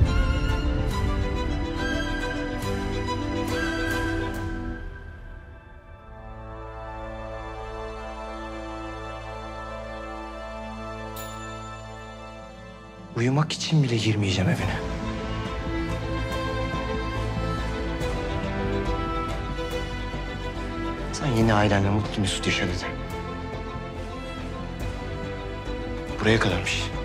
Uyumak için bile girmeyeceğim evine. Sen yeni ailenle mutlu mesut yaşa dede. Buraya kadarmış.